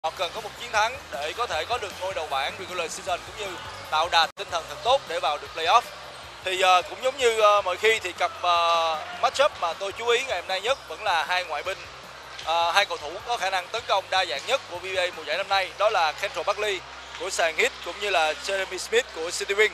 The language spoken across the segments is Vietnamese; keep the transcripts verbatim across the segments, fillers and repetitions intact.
Họ cần có một chiến thắng để có thể có được ngôi đầu bảng regular season cũng như tạo đà tinh thần thật tốt để vào được playoff. Thì uh, cũng giống như uh, mọi khi thì cặp uh, matchup mà tôi chú ý ngày hôm nay nhất vẫn là hai ngoại binh, uh, hai cầu thủ có khả năng tấn công đa dạng nhất của vê bê a mùa giải năm nay, đó là Kendall Buckley của Sand Heat cũng như là Jeremy Smith của City Wing.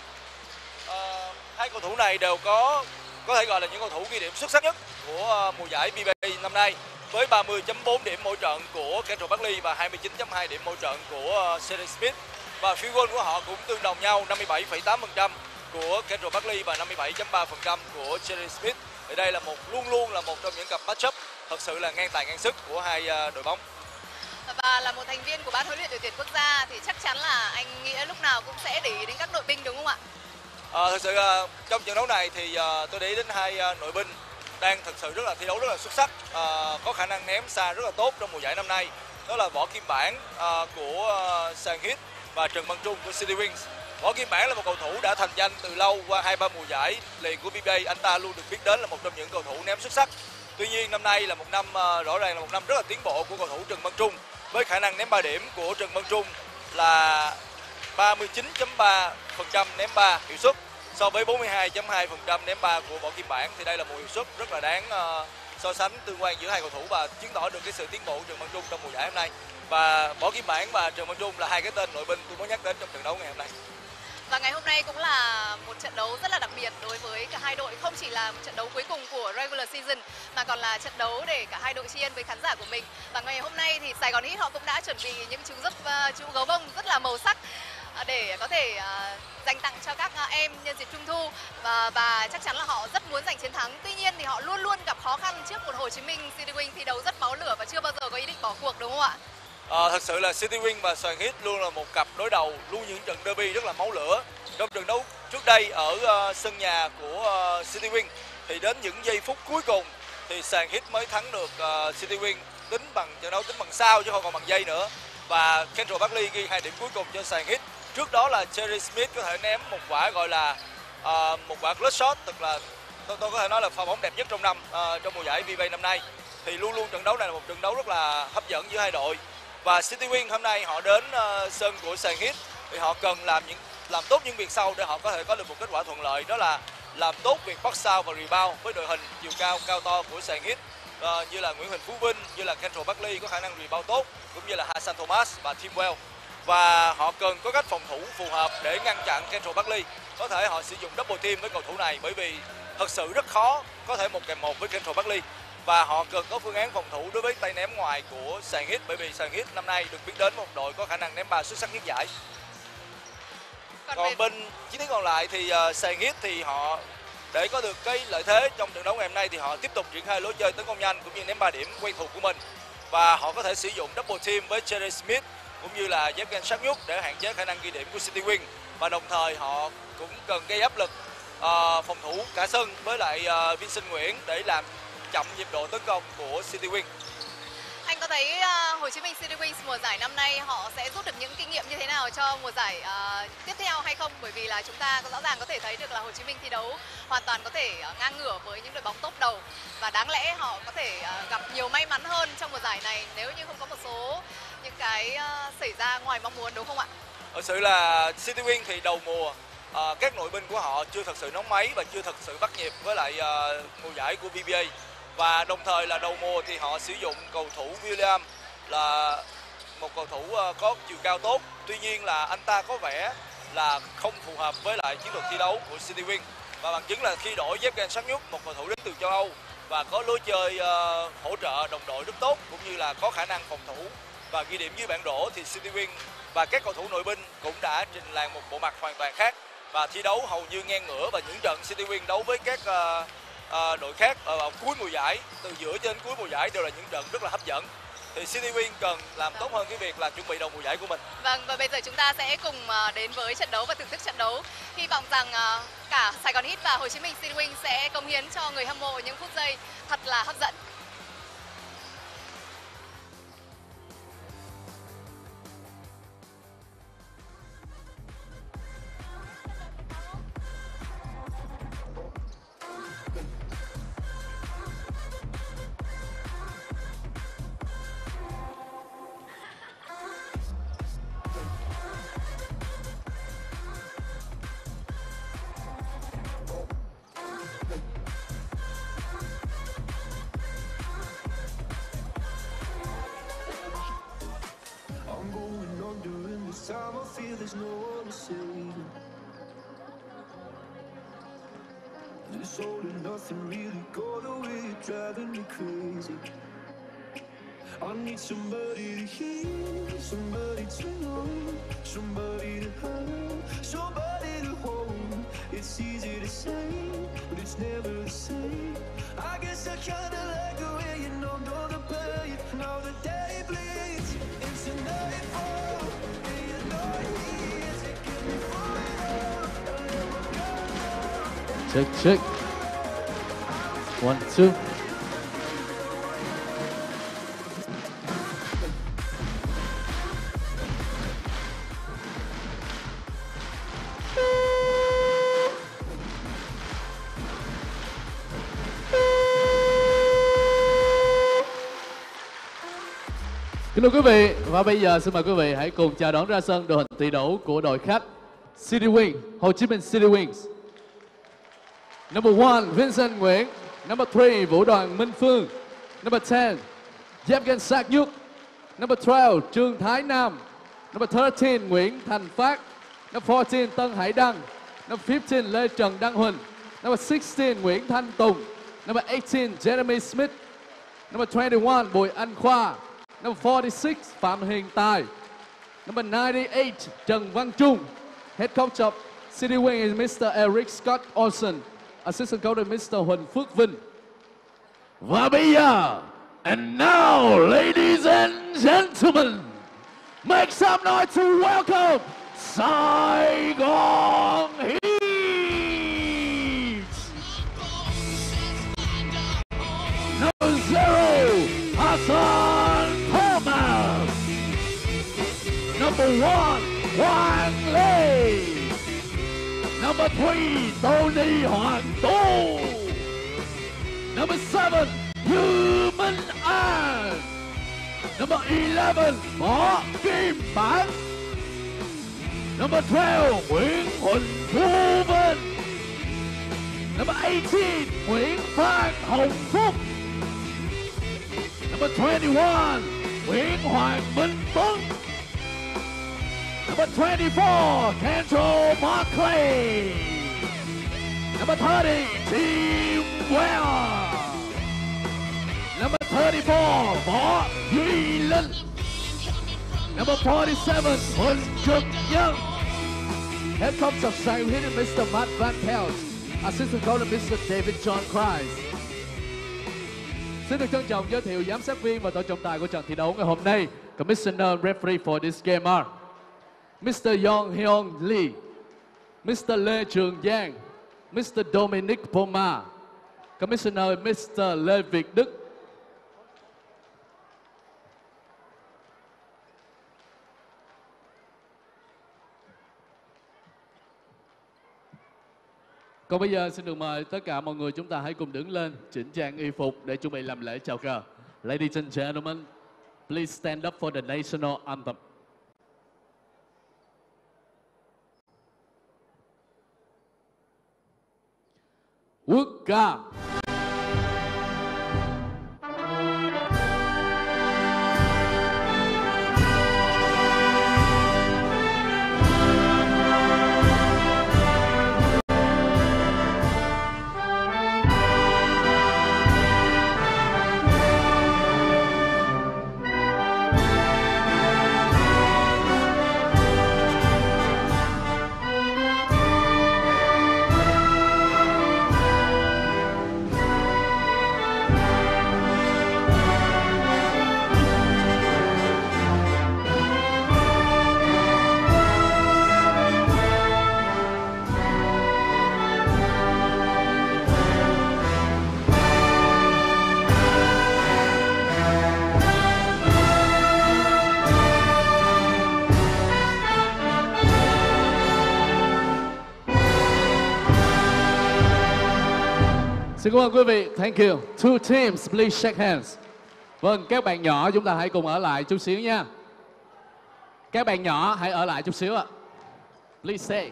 Uh, hai cầu thủ này đều có có thể gọi là những cầu thủ ghi điểm xuất sắc nhất của uh, mùa giải vê bê a năm nay, với ba mươi chấm bốn điểm mỗi trận của Kendall Buckley và hai mươi chín chấm hai điểm mỗi trận của uh, Jeremy Smith. Và field goal của họ cũng tương đồng nhau, năm mươi bảy phẩy tám phần trăm của Kendall Buckley và năm mươi bảy chấm ba phần trăm của Jeremy Smith. Thì đây là một luôn luôn là một trong những cặp matchup thật sự là ngang tài ngang sức của hai uh, đội bóng. Và là một thành viên của ban huấn luyện đội tuyển quốc gia thì chắc chắn là anh Nghĩa lúc nào cũng sẽ để ý đến các nội binh đúng không ạ? À, thực sự uh, trong trận đấu này thì uh, tôi để ý đến hai uh, nội binh đang thực sự rất là thi đấu rất là xuất sắc, uh, có khả năng ném xa rất là tốt trong mùa giải năm nay. Đó là Võ Kim Bản uh, của uh, Sand Heat và Trần Văn Trung của City Wings. Võ Kim Bản là một cầu thủ đã thành danh từ lâu, qua hai ba mùa giải liền của vê bê a, anh ta luôn được biết đến là một trong những cầu thủ ném xuất sắc. Tuy nhiên năm nay là một năm uh, rõ ràng là một năm rất là tiến bộ của cầu thủ Trần Văn Trung, với khả năng ném ba điểm của Trần Văn Trung là ba mươi chín chấm ba phần trăm ném ba hiệu suất so với bốn mươi hai chấm hai phần trăm ném ba của Võ Kim Bản. Thì đây là một hiệu suất rất là đáng uh, so sánh tương quan giữa hai cầu thủ và chứng tỏ được cái sự tiến bộ của Trần Văn Trung trong mùa giải hôm nay. Và Võ Kim Bản và Trần Văn Trung là hai cái tên nội binh tôi muốn nhắc đến trong trận đấu ngày hôm nay. Và ngày hôm nay cũng là một trận đấu rất là đặc biệt đối với cả hai đội, không chỉ là một trận đấu cuối cùng của regular season mà còn là trận đấu để cả hai đội tri ân với khán giả của mình. Và ngày hôm nay thì Sài Gòn Heat họ cũng đã chuẩn bị những chú giúp uh, chú gấu bông rất là màu sắc uh, để có thể uh, dành tặng cho các uh, em nhân dịp Trung thu, và và chắc chắn là họ rất muốn giành chiến thắng. Tuy nhiên thì họ luôn luôn gặp khó khăn trước một Hồ Chí Minh City Wing thi đấu rất máu lửa và chưa bao giờ có ý định bỏ cuộc đúng không ạ? À, thật sự là City Wing và Sand Heat luôn là một cặp đối đầu, luôn những trận derby rất là máu lửa. Trong trận đấu trước đây ở uh, sân nhà của uh, City Wing thì đến những giây phút cuối cùng thì Sand Heat mới thắng được uh, City Wing, tính bằng trận đấu tính bằng sao chứ không còn bằng giây nữa. Và Kendall Buckley ghi hai điểm cuối cùng cho Sand Heat. Trước đó là Jerry Smith có thể ném một quả gọi là uh, một quả clutch shot, tức là tôi, tôi có thể nói là pha bóng đẹp nhất trong năm uh, trong mùa giải vê bê a năm nay. Thì luôn luôn trận đấu này là một trận đấu rất là hấp dẫn giữa hai đội. Và City Wing hôm nay họ đến uh, sân của Sand Heat thì họ cần làm những làm tốt những việc sau để họ có thể có được một kết quả thuận lợi, đó là làm tốt việc bắt sao và rebound với đội hình chiều cao cao to của Sand Heat, uh, như là Nguyễn Huỳnh Phú Vinh, như là Kendall Buckley có khả năng rebound tốt, cũng như là Hassan Thomas và Tim Well. Và họ cần có cách phòng thủ phù hợp để ngăn chặn Kendall Buckley. Có thể họ sử dụng double team với cầu thủ này, bởi vì thật sự rất khó có thể một kèm một với Kendall Buckley. Và họ cần có phương án phòng thủ đối với tay ném ngoài của Sand Heat, bởi vì Sand Heat năm nay được biết đến một đội có khả năng ném ba xuất sắc nhất giải. Còn, còn bên chiến tuyến còn lại thì uh, Sand Heat thì họ để có được cái lợi thế trong trận đấu ngày hôm nay thì họ tiếp tục triển khai lối chơi tấn công nhanh cũng như ném ba điểm quen thuộc của mình, và họ có thể sử dụng double team với Jerry Smith cũng như là Yevgen Shaknyuk để hạn chế khả năng ghi điểm của City Wing, và đồng thời họ cũng cần gây áp lực uh, phòng thủ cả sân với lại uh, Vincent Nguyễn để làm chậm nhịp độ tấn công của City Wing. Anh có thấy uh, Hồ Chí Minh City Wings mùa giải năm nay họ sẽ rút được những kinh nghiệm như thế nào cho mùa giải uh, tiếp theo hay không? Bởi vì là chúng ta rõ ràng có thể thấy được là Hồ Chí Minh thi đấu hoàn toàn có thể uh, ngang ngửa với những đội bóng top đầu, và đáng lẽ họ có thể uh, gặp nhiều may mắn hơn trong mùa giải này nếu như không có một số những cái uh, xảy ra ngoài mong muốn, đúng không ạ? Thật sự là City Wing thì đầu mùa uh, các nội binh của họ chưa thật sự nóng máy và chưa thật sự bắt nhịp với lại uh, mùa giải của vê bê a. Và đồng thời là đầu mùa thì họ sử dụng cầu thủ William là một cầu thủ có chiều cao tốt. Tuy nhiên là anh ta có vẻ là không phù hợp với lại chiến thuật thi đấu của City Wing. Và bằng chứng là khi đổi Yevgen Shaknyuk, một cầu thủ đến từ châu Âu và có lối chơi uh, hỗ trợ đồng đội rất tốt, cũng như là có khả năng phòng thủ và ghi điểm dưới bảng rổ, thì City Wing và các cầu thủ nội binh cũng đã trình làng một bộ mặt hoàn toàn khác và thi đấu hầu như ngang ngửa. Và những trận City Wing đấu với các uh, À, đội khác ở, ở cuối mùa giải, từ giữa cho đến cuối mùa giải đều là những trận rất là hấp dẫn. Thì City Wing cần làm tốt hơn cái việc là chuẩn bị đầu mùa giải của mình. Vâng, và bây giờ chúng ta sẽ cùng uh, đến với trận đấu và thưởng thức trận đấu. Hy vọng rằng uh, cả Sài Gòn Heat và Hồ Chí Minh City Wing sẽ cống hiến cho người hâm mộ những phút giây thật là hấp dẫn. time I feel there's no one to save me. This all and nothing really got away, driving me crazy. I need somebody to hear, somebody to know, somebody to have, somebody to hold. It's easy to say, but it's never the same. I guess I kinda like the way you numbed all the pain. Now the day bleeds into nightfall, and you're not here to get me through it all. I never got. Check, check. One, two. Kính thưa quý vị, và bây giờ xin mời quý vị hãy cùng chào đón ra sân đội hình tỷ đấu của đội khách City Wing, Hồ Chí Minh City Wings. Number one, Vincent Nguyễn. Number three, Vũ Đoàn Minh Phương. Number ten, Yevgen Sạc Nhúc. Number twelve, Trương Thái Nam. Number thirteen, Nguyễn Thành Phát. Number fourteen, Tân Hải Đăng. Number fifteen, Lê Trần Đăng Huỳnh. Number sixteen, Nguyễn Thanh Tùng. Number eighteen, Jeremy Smith. Number twenty-one, Bùi Anh Khoa. Number forty-six, Phạm Hiền Tài. Number ninety-eight, Trần Văn Trung. Head coach of City Wing is Mister Eric Scott Olsen. Assistant coach is Mister Huỳnh Phước Vinh. Và bây giờ, and now, ladies and gentlemen, make some noise to welcome Saigon Heat. Number zero, Hassan Thomas. Number one, Hoàng Lê. Number three, Tony Hoàng Tô. Number seven, Như Minh An. Number eleven, Võ Kim Bản. Number twelve, Nguyễn Huỳnh Thu Vinh. Number eighteen, Nguyễn Phan Hồng Phúc. Number twenty-one, Nguyễn Hoàng Minh Tuấn. Number twenty-four, Kendall Markley. Number thirty, Team Well. Number thirty-four, Võ Duy Linh. Number forty-seven, Huỳnh Trực Nhân. Head coach of Saigon Heat is Mister Matt Van Pelt. Assistant coach is Mister David John Christ. Xin được trân trọng giới thiệu giám sát viên và tổ trọng tài của trận thi đấu ngày hôm nay. Commissioner referee for this game are Mister Yong Hyun Lee, Mister Lê Trường Giang, Mister Dominic Poma, Commissioner Mister Lê Việt Đức. Còn bây giờ xin được mời tất cả mọi người chúng ta hãy cùng đứng lên, chỉnh trang y phục để chuẩn bị làm lễ chào cờ. Ladies and gentlemen, please stand up for the national anthem. Quốc ca. Xin cảm ơn quý vị. Thank you. Two teams, please shake hands. Vâng, các bạn nhỏ chúng ta hãy cùng ở lại chút xíu nha. Các bạn nhỏ hãy ở lại chút xíu ạ. Please stay.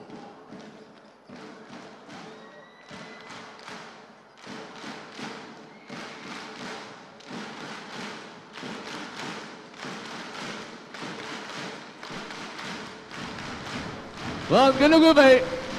Vâng, kính thưa quý vị,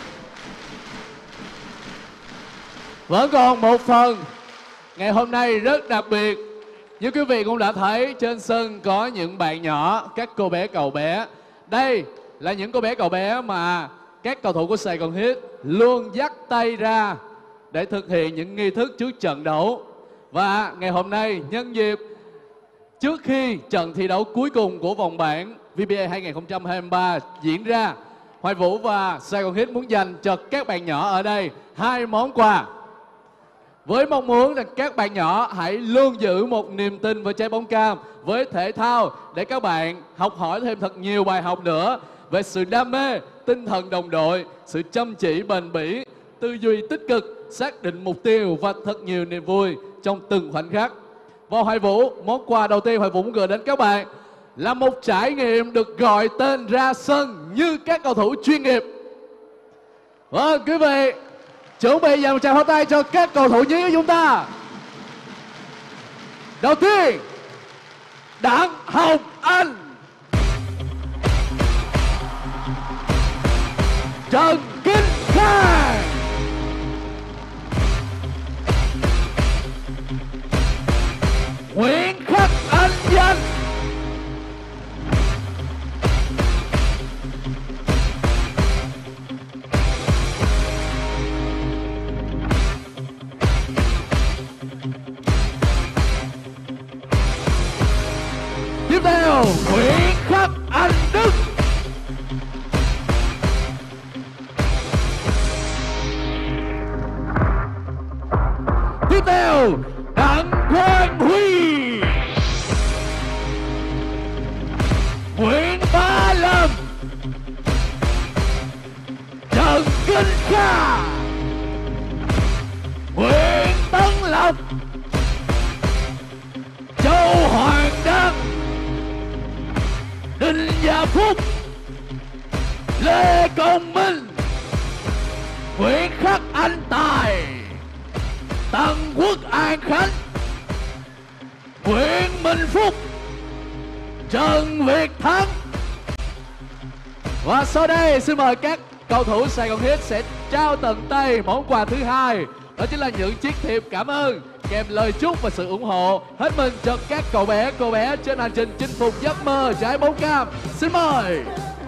vẫn còn một phần ngày hôm nay rất đặc biệt. Như quý vị cũng đã thấy, trên sân có những bạn nhỏ, các cô bé cậu bé. Đây là những cô bé cậu bé mà các cầu thủ của Sài Gòn Heat luôn dắt tay ra để thực hiện những nghi thức trước trận đấu. Và ngày hôm nay, nhân dịp trước khi trận thi đấu cuối cùng của vòng bảng vê bê a hai không hai ba diễn ra, Hoài Vũ và Sài Gòn Heat muốn dành cho các bạn nhỏ ở đây hai món quà, với mong muốn rằng các bạn nhỏ hãy luôn giữ một niềm tin với trái bóng cam, với thể thao, để các bạn học hỏi thêm thật nhiều bài học nữa về sự đam mê, tinh thần đồng đội, sự chăm chỉ bền bỉ, tư duy tích cực, xác định mục tiêu và thật nhiều niềm vui trong từng khoảnh khắc. Và Hoài Vũ, món quà đầu tiên Hoài Vũ muốn gửi đến các bạn là một trải nghiệm được gọi tên ra sân như các cầu thủ chuyên nghiệp. Vâng, quý vị, chuẩn bị dành một tràng pháo tay cho các cầu thủ nhí của chúng ta. Đầu tiên, Đặng Hồng Anh, Trần Kinh Khang, Nguyễn Khắc Anh Danh, tiếp theo Nguyễn Khắc Anh Đức, tiếp theo Đặng Quang Huy, Nguyễn Bá Lâm, Trần Kinh Kha, Nguyễn Tấn Lộc, Châu Hoàng Đăng, Đinh Gia Phúc, Lê Công Minh, Nguyễn Khắc Anh Tài, Tân Quốc An Khánh, Nguyễn Minh Phúc, Trần Việt Thắng. Và sau đây xin mời các cầu thủ Sài Gòn Heat sẽ trao tận tay món quà thứ hai, đó chính là những chiếc thiệp cảm ơn kèm lời chúc và sự ủng hộ hết mình cho các cậu bé cô bé trên hành trình chinh phục giấc mơ trái bóng cam. Xin mời.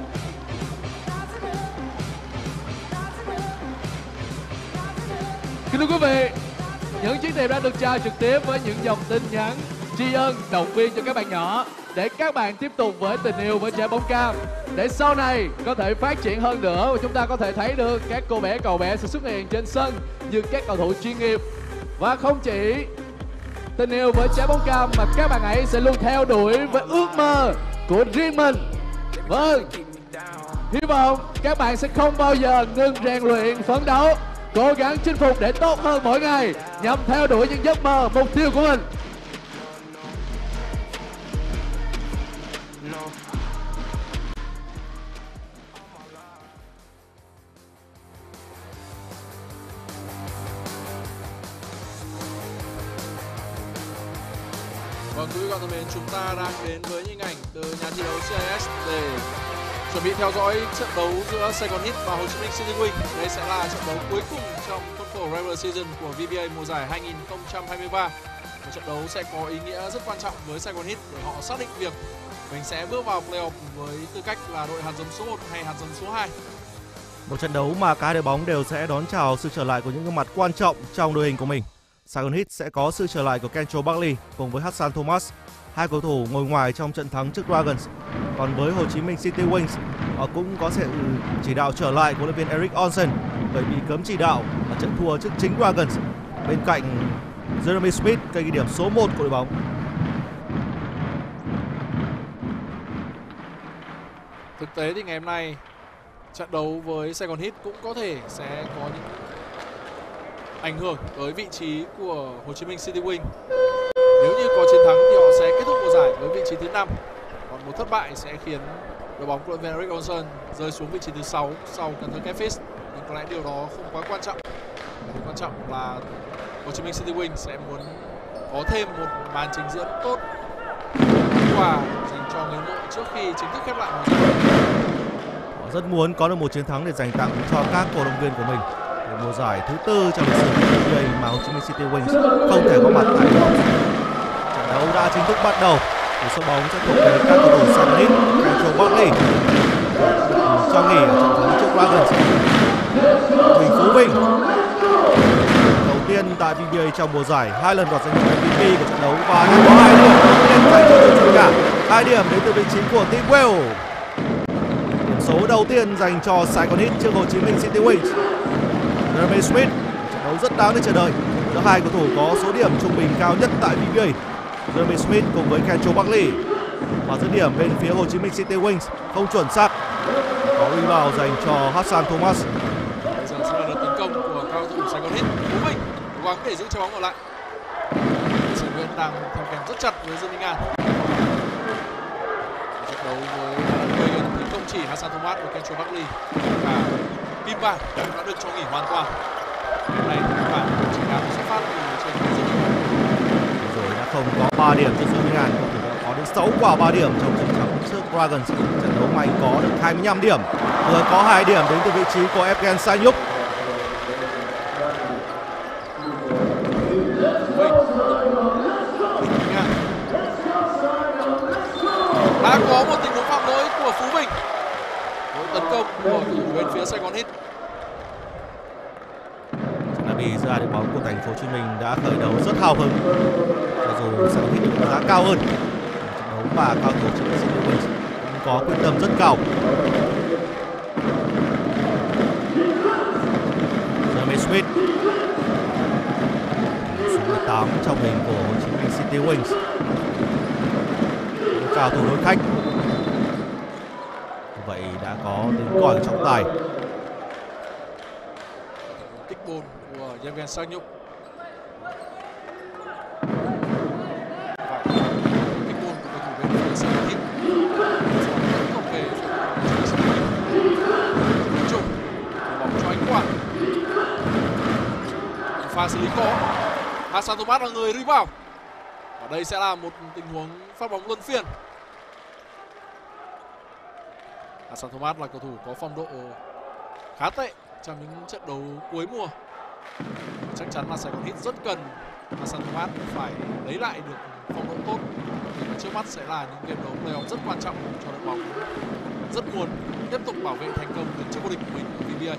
Kính thưa quý vị, những chiếc thiệp đã được trao trực tiếp với những dòng tin nhắn tri ân động viên cho các bạn nhỏ, để các bạn tiếp tục với tình yêu với trái bóng cam, để sau này có thể phát triển hơn nữa và chúng ta có thể thấy được các cô bé cậu bé sẽ xuất hiện trên sân như các cầu thủ chuyên nghiệp. Và không chỉ tình yêu với trái bóng cam mà các bạn ấy sẽ luôn theo đuổi với ước mơ của riêng mình. Vâng, hy vọng các bạn sẽ không bao giờ ngừng rèn luyện phấn đấu, cố gắng chinh phục để tốt hơn mỗi ngày, nhằm theo đuổi những giấc mơ, mục tiêu của mình. Vâng, quý vị bạn thân mến, chúng ta đang đến với những ảnh từ nhà thi đấu xê i ét để chuẩn bị theo dõi trận đấu giữa Sài Gòn Heat và Hồ Chí Minh City Wing. Đây sẽ là trận đấu cuối cùng trong khuôn khổ regular season của vê bê a mùa giải hai không hai ba. Một trận đấu sẽ có ý nghĩa rất quan trọng với Sài Gòn Heat để họ xác định việc mình sẽ bước vào playoff với tư cách là đội hạt giống số một hay hạt giống số hai. Một trận đấu mà cả hai đội bóng đều sẽ đón chào sự trở lại của những gương mặt quan trọng trong đội hình của mình. Sài Gòn Heat sẽ có sự trở lại của Kendall Buckley cùng với Hassan Thomas, hai cầu thủ ngồi ngoài trong trận thắng trước Dragons. Còn với Hồ Chí Minh City Wings, họ cũng có sự chỉ đạo trở lại của huấn luyện viên Eric Olsen bởi bị cấm chỉ đạo ở trận thua trước chính Dragons, bên cạnh Jeremy Smith, cây ghi điểm số một của đội bóng. Thực tế thì ngày hôm nay trận đấu với Sài Gòn Heat cũng có thể sẽ có những ảnh hưởng tới vị trí của Hồ Chí Minh City Wing. Nếu như có chiến thắng thì họ sẽ kết thúc mùa giải với vị trí thứ năm. Còn một thất bại sẽ khiến đội bóng của Eric Olsen rơi xuống vị trí thứ sáu sau trận thắng Memphis. Nhưng có lẽ điều đó không quá quan trọng. Điều quan trọng là Hồ Chí Minh City Wing sẽ muốn có thêm một màn trình diễn tốt và dành cho người hâm mộ trước khi chính thức khép lại mùa giải. Rất muốn có được một chiến thắng để dành tặng cho các cổ động viên của mình. Để mùa giải thứ tư trong lịch sử en bê a mà Hồ Chí Minh City Wings không thể có mặt tại đây. Trận đấu đã chính thức bắt đầu. Cú sút bóng sẽ thuộc về các cầu thủ Saganit, Andrew Barkley cho nghỉ ở trận đấu trước Dragons. Huỳnh Phú Vinh đầu tiên tại vê bê a trong mùa giải, hai lần đoạt danh hiệu em vê pê của trận đấu và đã có hai điểm dành cho đội chủ nhà. Hai điểm đến từ vị trí của Team Wales. Điểm số đầu tiên dành cho Saigon Heat trước Hồ Chí Minh City Wings. Jeremy Smith, trận đấu rất đáng để chờ đợi giữa hai cầu thủ có số điểm trung bình cao nhất tại vê bê a. Jeremy Smith cùng với Kendrick Barkley. Và dứt điểm bên phía Hồ Chí Minh City Wings không chuẩn xác. Có rebound dành cho Hassan Thomas. Bây giờ sẽ là đợt tấn công của cao thủ Saigon Heat. Phú Vinh cố gắng để giữ cho bóng ở lại. Sơn Nguyễn đang theo kèm rất chặt với Dương Minh An. Trận đấu với người gần thì không chỉ Hassan Thomas và Kendrick Barkley, cả Kim Vàng đã được cho nghỉ hoàn toàn. Hôm nay các bạn chỉ đang xuất phát từ trên Dương Minh An. Rồi đã không có ba điểm cho Dương Minh An, có đến sáu quả ba điểm trong trận thắng trước Dragons. Trận đấu này có được hai mươi lăm điểm, vừa có hai điểm đến từ vị trí của Evgen Sanyuk. Đã có một tình huống phạm lỗi của Phú Vinh. Đội tấn công của bên phía Saigon Heat. Trận derby giữa hai đội bóng của thành phố Hồ Chí Minh đã khởi đầu rất hào hứng. Cho dù Saigon Heat được giá cao hơn, trận đấu và cao thủ Hồ Chí Minh City Wings cũng có quyết tâm rất cao. Jeremy Smith, số mười tám trong mình của Hồ Chí Minh City Wings. Cao thủ đối khách. Vậy đã có tiếng còi trọng tài. Tích bồn của Evgen Sanyuk. Và tích bồn của cầu thủ bên phía Saigon Heat. Không về chung bóng cho anh Quang. Pha xử lý có. Hassan Thomas là người rebound. Và đây sẽ là một tình huống phát bóng luân phiên. Hassan Thomas là cầu thủ có phong độ khá tệ trong những trận đấu cuối mùa. Chắc chắn là Saigon Heat rất cần Hassan Thomas phải lấy lại được phong độ tốt. Vì trước mắt sẽ là những game đấu playoff rất quan trọng cho đội bóng rất muốn tiếp tục bảo vệ thành công được chức vô địch của mình ở vê bê a.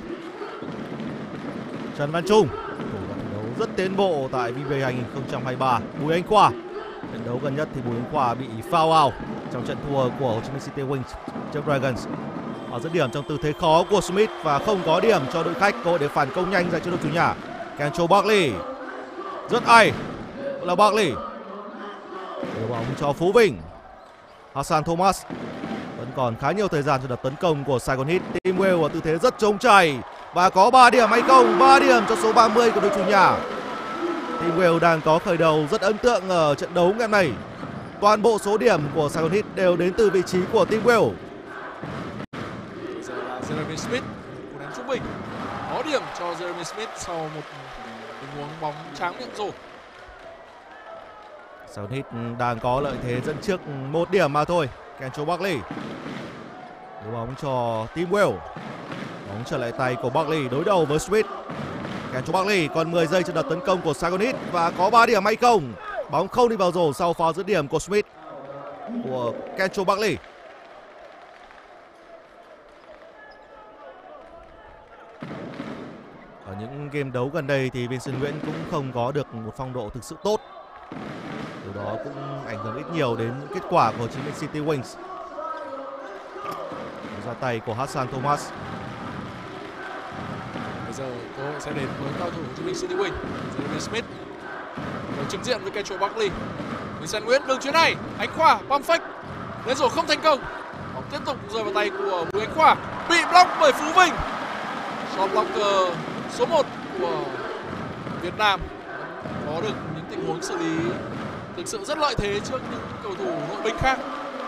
Trần Văn Trung, thủ trận đấu rất tiến bộ tại vê bê a hai không hai ba. Bùi Anh Khoa, trận đấu gần nhất thì Bùi Anh Khoa bị foul out trong trận thua của Hồ Chí Minh City Wings trước Dragons. Ở dứt điểm trong tư thế khó của Smith và không có điểm cho đội khách, cơ hội để phản công nhanh dành cho đội chủ nhà. Kendrick Barkley rất hay là Barkley, đưa bóng cho Phú Vinh. Hassan Thomas vẫn còn khá nhiều thời gian cho đợt tấn công của Saigon Heat. Team Wales ở tư thế rất trống chảy và có ba điểm hay không? ba điểm cho số ba mươi của đội chủ nhà. Team Wales đang có khởi đầu rất ấn tượng ở trận đấu ngày hôm nay. Toàn bộ số điểm của Saigon Heat đều đến từ vị trí của Team Wales. Giờ là Jeremy Smith, cú đánh trung bình. Có điểm cho Jeremy Smith sau một tình huống bóng tráng miệng rổ. Saigon Heat đang có lợi thế dẫn trước một điểm mà thôi. Kendrick Barkley đưa bóng cho Team Wales. Bóng trở lại tay của Barkley đối đầu với Smith. Kendrick Barkley còn mười giây cho đợt tấn công của Saigon Heat và có ba điểm hay không? Bóng không đi vào rổ sau pha dứt điểm của Smith của Kendrick Barkley. Ở những game đấu gần đây thì Vincent Nguyễn cũng không có được một phong độ thực sự tốt. Điều đó cũng ảnh hưởng ít nhiều đến những kết quả của Hồ Chí Minh City Wings. Ra tay của Hassan Thomas. Bây giờ cơ hội sẽ đến với cao thủ Hồ Chí Minh City Wings, Jeremy Smith. Đấu trực diện với Kendrick Barkley. Vincent Nguyễn đường chuyền này, Anh Khoa băm fake lên rổ không thành công. Bóng tiếp tục rơi vào tay của Bùi Anh Khoa, bị block bởi Phú Vinh. Shot blocker số một của Việt Nam có được những tình huống xử lý thực sự rất lợi thế trước những cầu thủ nội binh khác.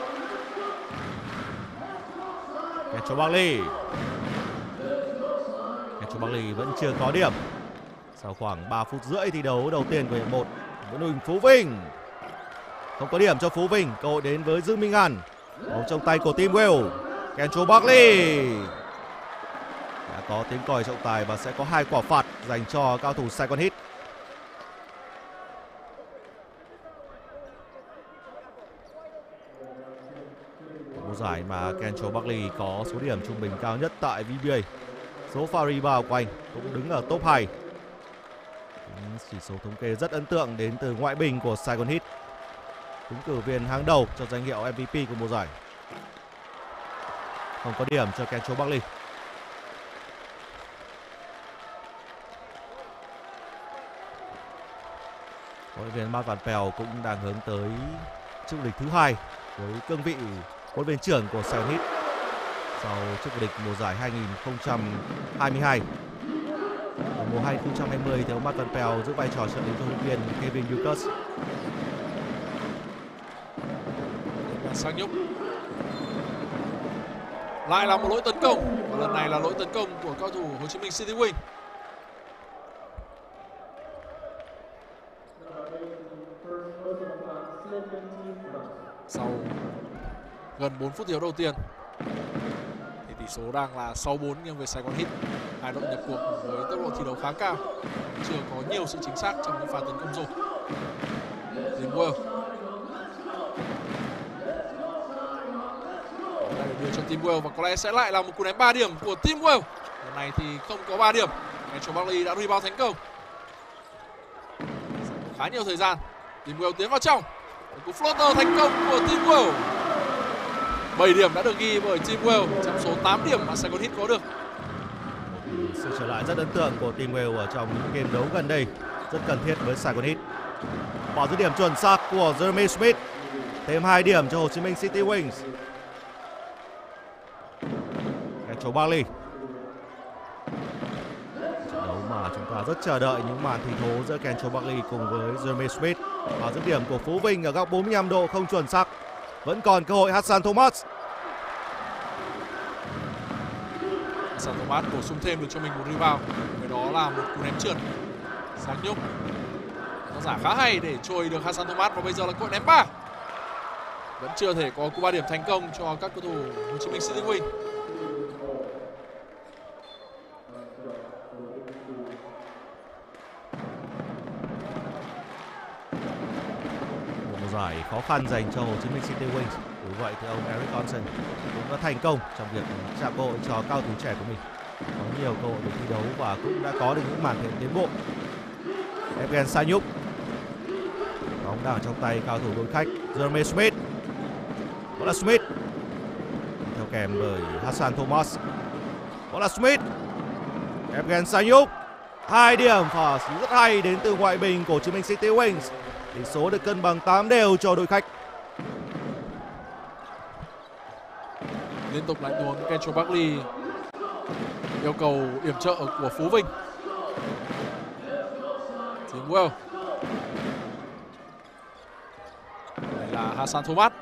Kendrick Barkley. Kendrick Barkley vẫn chưa có điểm. Sau khoảng ba phút rưỡi thi đấu đầu tiên của hiệp một, Nguyễn Huỳnh Phú Vinh không có điểm cho Phú Vinh. Cơ hội đến với Dương Minh An. Bóng trong tay của Team Wales. Kendrick Barkley đã có tiếng còi trọng tài và sẽ có hai quả phạt dành cho cao thủ Saigon Heat. Mùa giải mà Kencho Buckley có số điểm trung bình cao nhất tại vê bê a. Số pha rebound của anh cũng đứng ở top hai. Chỉ số thống kê rất ấn tượng đến từ ngoại bình của Saigon Heat, ứng cử viên hàng đầu cho danh hiệu em vê pê của mùa giải. Không có điểm cho Kencho Buckley. Huấn luyện viên Matt Van Pelt cũng đang hướng tới chức vô địch thứ hai với cương vị huấn luyện viên trưởng của Saigon Heat sau chức vô địch mùa giải hai nghìn không trăm hai mươi hai. Ở mùa hai nghìn không trăm hai mươi thì ông Matt Van Pelt giữ vai trò trợ lý cho huấn luyện viên Kevin Lucas. Sang nhúc. Lại là một lỗi tấn công và lần này là lỗi tấn công của cao thủ Hồ Chí Minh City Wing. Sau gần bốn phút thi đấu đầu tiên thì tỷ số đang là sáu bốn nghiêng về Saigon Heat. Hai đội nhập cuộc với tốc độ thi đấu khá cao, chưa có nhiều sự chính xác trong những pha tấn công rổ. Timwell đây đưa cho Timwell và có lẽ sẽ lại là một cú ném ba điểm của Timwell. Lần này thì không có ba điểm. Kencho Buckley đã rebound thành công. Khá nhiều thời gian. Timwell tiến vào trong. Một cú floater thành công của Timwell. bảy điểm đã được ghi bởi Timwell trong số tám điểm mà Saigon Heat có được. Sự trở lại rất ấn tượng của Timwell ở trong những game đấu gần đây, rất cần thiết với Saigon Heat. Bỏ dứt điểm chuẩn xác của Jeremy Smith, thêm hai điểm cho Hồ Chí Minh City Wings. Kencho Buckley. Trận đấu mà chúng ta rất chờ đợi những màn thi thố giữa Kencho Buckley cùng với Jeremy Smith. Bỏ dứt điểm của Phú Vinh ở góc bốn mươi lăm độ không chuẩn xác. Vẫn còn cơ hội Hassan Thomas. Hassan Thomas bổ sung thêm được cho mình một rebound. Với đó là một cú ném trượt. Sang nhúc. Nó giả khá hay để trôi được Hassan Thomas và bây giờ là cơ hội ném ba. Vẫn chưa thể có cú ba điểm thành công cho các cầu thủ Hồ Chí Minh City Wing. Giải khó khăn dành cho Hồ Chí Minh City Wings. Vì vậy thì ông Eric Olsen cũng đã thành công trong việc trả cơ hội cho cao thủ trẻ của mình. Có nhiều cơ hội để thi đấu và cũng đã có được những màn thể hiện tiến bộ. Evgen Sanyuk. Bóng đang trong tay cao thủ đội khách Jeremy Smith. Đó là Smith. Theo kèm bởi Hassan Thomas. Đó là Smith. Evgen Sanyuk. Hai điểm pha rất hay đến từ ngoại bình của Hồ Chí Minh City Wings. Tỷ số được cân bằng tám đều cho đội khách. Liên tục lại đuống Kencho Buckley yêu cầu điểm trợ của Phú Vinh. Timwell. Đây là Hassan Thomas.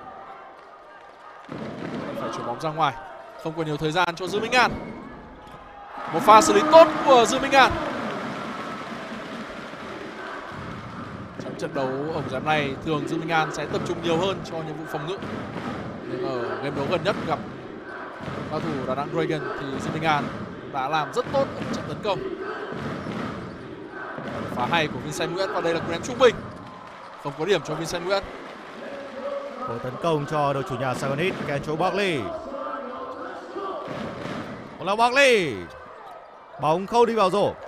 Phải chuyển bóng ra ngoài. Không còn nhiều thời gian cho Dương Minh An. Một pha xử lý tốt của Dương Minh An. Trận đấu ở giải này thường Dương Minh An sẽ tập trung nhiều hơn cho nhiệm vụ phòng ngự. Nhưng ở game đấu gần nhất gặp cao thủ Đà Nẵng Dragon thì Dương Minh An đã làm rất tốt ở trận tấn công. Phá hay của Vincent Nguyễn và đây là cú ném trung bình. Không có điểm cho Vincent Nguyễn. Cầu tấn công cho đội chủ nhà Saigon Heat, Kencho Buckley. Đó là Buckley. Bóng không đi vào rổ.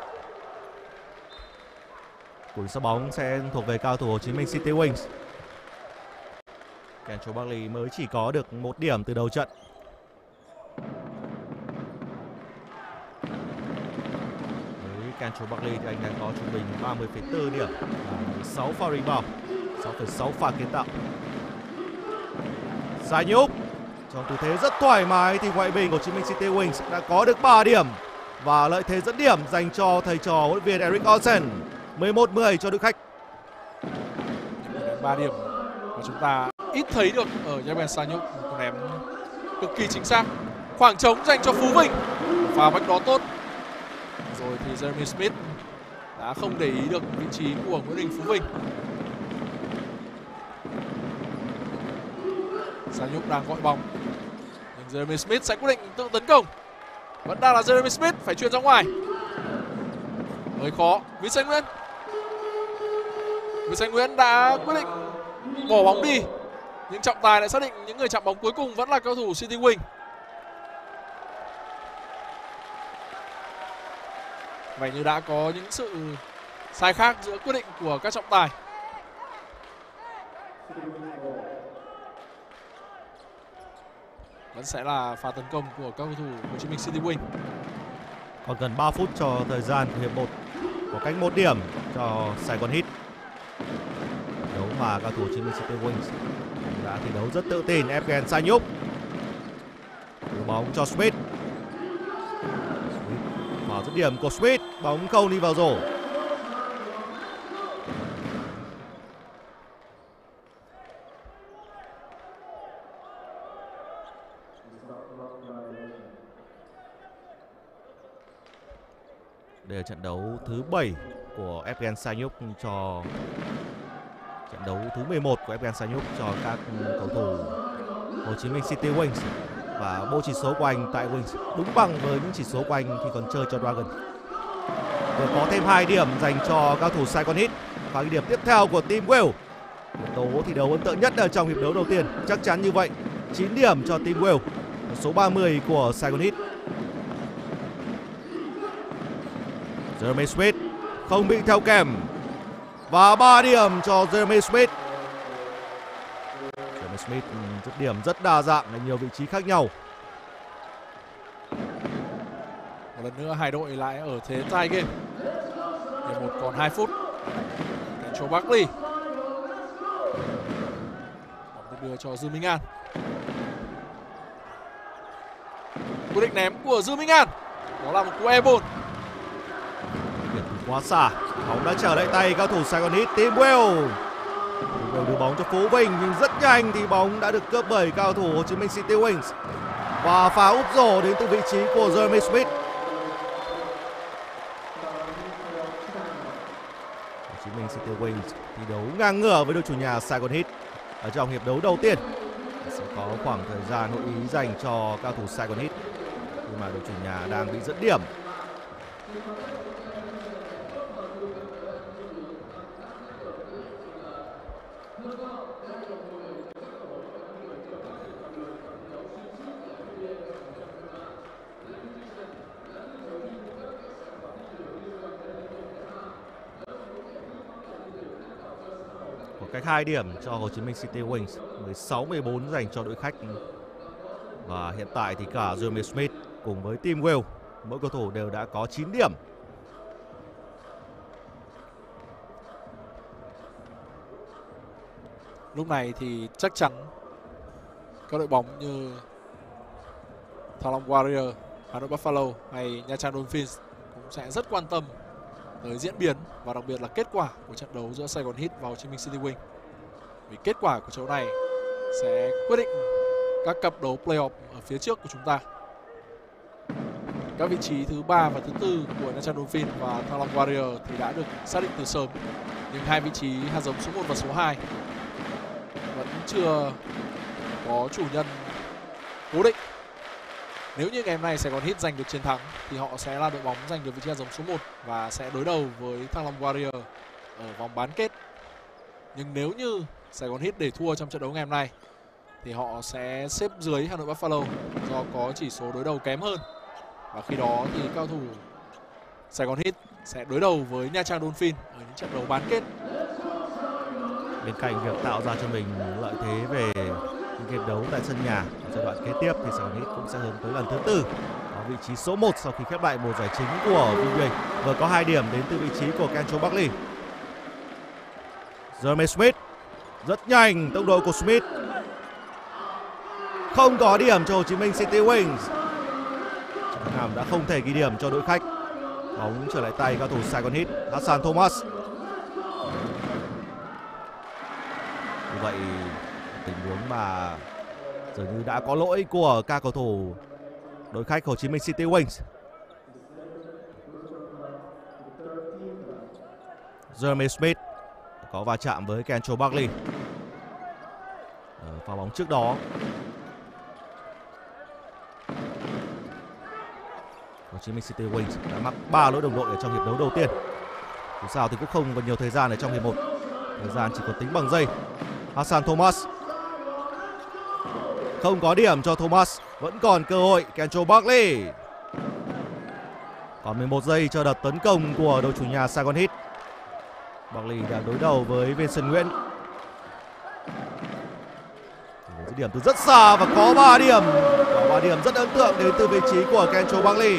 Cú sút bóng sẽ thuộc về cao thủ Hồ Chí Minh City Wings. Kencho Buckley mới chỉ có được một điểm từ đầu trận. Với Kencho Buckley thì anh đang có trung bình ba mươi phẩy bốn điểm, sáu pha rebound, sáu phẩy sáu pha kiến tạo. Sai nhúc. Trong tư thế rất thoải mái thì ngoại bình của Hồ Chí Minh City Wings đã có được ba điểm và lợi thế dẫn điểm dành cho thầy trò huấn luyện viên Eric Olsen. mười một mười cho đội khách. ba điểm mà chúng ta ít thấy được ở Evgen Sanyuk, một cú ném cực kỳ chính xác. Khoảng trống dành cho Phú Vinh. Pha bách đó tốt. Rồi thì Jeremy Smith đã không để ý được vị trí của Nguyễn Đình Phú Vinh. Sanyuk đang gọi bóng. Nhưng Jeremy Smith sẽ quyết định tự tấn công. Vẫn đang là Jeremy Smith, phải chuyền ra ngoài. Hơi khó. Vincent Nguyễn. Vincent Nguyễn đã quyết định bỏ bóng đi. Nhưng trọng tài lại xác định những người chạm bóng cuối cùng vẫn là cầu thủ City Wing. Vậy như đã có những sự sai khác giữa quyết định của các trọng tài. Vẫn sẽ là pha tấn công của các cầu thủ Hồ Chí Minh City Wing. Còn gần ba phút cho thời gian của hiệp một. Có cách một điểm cho Saigon Heat. Đấu mà các cầu thủ Hồ Chí Minh City Wings đã thi đấu rất tự tin. Evgen Sayuk. Đưa bóng cho Smith. Smith vào dứt điểm của Smith. Bóng không đi vào rổ. Đây là trận đấu thứ bảy của Evgen Sayuk cho trận đấu thứ mười một của Evgen Sayuk cho các cầu thủ Hồ Chí Minh City Wings, và bộ chỉ số của anh tại Wings đúng bằng với những chỉ số của anh khi còn chơi cho Dragon. Vừa có thêm hai điểm dành cho cao thủ Saigon Heat, và cái điểm tiếp theo của team Wales. Yếu tố thi đấu ấn tượng nhất ở trong hiệp đấu đầu tiên, chắc chắn như vậy. chín điểm cho team Wales, số ba mươi của Saigon Heat. Jeremy Smith không bị theo kèm, và ba điểm cho Jeremy Smith. Jeremy Smith dứt điểm rất đa dạng ở nhiều vị trí khác nhau. Một lần nữa hai đội lại ở thế tie game. Hiệp một còn hai phút. Cho Barkley. Bóng được đưa cho Dương Minh An. Quyết định ném của Dương Minh An. Đó là một cú airball. Điểm quá xa. Bóng đã trở lại tay cao thủ Saigon Heat, team Wales. Wales đưa bóng cho Phú Vinh, nhưng rất nhanh thì bóng đã được cướp bởi cao thủ Hồ Chí Minh City Wings. Và pha úp rổ đến từ vị trí của Jeremy Smith. Hồ Chí Minh City Wings thi đấu ngang ngửa với đội chủ nhà Saigon Heat ở trong hiệp đấu đầu tiên. Sẽ có khoảng thời gian hội ý dành cho cao thủ Saigon Heat khi mà đội chủ nhà đang bị dẫn điểm. Cách hai điểm cho Hồ Chí Minh City Wings, mười sáu mười bốn dành cho đội khách. Và hiện tại thì cả Jeremy Smith cùng với team Wales, mỗi cầu thủ đều đã có chín điểm. Lúc này thì chắc chắn các đội bóng như Thăng Long Warrior, Hà Nội Buffalo hay Nha Trang Dolphins cũng sẽ rất quan tâm tới diễn biến và đặc biệt là kết quả của trận đấu giữa Saigon Heat và Hồ Chí Minh City Wing. Vì kết quả của trận đấu này sẽ quyết định các cặp đấu playoff ở phía trước của chúng ta. Các vị trí thứ ba và thứ tư của Nha Trang Dolphins và Thăng Long Warrior thì đã được xác định từ sớm, nhưng hai vị trí hạt giống số một và số hai vẫn chưa có chủ nhân cố định. Nếu như ngày hôm nay Saigon Heat giành được chiến thắng thì họ sẽ là đội bóng giành được vị trí hạt giống số một và sẽ đối đầu với Thăng Long Warrior ở vòng bán kết. Nhưng nếu như Saigon Heat để thua trong trận đấu ngày hôm nay thì họ sẽ xếp dưới Hà Nội Buffalo do có chỉ số đối đầu kém hơn. Và khi đó thì cao thủ Saigon Heat sẽ đối đầu với Nha Trang Dolphins ở những trận đấu bán kết. Bên cạnh việc tạo ra cho mình lợi thế về những hiệp đấu tại sân nhà, ở giai đoạn kế tiếp thì Saigon Heat cũng sẽ hướng tới lần thứ tư ở vị trí số một sau khi khép lại mùa giải chính của vê bê a. Vừa có hai điểm đến từ vị trí của Kencho Barkley. Jeremy Smith rất nhanh, tốc độ của Smith. Không có điểm cho Hồ Chí Minh City Wings. Tottenham đã không thể ghi điểm cho đội khách. Bóng trở lại tay cao thủ Saigon Heat, Hassan Thomas. Như vậy tình huống mà dường như đã có lỗi của các cầu thủ đội khách Hồ Chí Minh City Wings. Jeremy Smith có va chạm với Kencho Barkley ở pha bóng trước đó. Hồ Chí Minh City Wings đã mắc ba lỗi đồng đội ở trong hiệp đấu đầu tiên. Dù sao thì cũng không còn nhiều thời gian ở trong hiệp một. Thời gian chỉ còn tính bằng giây. Hassan Thomas. Không có điểm cho Thomas, vẫn còn cơ hội. Kencho Barkley. Còn mười một giây cho đợt tấn công của đội chủ nhà Saigon Heat. Barkley đang đối đầu với Vincent Nguyễn. Dứt điểm từ rất xa và có ba điểm. Có ba điểm rất ấn tượng đến từ vị trí của Kencho Barkley.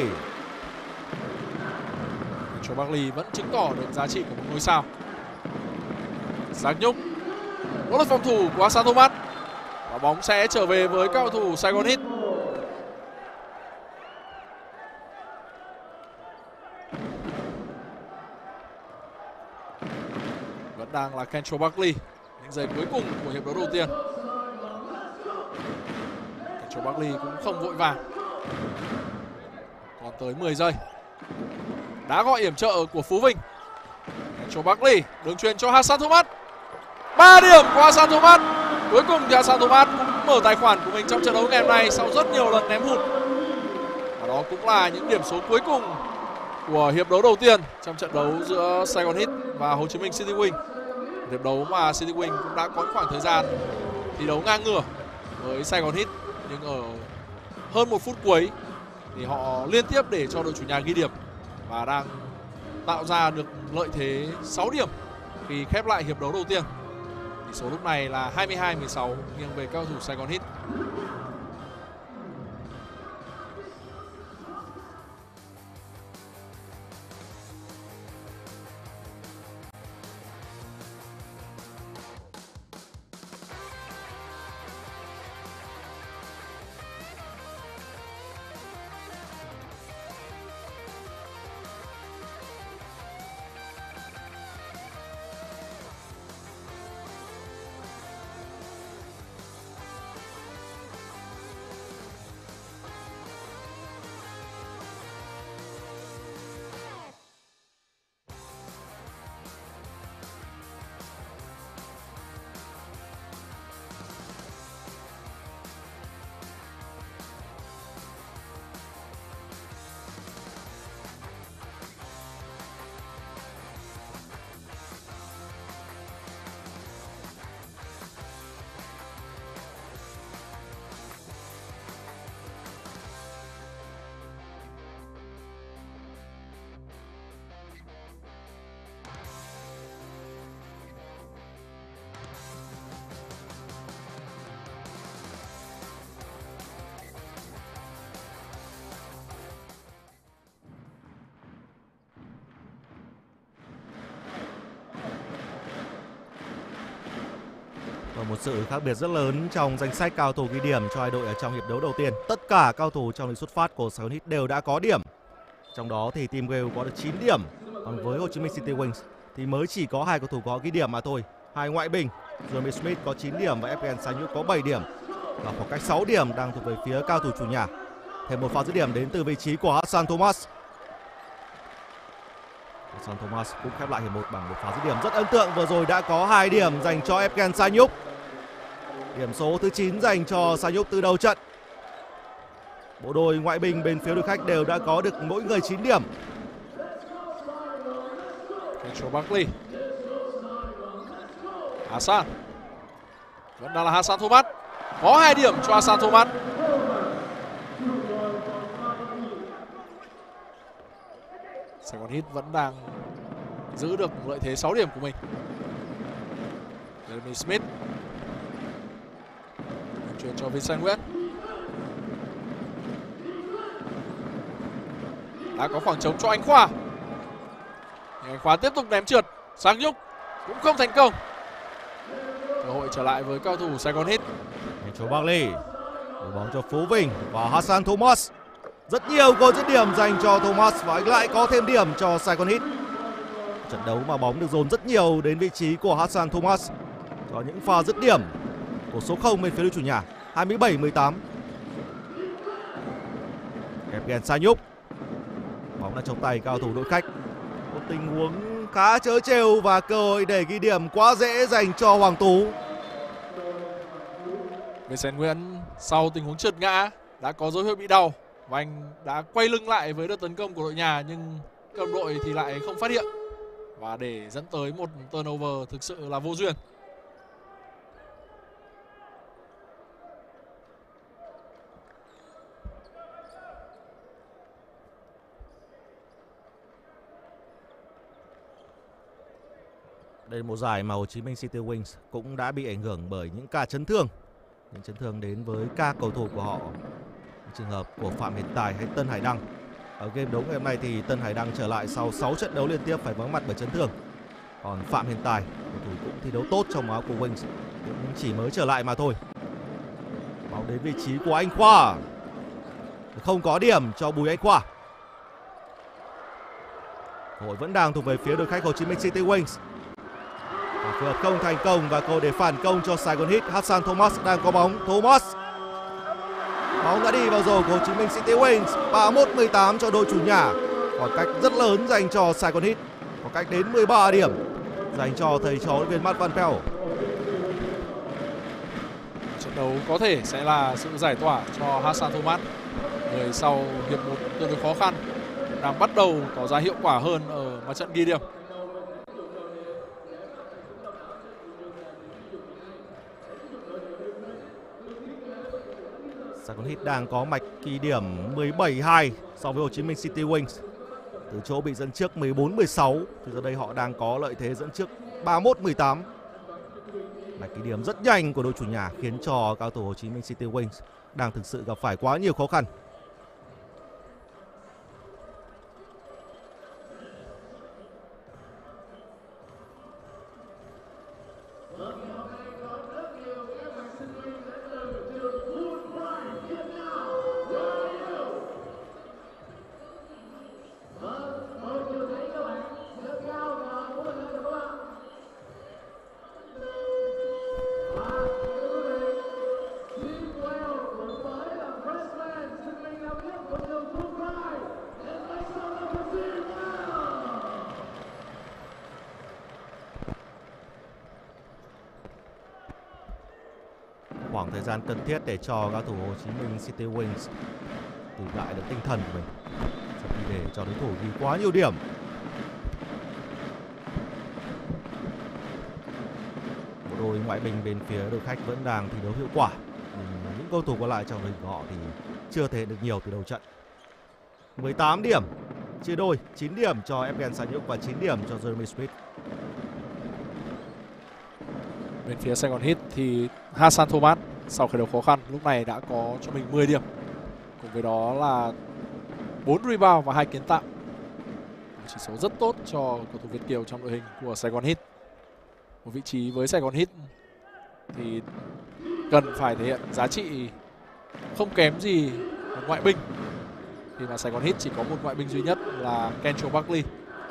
Kencho Barkley vẫn chứng tỏ được giá trị của một ngôi sao. Sang Nhúc. Nỗ lực phòng thủ của Hassan Thomas. Và bóng sẽ trở về với các cầu thủ Saigon Heat. Vẫn đang là Kencho Barkley. Những giây cuối cùng của hiệp đấu đầu tiên. Kencho Barkley cũng không vội vàng. Còn tới mười giây. Đá gọi yểm trợ của Phú Vinh. Kencho Barkley đường truyền cho Hassan Thomas. ba điểm của Hassan Thomas. Cuối cùng thì Hassan Thomas cũng mở tài khoản của mình trong trận đấu ngày hôm nay sau rất nhiều lần ném hụt. Và đó cũng là những điểm số cuối cùng của hiệp đấu đầu tiên trong trận đấu giữa Saigon Heat và Hồ Chí Minh City Wing. Hiệp đấu mà City Wing cũng đã có khoảng thời gian thi đấu ngang ngửa với Saigon Heat, nhưng ở hơn một phút cuối thì họ liên tiếp để cho đội chủ nhà ghi điểm và đang tạo ra được lợi thế sáu điểm khi khép lại hiệp đấu đầu tiên. Tỷ số lúc này là hai mươi hai mười sáu nghiêng về các cầu thủ Saigon Heat. Và một sự khác biệt rất lớn trong danh sách cao thủ ghi điểm cho hai đội ở trong hiệp đấu đầu tiên. Tất cả cao thủ trong lịch xuất phát của Saigon Heat đều đã có điểm. Trong đó thì team Wales có được chín điểm. Còn với Hồ Chí Minh City Wings thì mới chỉ có hai cầu thủ có ghi điểm mà thôi. Hai ngoại binh, Jeremy Smith có chín điểm và Evgen Sanyuk có bảy điểm. Và khoảng cách sáu điểm đang thuộc về phía cao thủ chủ nhà. Thêm một pha dứt điểm đến từ vị trí của Hassan Thomas. Hassan Thomas cũng khép lại hiệp một bằng một pha dứt điểm rất ấn tượng. Vừa rồi đã có hai điểm dành cho Evgen Sanyuk. Điểm số thứ chín dành cho Sanyuk từ đầu trận. Bộ đôi ngoại binh bên phía đội khách đều đã có được mỗi người chín điểm. Kencho Barkley. Hassan. Vẫn đang là Hassan Thomas. Có hai điểm cho Hassan Thomas. Saigon Heat vẫn đang giữ được lợi thế sáu điểm của mình. Jeremy Smith chuyển cho Vincent Nguyễn. Đã có khoảng trống cho Anh Khoa. Nhưng Anh Khoa tiếp tục ném trượt. Sang Nhúc cũng không thành công. Cơ hội trở lại với cao thủ Saigon Heat. Cho Barkley. Đội bóng cho Phú Vinh và Hassan Thomas. Rất nhiều cơ dứt điểm dành cho Thomas và anh lại có thêm điểm cho Saigon Heat. Trận đấu mà bóng được dồn rất nhiều đến vị trí của Hassan Thomas. Có những pha dứt điểm của số không bên phía đội chủ nhà. hai mươi bảy mười tám. Evgen Sanyuk. Bóng đã trong tay cao thủ đội khách. Một tình huống khá trớ trêu và cơ hội để ghi điểm quá dễ dành cho Hoàng Tú. Vincent Nguyễn sau tình huống trượt ngã đã có dấu hiệu bị đau và anh đã quay lưng lại với đợt tấn công của đội nhà, nhưng đồng đội thì lại không phát hiện và để dẫn tới một turnover thực sự là vô duyên. Đây là một giải mà Hồ Chí Minh City Wings cũng đã bị ảnh hưởng bởi những ca chấn thương. Những chấn thương đến với ca cầu thủ của họ. Trường hợp của Phạm Hiền Tài hay Tân Hải Đăng. Ở game đấu ngày hôm nay thì Tân Hải Đăng trở lại sau sáu trận đấu liên tiếp phải vắng mặt bởi chấn thương. Còn Phạm Hiền Tài, cầu thủ cũng thi đấu tốt trong áo của Wings, cũng chỉ mới trở lại mà thôi. Bóng đến vị trí của Anh Khoa. Không có điểm cho Bùi Anh Khoa. Cơ hội vẫn đang thuộc về phía đội khách Hồ Chí Minh City Wings. Phối hợp không thành công và cơ hội để phản công cho Saigon Heat. Hassan Thomas đang có bóng. Thomas. Bóng đã đi vào rổ của Hồ Chí Minh City Wings. ba mươi mốt mười tám cho đội chủ nhà. Khoảng cách rất lớn dành cho Saigon Heat. Khoảng cách đến mười ba điểm dành cho thầy trò huấn luyện viên Matt Van Pelt. Trận đấu có thể sẽ là sự giải tỏa cho Hassan Thomas, người sau hiệp một tương đối khó khăn đang bắt đầu tỏ ra hiệu quả hơn ở mặt trận ghi điểm. Saigon Heat đang có mạch ghi điểm mười bảy hai so với Hồ Chí Minh City Wings. Từ chỗ bị dẫn trước mười bốn mười sáu thì giờ đây họ đang có lợi thế dẫn trước ba mươi mốt mười tám. Mạch ghi điểm rất nhanh của đội chủ nhà khiến cho cao thủ Hồ Chí Minh City Wings đang thực sự gặp phải quá nhiều khó khăn. Khoảng thời gian cần thiết để cho các thủ Hồ Chí Minh City Wings tìm lại được tinh thần của mình, sau khi để cho đối thủ ghi quá nhiều điểm. Bộ đôi ngoại binh bên phía đội khách vẫn đang thi đấu hiệu quả, nhưng những cầu thủ còn lại trong đội của họ thì chưa thể được nhiều từ đầu trận. mười tám điểm chia đôi, chín điểm cho Evgen Sanyuk và chín điểm cho Jeremy Smith. Bên phía Saigon Heat thì Hassan Thomas sau khởi đầu khó khăn lúc này đã có cho mình mười điểm. Cùng với đó là bốn rebound và hai kiến tạo. Chỉ số rất tốt cho cầu thủ Việt kiều trong đội hình của Saigon Heat. Một vị trí với Saigon Heat thì cần phải thể hiện giá trị không kém gì một ngoại binh. Khi mà Saigon Heat chỉ có một ngoại binh duy nhất là Kencho Buckley.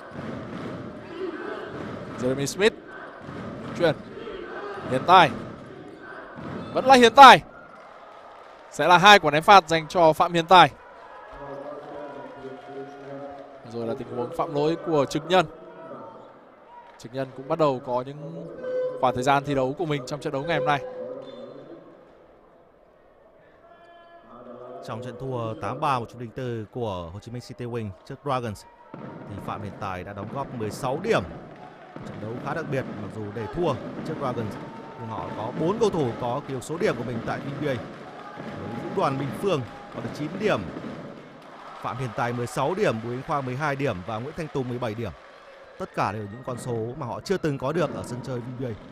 Jeremy Smith chuyển. Hiền Tài. Vẫn là Hiền Tài. Sẽ là hai quả ném phạt dành cho Phạm Hiền Tài. Rồi là tình huống phạm lỗi của Trực Nhân. Trực Nhân cũng bắt đầu có những khoảng thời gian thi đấu của mình trong trận đấu ngày hôm nay. Trong trận thua tám ba một không bốn của Hồ Chí Minh City Wing trước Dragons thì Phạm Hiền Tài đã đóng góp mười sáu điểm. Trận đấu khá đặc biệt, mặc dù để thua trước Dragons nhưng họ có bốn cầu thủ có kỷ lục số điểm của mình tại vê bê a. Vũ Đoàn Bình Phương có được chín điểm, Phạm Hiền Tài mười sáu điểm, Bùi Anh Khoa mười hai điểm và Nguyễn Thanh Tùng mười bảy điểm. Tất cả đều những con số mà họ chưa từng có được ở sân chơi vê bê a.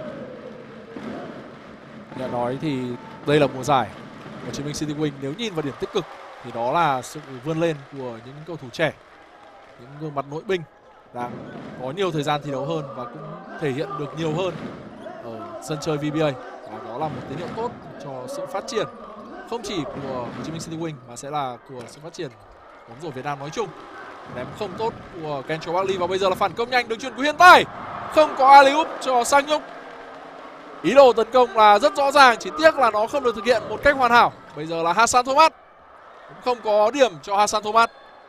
Nhà nói thì đây là mùa giải Hồ Chí Minh City Wing, nếu nhìn vào điểm tích cực thì đó là sự vươn lên của những cầu thủ trẻ, những gương mặt nội binh đang có nhiều thời gian thi đấu hơn và cũng thể hiện được nhiều hơn ở sân chơi vê bê a. Và đó là một tín hiệu tốt cho sự phát triển không chỉ của Hồ Chí Minh City Wing mà sẽ là của sự phát triển bóng rổ Việt Nam nói chung. Ném không tốt của Kencho Buckley và bây giờ là phản công nhanh, đường chuyền của Hiền Tài. Không có alley-oop cho Sang Nhúc. Ý đồ tấn công là rất rõ ràng, chỉ tiếc là nó không được thực hiện một cách hoàn hảo. Bây giờ là Hassan Thomas. Cũng không có điểm cho Hassan Thomas.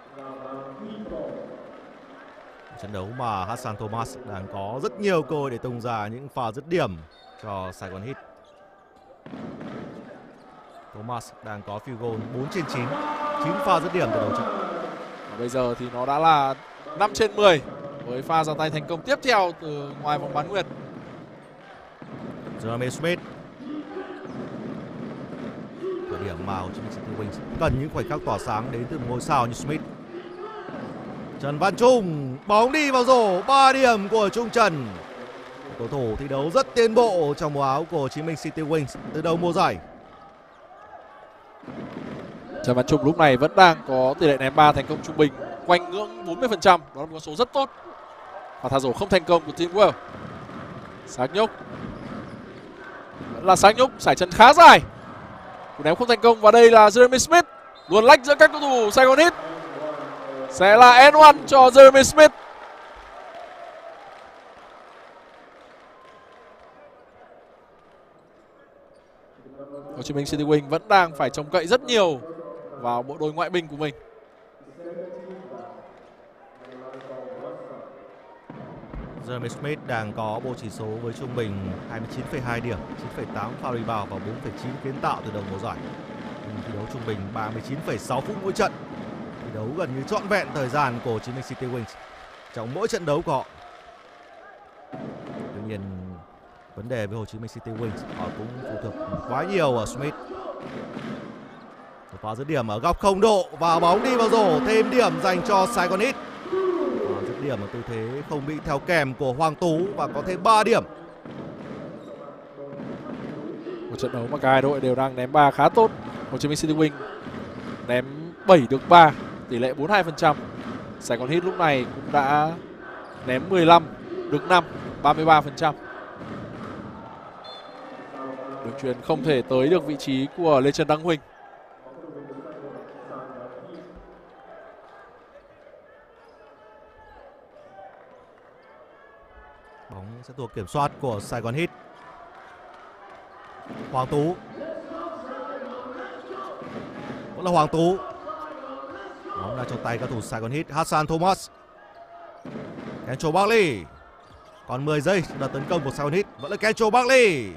Trận đấu mà Hassan Thomas đang có rất nhiều cơ hội để tung ra những pha dứt điểm cho Saigon Heat. Thomas đang có field goal bốn trên chín. chín pha dứt điểm từ đầu trận. Và bây giờ thì nó đã là năm trên mười với pha ra tay thành công tiếp theo từ ngoài vòng bán nguyệt. Jeremy Smith. Thời điểm mà Hồ Chí Minh City Wings cần những khoảnh khắc tỏa sáng đến từ một ngôi sao như Smith. Trần Văn Trung, bóng đi vào rổ, ba điểm của Trung Trần. Cầu thủ thi đấu rất tiến bộ trong màu áo của Hồ Chí Minh City Wings từ đầu mùa giải. Trần Văn Trung lúc này vẫn đang có tỷ lệ ném ba thành công trung bình quanh ngưỡng bốn mươi phần trăm, đó là một con số rất tốt. Và thả rổ không thành công của Tim Well. Sáng Nhúc. Vẫn là Sáng Nhúc, sải chân khá dài. Cú ném không thành công và đây là Jeremy Smith. Luồn lách giữa các cầu thủ Saigon Heat. Sẽ là and one cho Jeremy Smith. Hồ Chí Minh City Wing vẫn đang phải trông cậy rất nhiều vào bộ đôi ngoại binh của mình. Jeremy Smith đang có bộ chỉ số với trung bình hai mươi chín phẩy hai điểm, chín phẩy tám foul rebound và bốn phẩy chín kiến tạo từ đầu mùa giải. Thi đấu trung bình ba mươi chín phẩy sáu phút mỗi trận. Thi đấu gần như trọn vẹn thời gian của Hồ Chí Minh City Wings trong mỗi trận đấu của họ. Tuy nhiên, vấn đề với Hồ Chí Minh City Wings họ cũng phụ thuộc quá nhiều ở Smith. Pha dứt điểm ở góc không độ và bóng đi vào rổ, thêm điểm dành cho Saigon Heat. Dứt điểm ở tư thế không bị theo kèm của Hoàng Tú và có thêm ba điểm. Một trận đấu mà cả hai đội đều đang ném ba khá tốt. Hồ Chí Minh City Wing ném bảy được ba, tỷ lệ bốn mươi hai phần trăm. Saigon Heat lúc này cũng đã ném mười lăm được năm, ba mươi ba phần trăm. Đường chuyền không thể tới được vị trí của Lê Trần Đăng Huỳnh. Bóng sẽ thuộc kiểm soát của Saigon Heat. Hoàng Tú. Vẫn là Hoàng Tú. Bóng đang trong tay cầu thủ Saigon Heat, Hassan Thomas. Kencho Barkley. Còn mười giây đợt tấn công của Saigon Heat, vẫn là Kencho Barkley.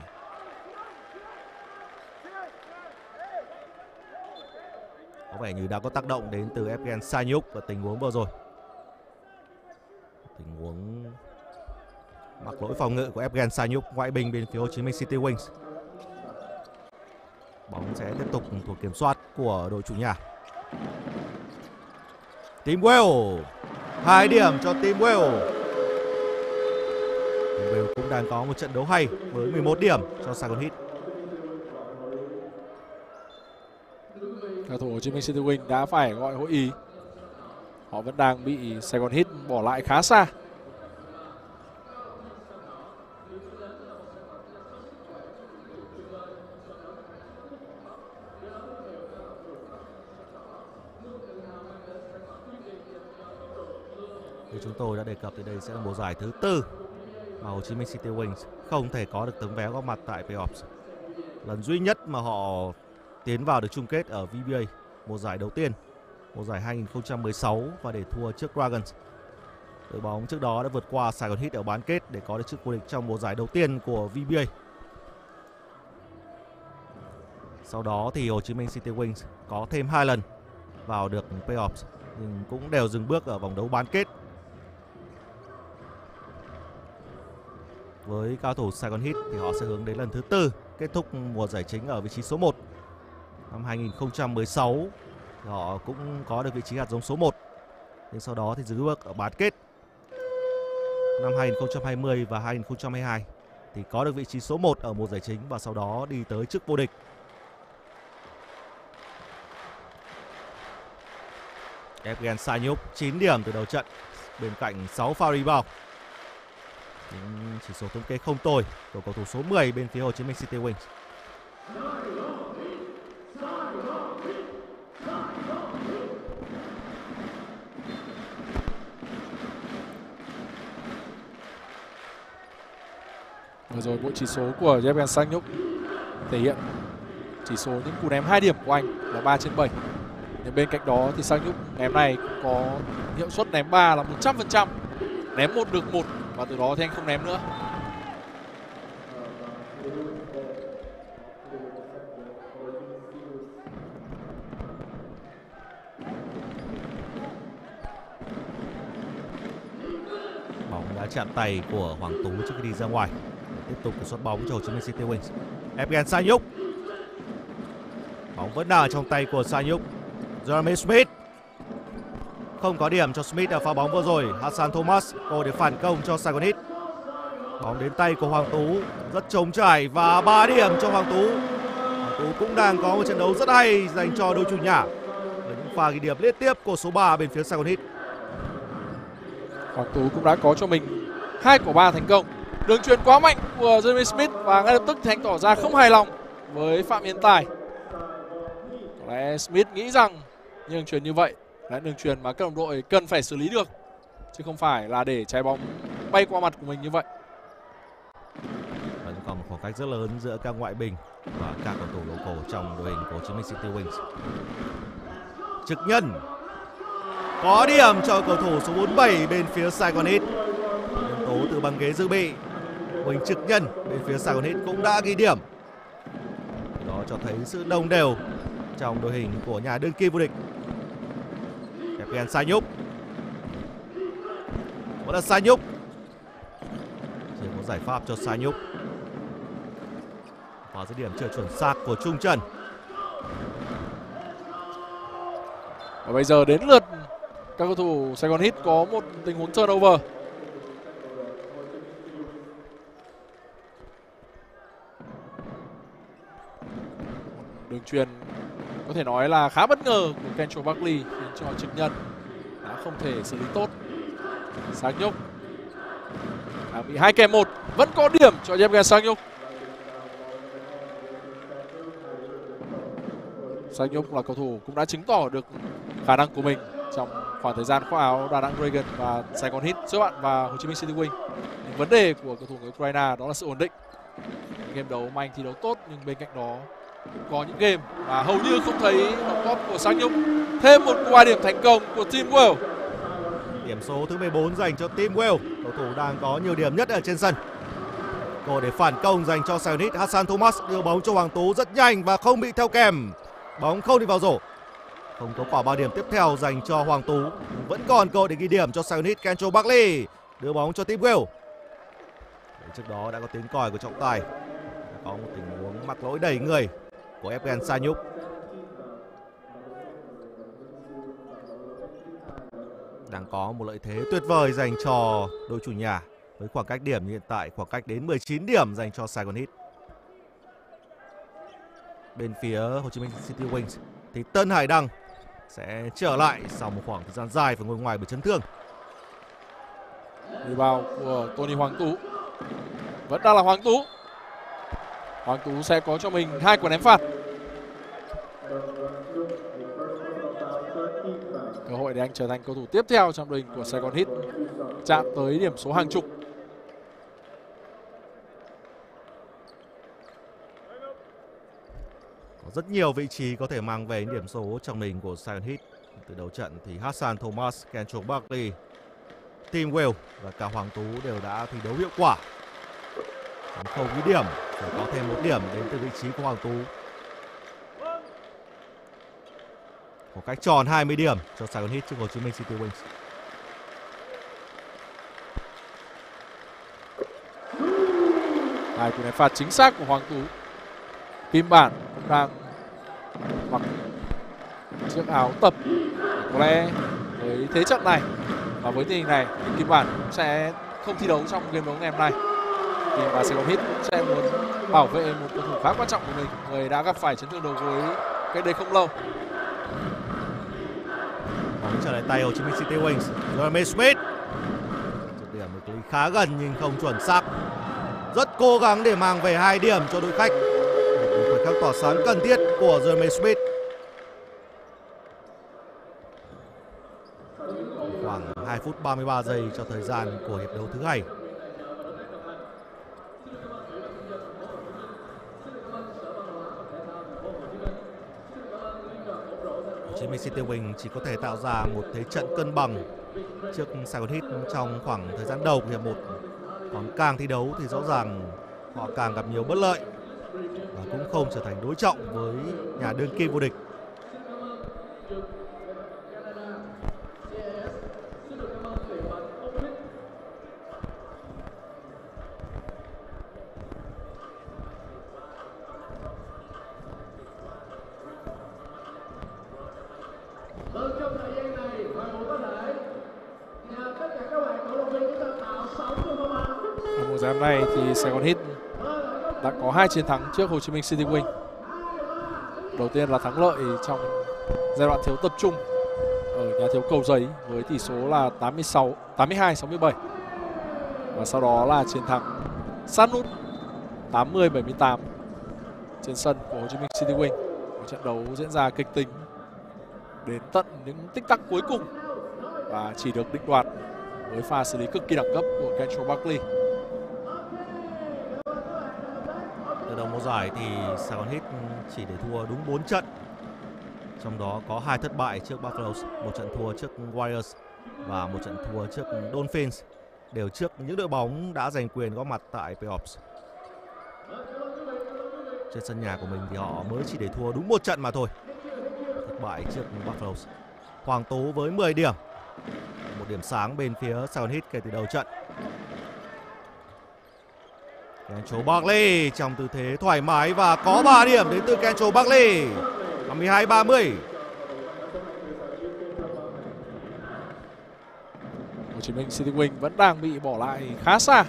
Có vẻ như đã có tác động đến từ Evgen Sanyuk ở tình huống vừa rồi. Tình huống mắc lỗi phòng ngự của Evgen Sanyuk, ngoại binh bên phía Hồ Chí Minh City Wings. Bóng sẽ tiếp tục thuộc kiểm soát của đội chủ nhà. Tim Well, hai điểm cho Tim Well. Tim Well cũng đang có một trận đấu hay với mười một điểm cho Saigon Heat. Cầu thủ Hồ Chí Minh City Wing đã phải gọi hội ý. Họ vẫn đang bị Saigon Heat bỏ lại khá xa. Như chúng tôi đã đề cập thì đây sẽ là mùa giải thứ tư mà Hồ Chí Minh City Wings không thể có được tấm vé góp mặt tại playoffs. Lần duy nhất mà họ tiến vào được chung kết ở vê bê a, mùa giải đầu tiên, mùa giải hai nghìn không trăm mười sáu và để thua trước Dragons. Đội bóng trước đó đã vượt qua Saigon Heat ở bán kết để có được chức vô địch trong mùa giải đầu tiên của vê bê a. Sau đó thì Hồ Chí Minh City Wings có thêm hai lần vào được playoffs nhưng cũng đều dừng bước ở vòng đấu bán kết. Với cao thủ Saigon Heat thì họ sẽ hướng đến lần thứ tư kết thúc mùa giải chính ở vị trí số một. Năm hai nghìn không trăm mười sáu thì họ cũng có được vị trí hạt giống số một. Nhưng sau đó thì dừng bước ở bán kết. Năm hai nghìn không trăm hai mươi và hai nghìn không trăm hai mươi hai thì có được vị trí số một ở mùa giải chính và sau đó đi tới chức vô địch. Evgen Sanyuk chín điểm từ đầu trận bên cạnh sáu foul rebound. Những chỉ số thống kê không tồi của cầu thủ số mười bên phía Hồ Chí Minh City Wings. Vừa rồi bộ chỉ số của Evgen Sanyuk thể hiện chỉ số những cú ném hai điểm của anh là ba trên bảy. Nhưng bên cạnh đó thì Sanyuk ném này cũng có hiệu suất ném ba là một trăm phần trăm. Ném một được một và từ đó thì anh không ném nữa. chạm tay của Hoàng Tú trước khi đi ra ngoài. Tiếp tục kiểm soát bóng cho Hồ Chí Minh City Wings. Evgen Sayuk. Bóng vẫn đang ở trong tay của Sayuk. Jeremy Smith. Không có điểm cho Smith ở pha bóng vừa rồi. Hassan Thomas cơ hội để phản công cho Saigon Heat. Bóng đến tay của Hoàng Tú, rất trống trải và ba điểm cho Hoàng Tú. Hoàng Tú cũng đang có một trận đấu rất hay dành cho đội chủ nhà với những pha ghi điểm liên tiếp của số ba bên phía Saigon Heat. Hoàng Tú cũng đã có cho mình hai quả ba thành công. Đường chuyền quá mạnh của Jeremy Smith và ngay lập tức thì anh tỏ ra không hài lòng với Phạm Nhân Tài. Có lẽ Smith nghĩ rằng đường chuyền như vậy là đường chuyền mà các đồng đội cần phải xử lý được, chứ không phải là để trái bóng bay qua mặt của mình như vậy. Vẫn còn một khoảng cách rất lớn giữa các ngoại binh và các cầu thủ local trong đội hình của Hồ Chí Minh City Wings. Trực Nhân có điểm cho cầu thủ số bốn mươi bảy bên phía Saigon Heat. Nhân tố từ băng ghế dự bị, Huỳnh Trực Nhân bên phía Saigon Heat cũng đã ghi điểm. Đó cho thấy sự đồng đều trong đội hình của nhà đương kim vô địch. Evgen Sayuk. Vẫn là Sayuk. Chưa có giải pháp cho Sayuk. Và dứt điểm chưa chuẩn xác của Trung Trần. Và bây giờ đến lượt các cầu thủ Saigon Heat có một tình huống turnover. Đường chuyền có thể nói là khá bất ngờ của Kendrick Buckley khiến cho Trực Nhân đã không thể xử lý tốt. Sang Nhúc đã bị hai kèm một, vẫn có điểm cho Evgen Sang Nhúc. Sang Nhúc là cầu thủ cũng đã chứng tỏ được khả năng của mình trong khoảng thời gian khoác áo Đà Nẵng Dragon và Saigon Heat giữa bạn và Hồ Chí Minh City Wing. Nhưng vấn đề của cầu thủ người Ukraine đó là sự ổn định. Những game đấu mà anh thi đấu tốt, nhưng bên cạnh đó có những game mà hầu như không thấy đóng góp của Sang Nhúc. Thêm một quả điểm thành công của Team Well. Điểm số thứ mười bốn dành cho Team Well. Cầu thủ đang có nhiều điểm nhất ở trên sân. Cơ hội để phản công dành cho Saigon Heat. Hassan Thomas đưa bóng cho Hoàng Tú rất nhanh và không bị theo kèm. Bóng không đi vào rổ. Không có quả ba điểm tiếp theo dành cho Hoàng Tú. Vẫn còn cơ hội để ghi điểm cho Saigon Heat. Kendrick Buckley đưa bóng cho Team Well. Trước đó đã có tiếng còi của trọng tài. Đã có một tình huống mắc lỗi đẩy người của Evgen Sayuk. Đang có một lợi thế tuyệt vời dành cho đội chủ nhà với khoảng cách điểm hiện tại khoảng cách đến mười chín điểm dành cho Saigon Heat. Bên phía Hồ Chí Minh City Wings thì Tân Hải Đăng sẽ trở lại sau một khoảng thời gian dài phải ngồi ngoài bởi chấn thương. Rebound của Tony Hoàng Tú. Vẫn đang là Hoàng Tú. Hoàng Tú sẽ có cho mình hai quả ném phạt. Cơ hội để anh trở thành cầu thủ tiếp theo trong đội hình của Saigon Heat, chạm tới điểm số hàng chục. Có rất nhiều vị trí có thể mang về những điểm số trong mình của Saigon Heat. Từ đầu trận thì Hassan Thomas, Kendrick Buckley, Team Well và cả Hoàng Tú đều đã thi đấu hiệu quả. Không ghi điểm, phải có thêm một điểm đến từ vị trí của Hoàng Tú. Một cách tròn hai mươi điểm cho Saigon Heat trước Hồ Chí Minh City Wings. Hai cú ném phạt chính xác của Hoàng Tú. Kim Bản cũng đang mặc chiếc áo tập. Có lẽ với thế trận này và với tình hình này, Kim Bản cũng sẽ không thi đấu trong game đấu ngày hôm nay. Thì và Saigon Heat cũng sẽ muốn bảo vệ một cầu thủ khá quan trọng của mình, người đã gặp phải chấn thương đầu gối cách đây không lâu. Bóng trở lại tay Hồ Chí Minh City Wings. Jeremy Smith. Dứt điểm được lý khá gần nhưng không chuẩn xác. Rất cố gắng để mang về hai điểm cho đội khách. Một khoảnh khắc tỏa sáng cần thiết của Jeremy Smith. Khoảng hai phút ba mươi ba giây cho thời gian của hiệp đấu thứ hai. Hồ Chí Minh City Wings chỉ có thể tạo ra một thế trận cân bằng trước Saigon Heat trong khoảng thời gian đầu của hiệp một. Còn càng thi đấu thì rõ ràng họ càng gặp nhiều bất lợi và cũng không trở thành đối trọng với nhà đương kim vô địch. Giải đấu này thì Sài Gòn Heat đã có hai chiến thắng trước Hồ Chí Minh City Wing. Đầu tiên là thắng lợi trong giai đoạn thiếu tập trung ở nhà thiếu Cầu Giấy với tỷ số là tám mươi sáu, tám mươi hai sáu mươi bảy. Và sau đó là chiến thắng sát nút tám mươi bảy mươi tám trên sân của Hồ Chí Minh City Wing. Một trận đấu diễn ra kịch tính đến tận những tích tắc cuối cùng và chỉ được định đoạt với pha xử lý cực kỳ đẳng cấp của Kendrick Buckley. Từ đầu mùa giải thì Sài Gòn Heat chỉ để thua đúng bốn trận. Trong đó có hai thất bại trước Buffaloes, một trận thua trước Warriors và một trận thua trước Dolphins, đều trước những đội bóng đã giành quyền góp mặt tại playoffs. Trên sân nhà của mình thì họ mới chỉ để thua đúng một trận mà thôi. Thất bại trước Buffaloes. Hoàng Tố với mười điểm. Một điểm sáng bên phía Sài Gòn Heat kể từ đầu trận. Kendrick Buckley trong tư thế thoải mái và có ba điểm đến từ Kendrick Buckley. năm mươi hai ba mươi. Hồ Chí Minh City Wing vẫn đang bị bỏ lại khá xa.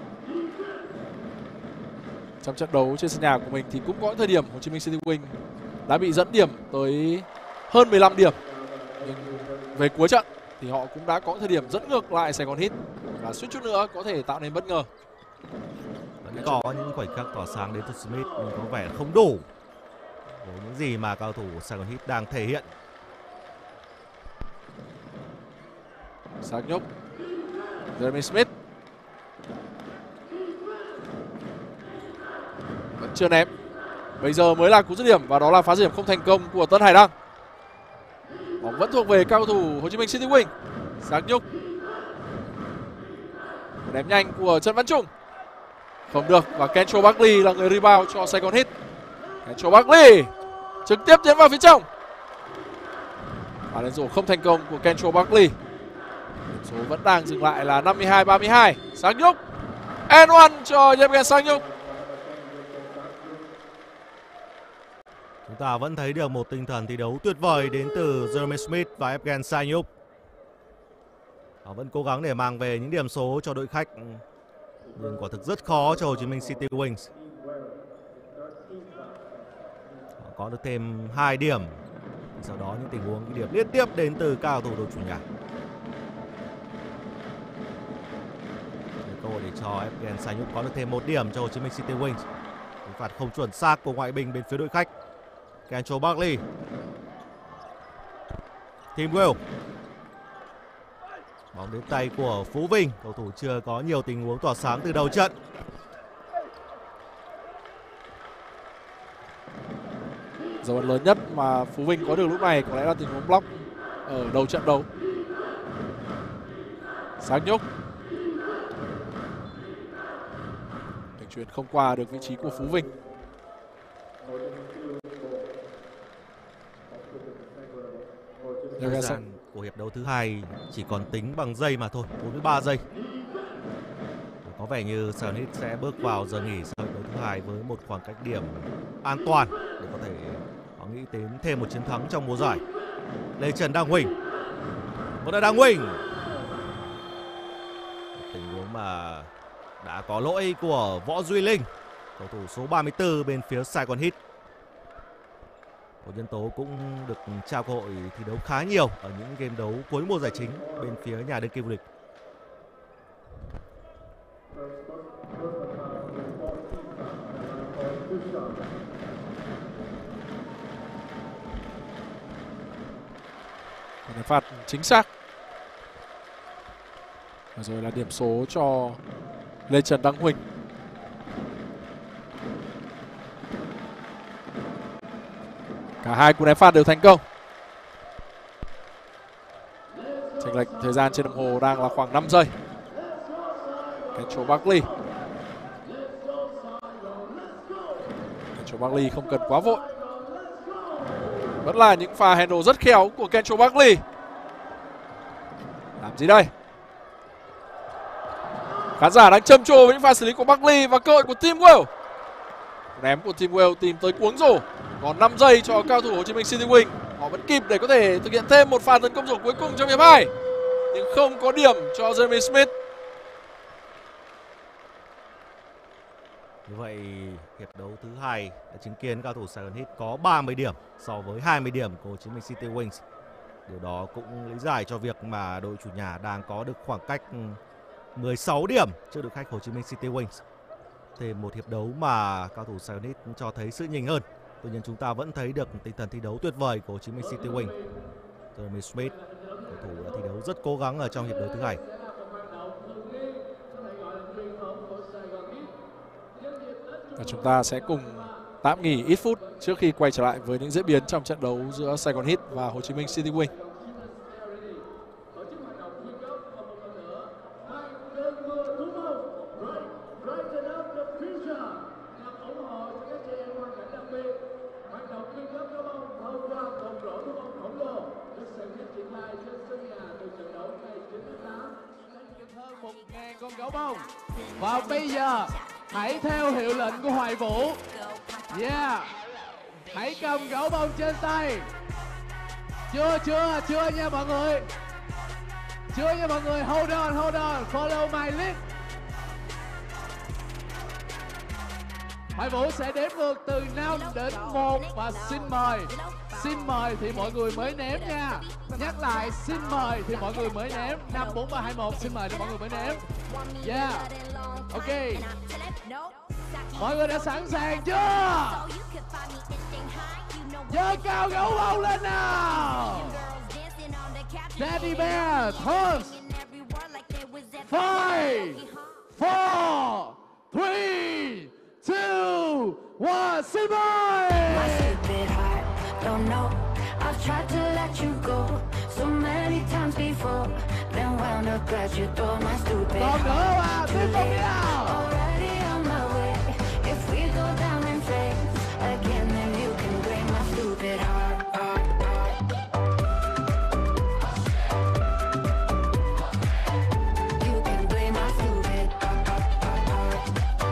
Trong trận đấu trên sân nhà của mình thì cũng có thời điểm Hồ Chí Minh City Wing đã bị dẫn điểm tới hơn mười lăm điểm. Nhưng về cuối trận thì họ cũng đã có thời điểm dẫn ngược lại Sài Gòn Heat và suýt chút nữa có thể tạo nên bất ngờ. Vẫn có những khoảnh khắc tỏa sáng đến từ Smith nhưng có vẻ không đủ với những gì mà cao thủ Sài Gòn Heat đang thể hiện. Sáng nhúc Jeremy Smith vẫn chưa ném. Bây giờ mới là cú dứt điểm và đó là phá dứt điểm không thành công của Tân Hải Đăng. Bóng vẫn thuộc về cao thủ Hồ Chí Minh City Wing. Sáng nhúc ném nhanh của Trần Văn Trung không được và Kendrick Buckley là người rebound cho Sài Gòn Heat. Kendrick Buckley trực tiếp tiến vào phía trong và lên rổ không thành công của Kendrick Buckley. Điểm số vẫn đang dừng lại là năm mươi hai ba mươi hai. Sang Nhúc and one cho Yevgen Sang Nhúc. Chúng ta vẫn thấy được một tinh thần thi đấu tuyệt vời đến từ Jeremy Smith và Yevgen Sang Nhúc. Họ vẫn cố gắng để mang về những điểm số cho đội khách, nhưng quả thực rất khó cho Hồ Chí Minh City Wings. Họ có được thêm hai điểm. Sau đó những tình huống điểm liên tiếp đến từ cao thủ đội chủ nhà. Cơ hội để cho Yevgen Sang Nhúc có được thêm một điểm cho Hồ Chí Minh City Wings. Cú phạt không chuẩn xác của ngoại binh bên phía đội khách. Kendrick Buckley. Tim Will. Bóng đến tay của Phú Vinh. Cầu thủ chưa có nhiều tình huống tỏa sáng từ đầu trận. Dấu ấn lớn nhất mà Phú Vinh có được lúc này có lẽ là tình huống block ở đầu trận đấu. Sang Nhúc. Đường chuyền không qua được vị trí của Phú Vinh. Thời gian của hiệp đấu thứ hai chỉ còn tính bằng giây mà thôi, bốn mươi ba giây. Có vẻ như Sài Gòn Heat sẽ bước vào giờ nghỉ sau hiệp đấu thứ hai với một khoảng cách điểm an toàn để có thể họ nghĩ đến thêm một chiến thắng trong mùa giải. Lê Trần Đăng Huỳnh, vẫn là Đăng Huỳnh. Tình huống mà đã có lỗi của Võ Duy Linh, cầu thủ số ba mươi tư bên phía Sài Gòn Heat. Hồ Nhân Tố cũng được trao cơ hội thi đấu khá nhiều ở những game đấu cuối mùa giải chính bên phía nhà đương kim vô địch. Một phạt chính xác. Và rồi là điểm số cho Lê Trần Đăng Huỳnh. Cả hai cú ném phạt đều thành công. Chênh lệch thời gian trên đồng hồ đang là khoảng năm giây. Kendrick Buckley. Kendrick Buckley không cần quá vội. Vẫn là những pha handle rất khéo của Kendrick Buckley. Làm gì đây? Khán giả đang trầm trồ với những pha xử lý của Buckley và cơ hội của Tim Will. Ném của Tim Will tìm tới cuống rổ. Còn năm giây cho cao thủ Hồ Chí Minh City Wing. Họ vẫn kịp để có thể thực hiện thêm một pha tấn công rổ cuối cùng trong hiệp hai. Nhưng không có điểm cho Jeremy Smith. Như vậy hiệp đấu thứ hai đã chứng kiến cao thủ Saigon Heat có ba mươi điểm so với hai mươi điểm của Hồ Chí Minh City Wings. Điều đó cũng lý giải cho việc mà đội chủ nhà đang có được khoảng cách mười sáu điểm trước đội khách Hồ Chí Minh City Wings. Thêm một hiệp đấu mà cao thủ Saigon Heat cho thấy sự nhỉnh hơn. Tuy nhiên chúng ta vẫn thấy được tinh thần thi đấu tuyệt vời của Hồ Chí Minh City Wings. Jeremy Smith, cầu thủ đã thi đấu rất cố gắng ở trong hiệp đấu thứ hai. Và chúng ta sẽ cùng tạm nghỉ ít phút trước khi quay trở lại với những diễn biến trong trận đấu giữa Saigon Heat và Hồ Chí Minh City Wing. một nghìn con gấu bông. Và bây giờ hãy theo hiệu lệnh của Hoài Vũ. Yeah. Hãy cầm gấu bông trên tay. Chưa chưa chưa nha mọi người. Chưa nha mọi người. Hold on hold on. Follow my lead. Hoài Vũ sẽ đếm ngược từ năm đến một và xin mời. Xin mời thì mọi người mới ném nha. Nhắc lại xin mời thì mọi người mới ném. Năm, bốn, ba, hai, một. Xin mời thì mọi người mới ném. Yeah. Ok. Mọi người đã sẵn sàng chưa? Giơ cao gấu bông lên nào. Daddy Bear, toss. Five, four, three, two, one. Xin mời. Don't know, I've tried to let you go so many times before, then wound up at your door, my stupid. Còn nữa mà, tiếp tục đi nào. Already on my way. If we go down in flames again, then you can break my stupid heart. heart, heart. You can break my stupid heart, heart, heart.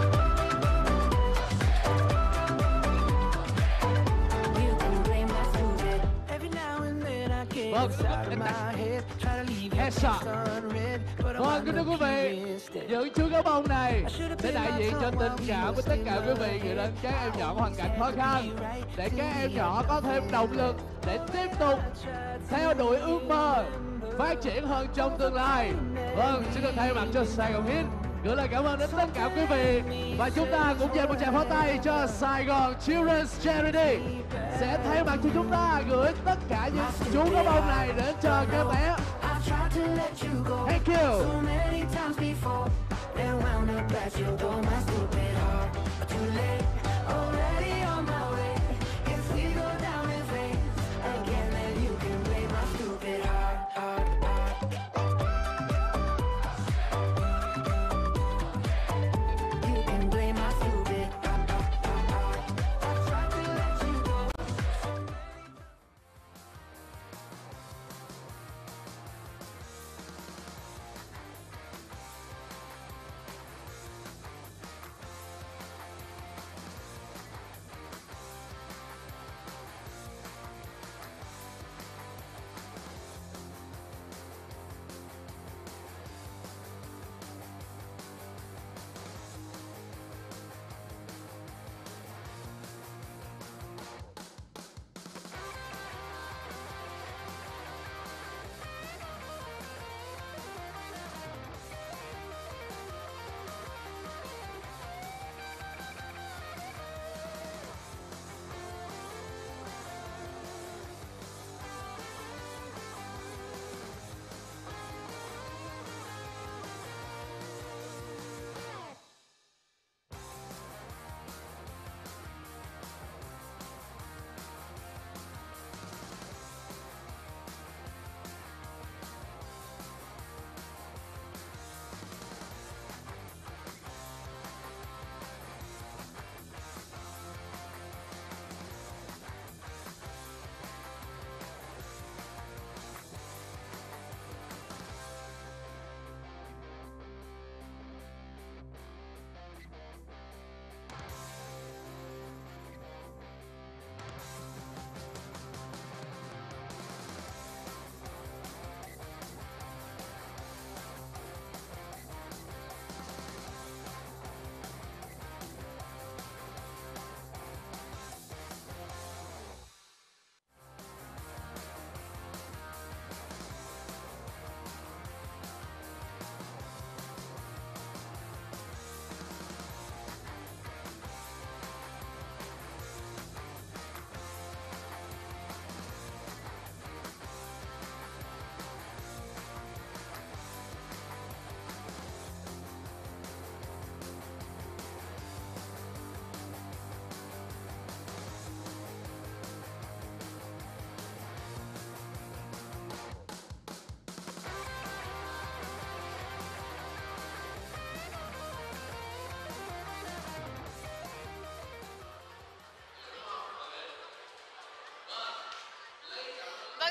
You can break my stupid. Every now and then I get inside of my head, try to leave you Headshot. unread, but I'm Vâng, kính thưa quý vị, những chú gấu bông này sẽ đại diện cho tình cảm của tất cả quý vị gửi đến các em nhỏ có hoàn cảnh khó khăn, để các em nhỏ có thêm động lực để tiếp tục theo đuổi ước mơ, phát triển hơn trong tương lai. Vâng, xin được thay mặt cho Saigon Heat gửi lời cảm ơn đến tất cả quý vị, và chúng ta cũng dành một tràng pháo tay cho Saigon Children's Charity sẽ thay mặt cho chúng ta gửi tất cả những chú gấu bông này đến cho các bé. tried to let you go Thank you. so many times before, then wound up at your door, my stupid heart. Too late, already on my way. If we go down in flames again, then you can blame my stupid heart, heart, heart. You can blame my stupid heart, heart, heart. I tried to let you go.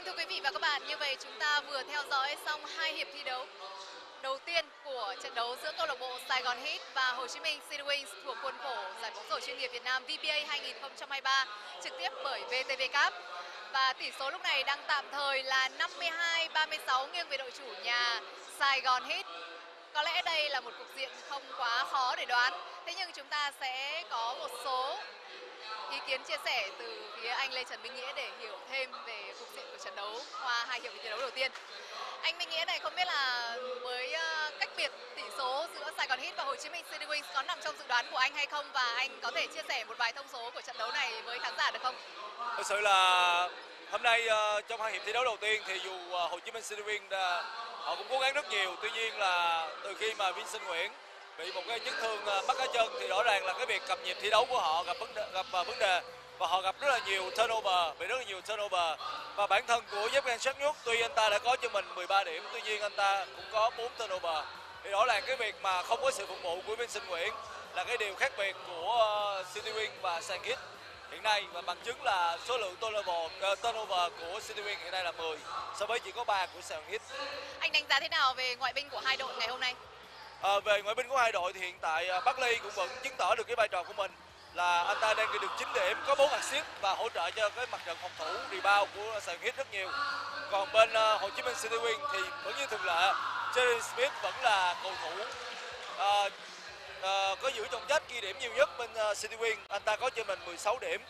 thưa quý vị và các bạn, như vậy chúng ta vừa theo dõi xong hai hiệp thi đấu đầu tiên của trận đấu giữa câu lạc bộ Sài Gòn Heat và Hồ Chí Minh City Wings thuộc khuôn khổ giải bóng rổ chuyên nghiệp Việt Nam vê bê a hai không hai ba trực tiếp bởi vê tê vê Cup. Và tỷ số lúc này đang tạm thời là năm mươi hai ba mươi sáu nghiêng về đội chủ nhà Sài Gòn Heat. Có lẽ đây là một cục diện không quá khó để đoán. Thế nhưng chúng ta sẽ có một số ý kiến chia sẻ từ phía anh Lê Trần Minh Nghĩa để hiểu thêm về cục diện của trận đấu qua hai hiệp thi đấu đầu tiên. Anh Minh Nghĩa này, không biết là với cách biệt tỷ số giữa Sài Gòn Heat và Hồ Chí Minh City Wings có nằm trong dự đoán của anh hay không, và anh có thể chia sẻ một vài thông số của trận đấu này với khán giả được không? Thực sự là hôm nay uh, trong hai hiệp thi đấu đầu tiên thì dù uh, Hồ Chí Minh City Wings uh, họ cũng cố gắng rất nhiều, tuy nhiên là từ khi mà Vincent Nguyễn bị một cái chấn thương uh, bắt cá chân thì rõ ràng là cái việc cập nhịp thi đấu của họ gặp vấn đề, gặp uh, vấn đề và họ gặp rất là nhiều turnover, bị rất là nhiều turnover. Và bản thân của Yevgen Shakhnuk, tuy anh ta đã có cho mình mười ba điểm, tuy nhiên anh ta cũng có bốn turnover. Thì rõ ràng cái việc mà không có sự phục vụ của Vincent Nguyễn là cái điều khác biệt của uh, City Wings và Sài Gòn Heat hiện nay, và bằng chứng là số lượng turnover, uh, turnover của City Wings hiện nay là mười so với chỉ có ba của Sài Gòn Heat. Anh đánh giá thế nào về ngoại binh của hai đội ngày hôm nay? À, về ngoại binh của hai đội thì hiện tại uh, Barkley cũng vẫn chứng tỏ được cái vai trò của mình, là anh ta đang ghi được chín điểm, có bốn assist và hỗ trợ cho cái mặt trận phòng thủ rebound của Sài Gòn Heat rất nhiều. Còn bên uh, Hồ Chí Minh City Wings thì vẫn như thường lệ, Jerry Smith vẫn là cầu thủ uh, uh, có giữ trọng trách ghi điểm nhiều nhất bên uh, City Wings. Anh ta có cho mình mười sáu điểm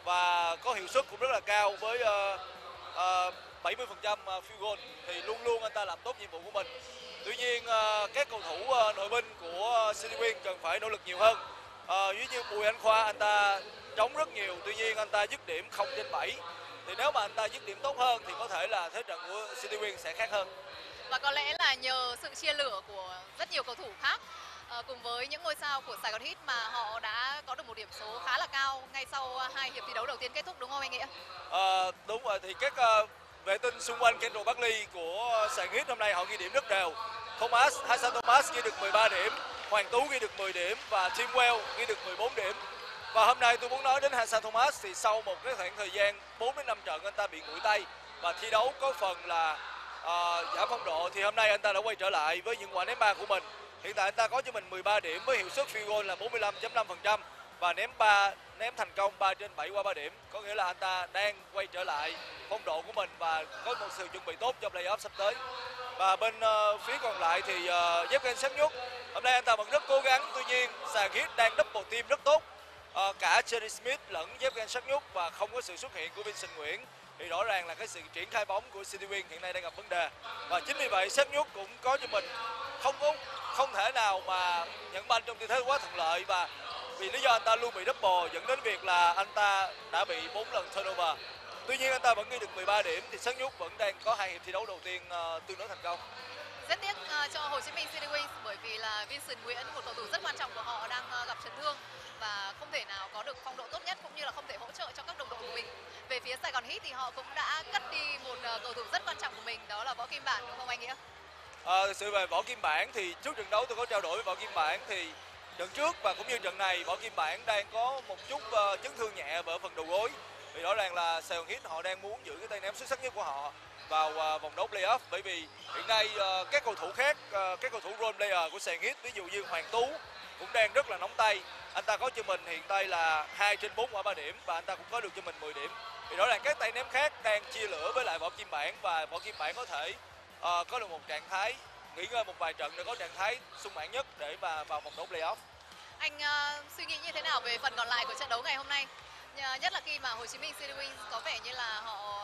và có hiệu suất cũng rất là cao với uh, uh, bảy mươi phần trăm field goal, thì luôn luôn anh ta làm tốt nhiệm vụ của mình. Tuy nhiên uh, các cầu thủ uh, nội binh của City Wings cần phải nỗ lực nhiều hơn. Uh, ví như Bùi Anh Khoa, anh ta trống rất nhiều, tuy nhiên anh ta dứt điểm không trên bảy. Thì nếu mà anh ta dứt điểm tốt hơn thì có thể là thế trận của City Wings sẽ khác hơn. Và có lẽ là nhờ sự chia lửa của rất nhiều cầu thủ khác uh, cùng với những ngôi sao của Sài Gòn Heat mà họ đã có được một điểm số khá là cao ngay sau hai hiệp thi đấu đầu tiên kết thúc, đúng không anh Nghĩa? Uh, đúng rồi, thì các uh, vệ tinh xung quanh Kendall Barkley của Sài Gòn Heat hôm nay họ ghi điểm rất đều. Thomas, Hassan Thomas ghi được mười ba điểm, Hoàng Tú ghi được mười điểm và Tim Well ghi được mười bốn điểm. Và hôm nay tôi muốn nói đến Hassan Thomas, thì sau một cái khoảng thời gian bốn đến năm trận anh ta bị nguội tay và thi đấu có phần là uh, giảm phong độ, thì hôm nay anh ta đã quay trở lại với những quả ném ba của mình. Hiện tại anh ta có cho mình mười ba điểm với hiệu suất field goal là bốn mươi lăm phẩy năm phần trăm và ném ba ném thành công ba trên bảy qua ba điểm, có nghĩa là anh ta đang quay trở lại phong độ của mình và có một sự chuẩn bị tốt cho playoff sắp tới. Và bên uh, phía còn lại thì uh, Yevgen Shakhnuk, hôm nay anh ta vẫn rất cố gắng, tuy nhiên Sài Gòn Heat đang double team rất tốt, uh, cả Jerry Smith lẫn Yevgen Shakhnuk, và không có sự xuất hiện của Vincent Nguyễn thì rõ ràng là cái sự triển khai bóng của City Wings hiện nay đang gặp vấn đề. Và chính vì vậy Shakhnuk cũng có cho mình không có không thể nào mà nhận banh trong tư thế quá thuận lợi, và vì lý do anh ta luôn bị double dẫn đến việc là anh ta đã bị bốn lần turnover. Tuy nhiên anh ta vẫn ghi được mười ba điểm, thì Shakhnuk vẫn đang có hai hiệp thi đấu đầu tiên uh, tương đối thành công. Rất tiếc uh, cho Hồ Chí Minh City Wings bởi vì là Vincent Nguyễn, một cầu thủ rất quan trọng của họ, đang uh, gặp chấn thương và không thể nào có được phong độ tốt nhất, cũng như là không thể hỗ trợ cho các đồng đội của mình. Về phía Sài Gòn Heat thì họ cũng đã cất đi một uh, cầu thủ rất quan trọng của mình, đó là Võ Kim Bản, đúng không anh Nghĩa? À, thực sự về Võ Kim Bản thì trước trận đấu tôi có trao đổi với Võ Kim Bản, thì trận trước và cũng như trận này Võ Kim Bản đang có một chút uh, chấn thương nhẹ ở phần đầu gối. Vì rõ ràng là Sài Gòn Heat họ đang muốn giữ cái tay ném xuất sắc nhất của họ vào uh, vòng đấu playoff, bởi vì hiện nay uh, các cầu thủ khác, uh, các cầu thủ role player của Sài Gòn Heat, ví dụ như Hoàng Tú cũng đang rất là nóng tay. Anh ta có cho mình hiện tại là hai trên bốn quả ba điểm và anh ta cũng có được cho mình mười điểm. Thì rõ ràng các tay ném khác đang chia lửa với lại Võ Kim Bản, và Võ Kim Bản có thể uh, có được một trạng thái nghỉ ngơi một vài trận để có trạng thái sung mãn nhất để mà vào vòng đấu playoff. Anh uh, suy nghĩ như thế nào về phần còn lại của trận đấu ngày hôm nay? Nhất là khi mà Hồ Chí Minh City Wings có vẻ như là họ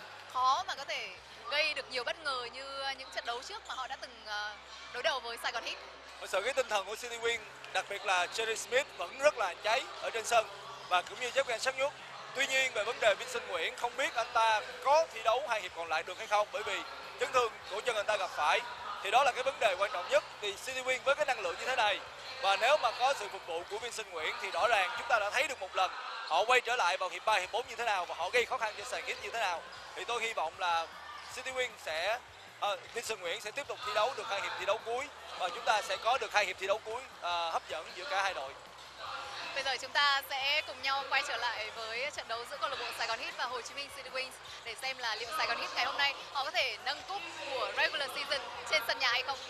khó mà có thể gây được nhiều bất ngờ như những trận đấu trước mà họ đã từng uh, đối đầu với Sài Gòn Heat. Thật sự cái tinh thần của City Wings, đặc biệt là Jerry Smith vẫn rất là cháy ở trên sân và cũng như Yevgen Shakhnuk. Tuy nhiên về vấn đề Vincent Nguyễn, không biết anh ta có thi đấu hai hiệp còn lại được hay không, bởi vì chấn thương của chân anh ta gặp phải. Thì đó là cái vấn đề quan trọng nhất. Thì City Wings với cái năng lượng như thế này, và nếu mà có sự phục vụ của Vincent Nguyễn thì rõ ràng chúng ta đã thấy được một lần họ quay trở lại vào hiệp ba, hiệp bốn như thế nào và họ gây khó khăn cho Sài Gòn Heat như thế nào. Thì tôi hy vọng là City Wings sẽ uh, Vincent Nguyễn sẽ tiếp tục thi đấu được hai hiệp thi đấu cuối và chúng ta sẽ có được hai hiệp thi đấu cuối uh, hấp dẫn giữa cả hai đội. Bây giờ chúng ta sẽ cùng nhau quay trở lại với trận đấu giữa câu lạc bộ Sài Gòn Heat và Hồ Chí Minh City Wings để xem là liệu Sài Gòn Heat ngày hôm nay họ có thể nâng cúp của regular season trên sân nhà hay không.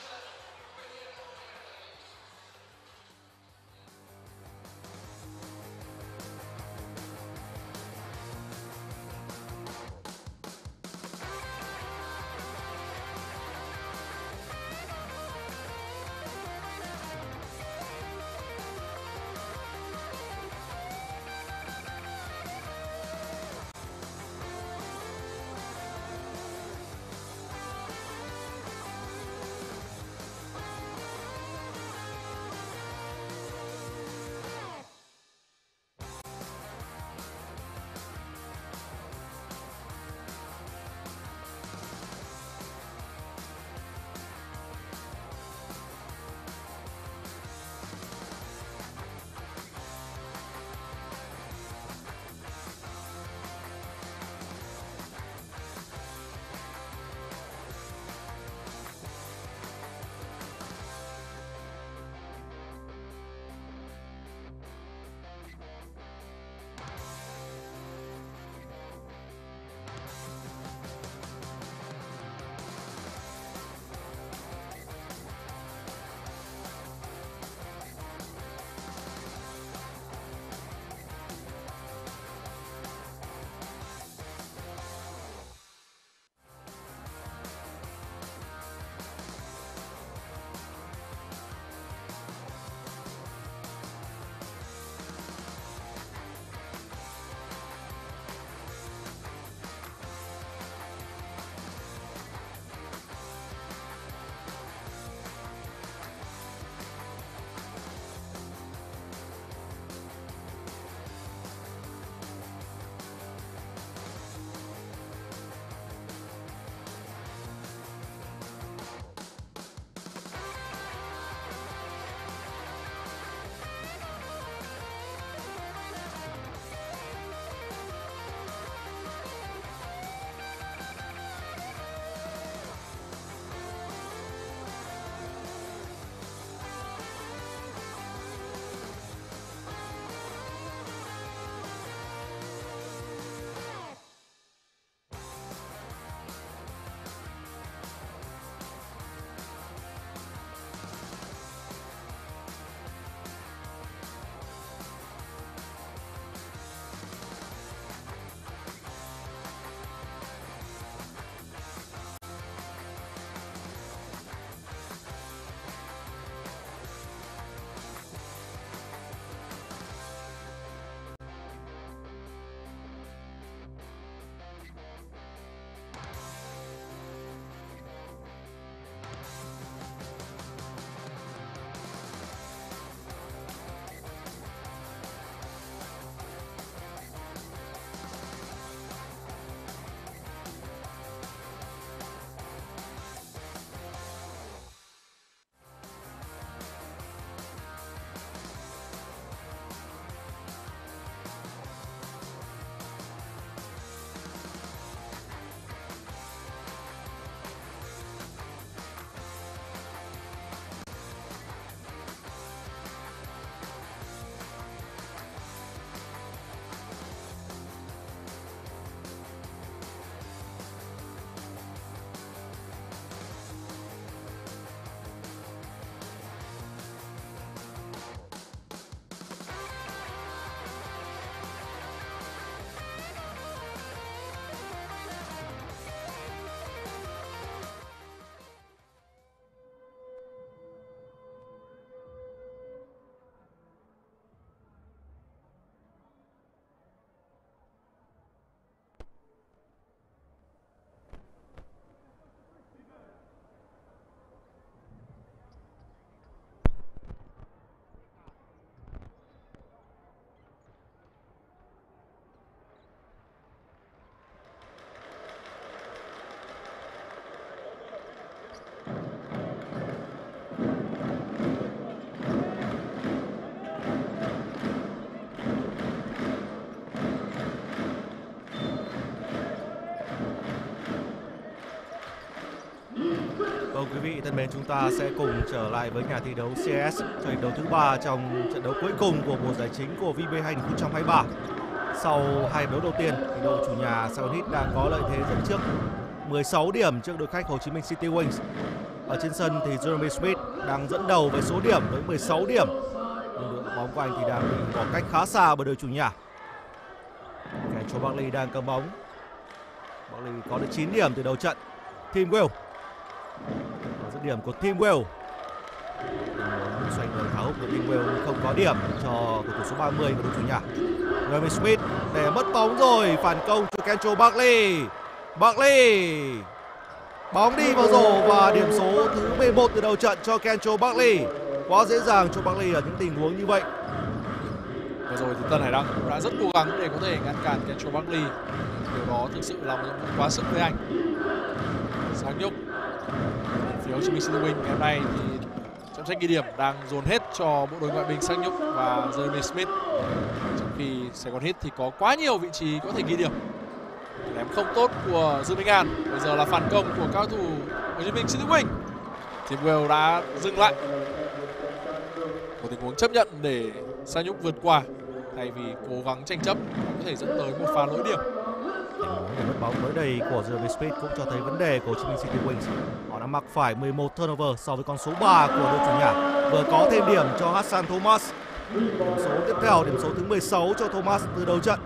Vâng quý vị thân mến, chúng ta sẽ cùng trở lại với nhà thi đấu xê ét cho hiệp đấu thứ ba trong trận đấu cuối cùng của mùa giải chính của vê bê hai không hai ba. Sau hai hiệp đấu đầu tiên, thì đội chủ nhà Saigon Heat đang có lợi thế dẫn trước mười sáu điểm trước đội khách Hồ Chí Minh City Wings. Ở trên sân thì Jeremy Smith đang dẫn đầu với số điểm với mười sáu điểm. Nhưng đội bóng của anh thì đang bị bỏ cách khá xa bởi đội chủ nhà. Kencho Buckley đang cầm bóng. Buckley có được chín điểm từ đầu trận. Tim Will. Dứt điểm của Tim Will. Xoay người tháo hút của Tim Will không có điểm cho cầu thủ số ba mươi của đội chủ nhà. Jeremy Smith để mất bóng rồi, phản công cho Kencho Buckley. Buckley. Bóng đi vào rổ và điểm số thứ mười một từ đầu trận cho Kencho Buckley. Quá dễ dàng cho Buckley ở những tình huống như vậy. Vừa rồi thì Tân Hải Đăng cũng đã rất cố gắng để có thể ngăn cản Kencho Buckley. Điều đó thực sự là một nhiệm vụ quá sức với anh. Sang Nhúc. Phía Hồ Chí Minh City Wing ngày hôm nay thì trọng trách ghi điểm đang dồn hết cho bộ đôi ngoại binh Sang Nhúc và Jeremy Smith. Trong khi Saigon Heat thì có quá nhiều vị trí có thể ghi điểm. Ném không tốt của Dương Minh An. Bây giờ là phản công của cao thủ Hồ Chí Minh City Wing. Tim Will đã dừng lại. Một tình huống chấp nhận để Sang Nhúc vượt qua thay vì cố gắng tranh chấp và có thể dẫn tới một pha lỗi điểm. Tình huống để mất bóng mới đây của Jeremy Smith cũng cho thấy vấn đề của Hồ Chí Minh City Wings. Họ đã mắc phải mười một turnover so với con số ba của đội chủ nhà. Vừa có thêm điểm cho Hassan Thomas. Điểm số tiếp theo, điểm số thứ mười sáu cho Thomas từ đầu trận.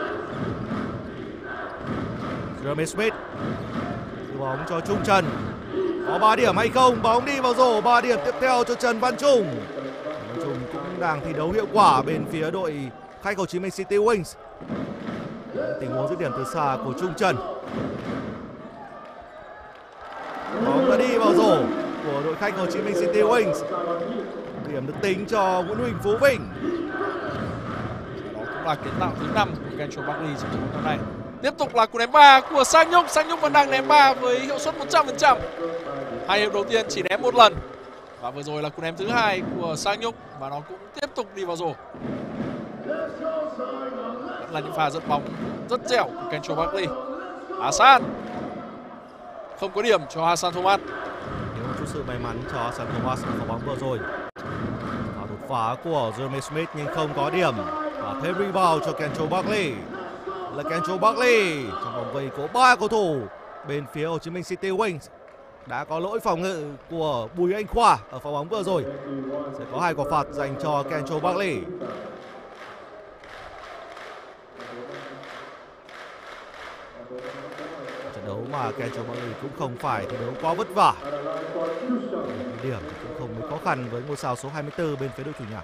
Jeremy Smith đưa bóng cho Trung Trần. Có ba điểm hay không? Bóng đi vào rổ. ba điểm tiếp theo cho Trần Văn Trung. Trần Văn Trung cũng đang thi đấu hiệu quả bên phía đội khách Hồ Chí Minh City Wings. Tình huống dứt điểm từ xa của Trung Trần. Bóng đã đi vào rổ của đội khách Hồ Chí Minh City Wings. Điểm được tính cho Nguyễn Huỳnh Phú Vinh. Đó cũng là kiến tạo thứ năm của Kencho Buckley trong trận đấu này. Tiếp tục là cú ném ba của Sang Nhúc. Sang Nhúc vẫn đang ném ba với hiệu suất một trăm phần trăm. Hai hiệp đầu tiên chỉ ném một lần. Và vừa rồi là cú ném thứ hai của Sang Nhúc và nó cũng tiếp tục đi vào rổ. Vẫn là những pha dẫn bóng rất dẻo của Kencho Buckley. Hassan. Không có điểm cho Hassan Thomas. Thiếu một chút sự may mắn cho Hassan Thomas ở bóng vừa rồi. Và đột phá của Jeremy Smith nhưng không có điểm. Và thêm rebound cho Kencho Buckley. Là Kencho Buckley trong vòng vây có ba cầu thủ bên phía Hồ Chí Minh City Wings. Đã có lỗi phòng ngự của Bùi Anh Khoa ở pha bóng vừa rồi. Sẽ có hai quả phạt dành cho Kencho Buckley. Trận đấu mà Kencho Buckley cũng không phải thi đấu quá vất vả. Điểm cũng không mấy khó khăn với ngôi sao số hai mươi tư bên phía đội chủ nhà.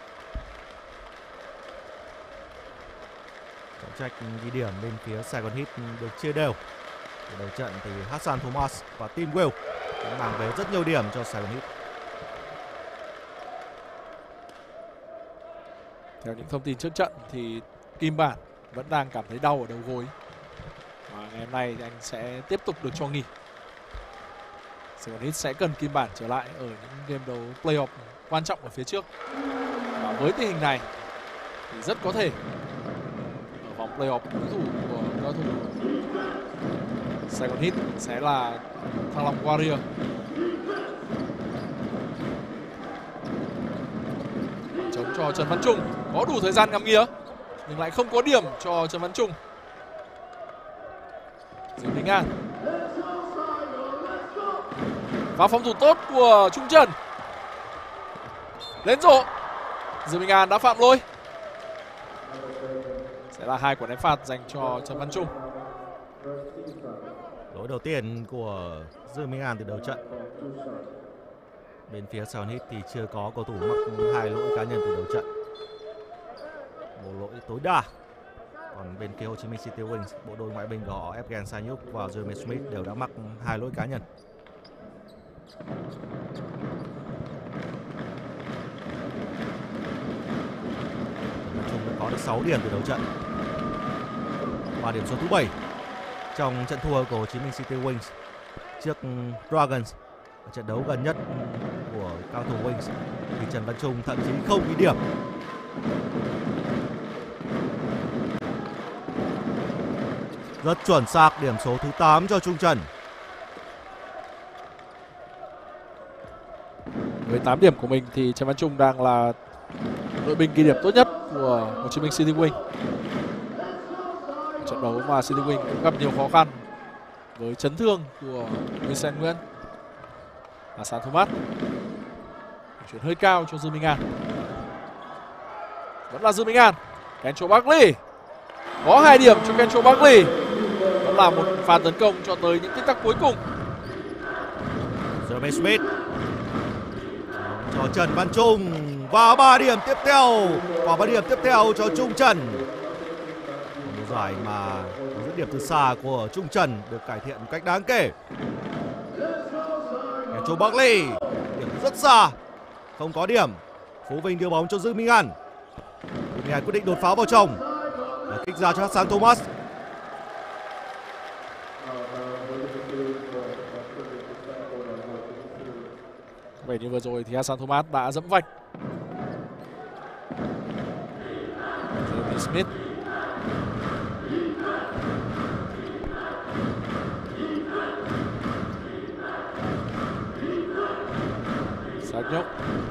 Trọng trách ghi điểm bên phía Saigon Heat được chia đều. Ở đầu trận thì Hassan Thomas và Tim Will cũng mang về rất nhiều điểm cho Saigon Heat. Theo những thông tin trước trận thì Kim Bản vẫn đang cảm thấy đau ở đầu gối. Và ngày hôm nay thì anh sẽ tiếp tục được cho nghỉ. Saigon Heat sẽ cần Kim Bản trở lại ở những game đấu playoff quan trọng ở phía trước. Và với tình hình này thì rất có thể ở vòng playoff đối thủ của đối thủ Saigon Heat sẽ là Thăng Long Warrior. Chống cho Trần Văn Trung, có đủ thời gian ngắm nghía nhưng lại không có điểm cho Trần Văn Trung. Dương Minh An. Và phòng thủ tốt của Trung Trần. Lên rổ. Dương Minh An đã phạm lỗi. Sẽ là hai quả ném phạt dành cho Trần Văn Trung. Lỗi đầu tiên của Dương Minh An từ đầu trận. Bên phía Saigon Heat thì chưa có cầu thủ mắc hai lỗi cá nhân từ đầu trận. Một lỗi tối đa. Còn bên phía Hồ Chí Minh City Wings, bộ đôi ngoại binh của họ Evgen Sanyuk và Jeremy Smith đều đã mắc hai lỗi cá nhân. Trung đã có được sáu điểm từ đầu trận. Và điểm số thứ bảy trong trận thua của Hồ Chí Minh City Wings trước Dragons. Ở trận đấu gần nhất của cao thủ Wings thì Trần Văn Trung thậm chí không ghi điểm. Rất chuẩn xác, điểm số thứ tám cho Trung Trần. Với tám điểm của mình thì Trần Văn Trung đang là đội binh ghi điểm tốt nhất của Hồ Chí Minh City Wing. Trận đấu mà City Wing cũng gặp nhiều khó khăn với chấn thương của Vincent Nguyễn. Hassan Thomas chuyển hơi cao cho Dương Minh An. Vẫn là Dương Minh An. Kencho Barkley có hai điểm cho Kencho Barkley. Đó là một pha tấn công cho tới những tích tắc cuối cùng. Jeremy Smith cho Trần Văn Trung và ba điểm tiếp theo, và ba điểm tiếp theo cho Trung Trần. Một giải mà dứt điểm từ xa của Trung Trần được cải thiện một cách đáng kể. Kencho Barkley điểm rất xa, không có điểm. Phú Vinh đưa bóng cho Dương Minh An. Dương Minh An quyết định đột phá vào trong và kích ra cho Hassan Thomas. Vậy như vừa rồi thì Hassan Thomas đã dẫm vạch. Jeremy Smith. Sang Nhúc.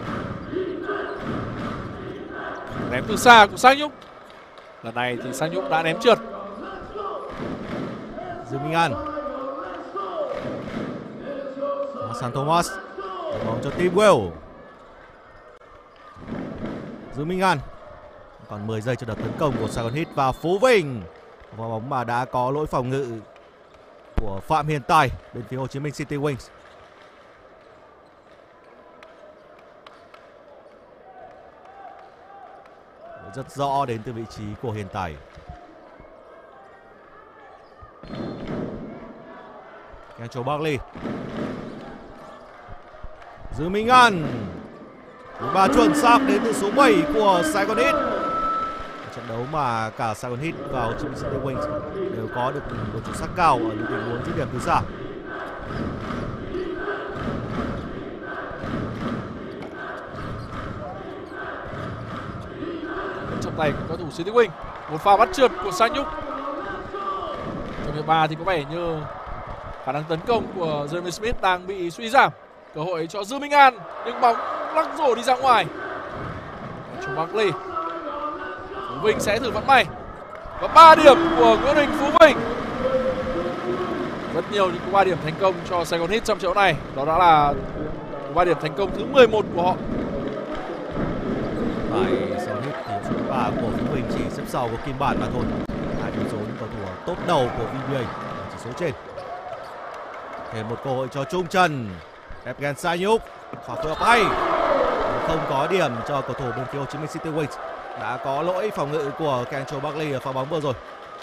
Ném từ xa của Sang Nhúc. Lần này thì Sang Nhúc đã ném trượt. Dương Minh An. Hassan Thomas. Bóng cho Tim Well. Dương Minh An. Còn mười giây cho đợt tấn công của Saigon Heat và Phú Vinh. Và bóng mà đã có lỗi phòng ngự của Phạm Hiền Tài bên phía Hồ Chí Minh City Wings. Rất rõ đến từ vị trí của Hiền Tài. Kencho Barkley. Dương Minh An. Và chuẩn xác đến từ số bảy của Saigon Heat. Trận đấu mà cả Saigon Heat và Hồ Chí Minh City Wings đều có được độ chuẩn xác cao ở những tình huống dứt điểm từ xa. Trong tay của cầu thủ City Wing. Một pha bắt trượt của Sang Nhúc. Trong hiệp ba thì có vẻ như khả năng tấn công của Jeremy Smith đang bị suy giảm. Cơ hội cho Dương Minh An, nhưng bóng lắc rổ đi ra ngoài. Cho Barkley. Phú Vinh sẽ thử vận may. Và ba điểm của Nguyễn Huỳnh Phú Vinh. Rất nhiều những ba điểm thành công cho Saigon Heat trong trận này. Đó đã là ba điểm thành công thứ mười một của họ. Tại Saigon Heat thì số ba của Phú Vinh chỉ xếp sau của Kim Bản mà thôi. Hai điểm số những cầu thủ top đầu của vê bê a chỉ số trên. Thêm một cơ hội cho Trung Trần. Evgen Sayuk pha phối hợp hay, không có điểm cho cầu thủ bên phía Hồ Chí Minh City Wings. Đã có lỗi phòng ngự của Kencho Barkley ở pha bóng vừa rồi.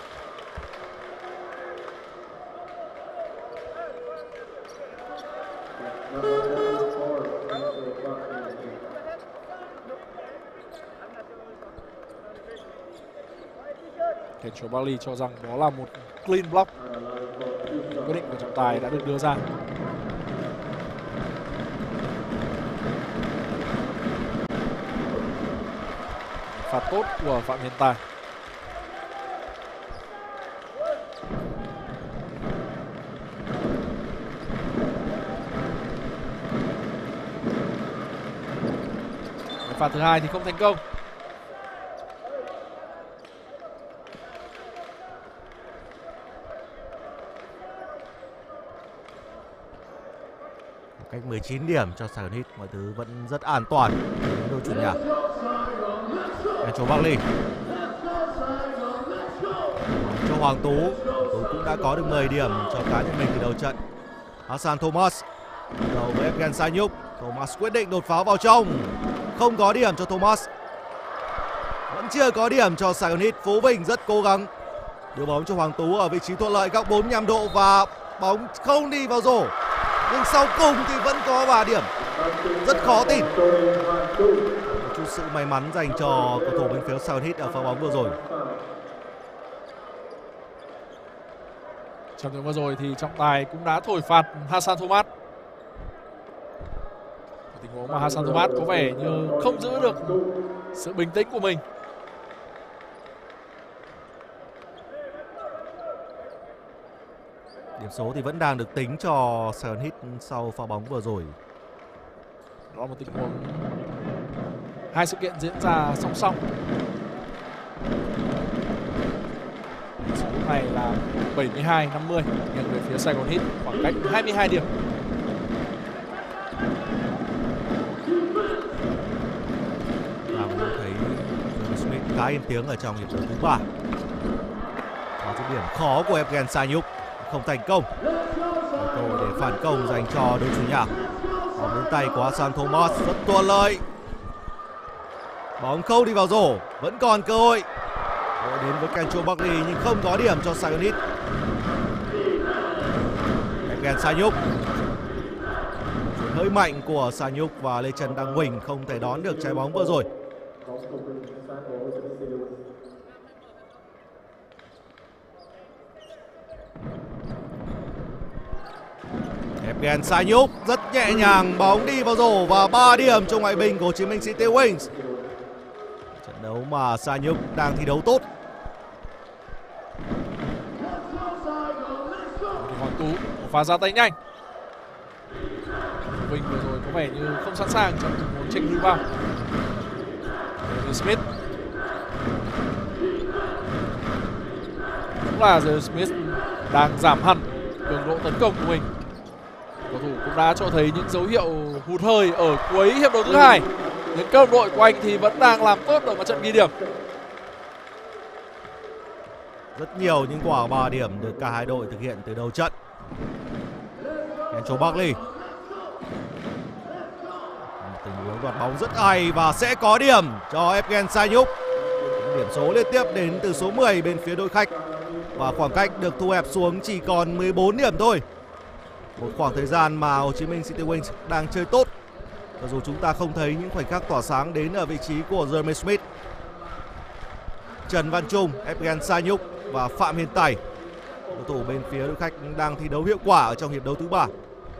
Kencho Barkley cho rằng đó là một clean block. Quyết định của trọng tài đã được đưa ra. Phạt tốt của Phạm Hiền Tài. Phạt thứ hai thì không thành công. Cách mười chín điểm cho Saigon Heat, mọi thứ vẫn rất an toàn đối chủ nhà. Kencho Barkley cho Hoàng Tú. Tú cũng đã có được mười điểm cho cá nhân mình từ đầu trận. Hassan Thomas đầu với Evgen Sayuk. Thomas quyết định đột phá vào trong, không có điểm cho Thomas. Vẫn chưa có điểm cho Saigon Heat. Phú Vinh rất cố gắng đưa bóng cho Hoàng Tú ở vị trí thuận lợi, góc bốn mươi lăm độ và bóng không đi vào rổ. Nhưng sau cùng thì vẫn có ba điểm. Rất khó tin. Một chút sự may mắn dành cho cầu thủ bên phía Saigon Heat ở pha bóng vừa rồi. Trong trận vừa rồi thì trọng tài cũng đã thổi phạt Hassan Thomas. Tình huống mà Hassan Thomas có vẻ như không giữ được sự bình tĩnh của mình. Điểm số thì vẫn đang được tính cho Saigon Heat sau pha bóng vừa rồi. Đó là một tình huống hai sự kiện diễn ra song song. Số lúc này là bảy mươi hai năm mươi nghiêng về phía Saigon Heat, khoảng cách hai mươi hai điểm. Làm thấy Smith khá yên tiếng ở trong hiệp đấu thứ ba. Có dứt điểm khó của Evgen Sanyuk không thành công. Cơ hội để phản công dành cho đội chủ nhà. Bóng đến tay của Hassan Thomas rất thuận lợi. Bóng không đi vào rổ, vẫn còn cơ hội. Cơ hội đến với Kencho Buckley nhưng không có điểm cho Saigon Heat. Evgen Sanyuk. Chuyển hơi mạnh của Sanyuk và Lê Trần Đăng Huỳnh không thể đón được trái bóng vừa rồi. Evgen Sanyuk rất nhẹ nhàng, bóng đi vào rổ và ba điểm cho ngoại binh của Hồ Chí Minh City Wings. Trận đấu mà Sanyuk đang thi đấu tốt. Hoàng Tú một pha ra tay nhanh. Vinh vừa rồi có vẻ như không sẵn sàng trong tình huống tranh rebound. Smith. Cũng là Jeremy Smith đang giảm hẳn cường độ tấn công của mình. Cầu thủ cũng đã cho thấy những dấu hiệu hụt hơi ở cuối hiệp đấu thứ hai. Những cơ đội của anh thì vẫn đang làm tốt ở mặt trận ghi điểm. Rất nhiều những quả ba điểm được cả hai đội thực hiện từ đầu trận. Kencho Buckley. Tình huống đoạt bóng rất hay và sẽ có điểm cho Evgen Sanyuk. Điểm số liên tiếp đến từ số mười bên phía đội khách. Và khoảng cách được thu hẹp xuống chỉ còn mười bốn điểm thôi. Một khoảng thời gian mà Hồ Chí Minh City Wings đang chơi tốt. Mặc dù chúng ta không thấy những khoảnh khắc tỏa sáng đến ở vị trí của Jeremy Smith, Trần Văn Trung, Evgen Sanyuk và Phạm Hiền Tài. Cầu thủ bên phía đội khách đang thi đấu hiệu quả ở trong hiệp đấu thứ ba.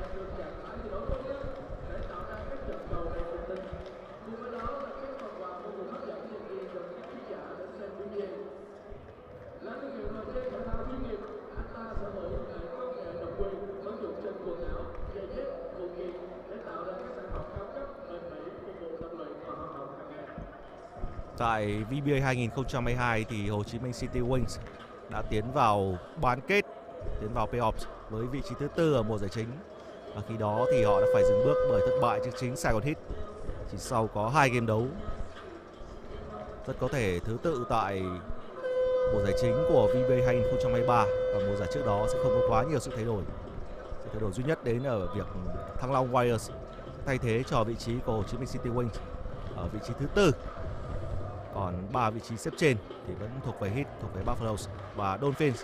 Tại vê bê a hai nghìn không trăm hai mươi hai thì Hồ Chí Minh City Wings đã tiến vào bán kết, tiến vào playoffs với vị trí thứ tư ở mùa giải chính. Và khi đó thì họ đã phải dừng bước bởi thất bại trước chính Saigon Heat chỉ sau có hai game đấu. Rất có thể thứ tự tại mùa giải chính của vê bê a hai nghìn không trăm hai mươi ba và mùa giải trước đó sẽ không có quá nhiều sự thay đổi. Sự thay đổi duy nhất đến ở việc Thăng Long Warriors thay thế cho vị trí của Hồ Chí Minh City Wings ở vị trí thứ tư. Còn ba vị trí xếp trên thì vẫn thuộc về Heat, thuộc về Buffaloes và Dolphins.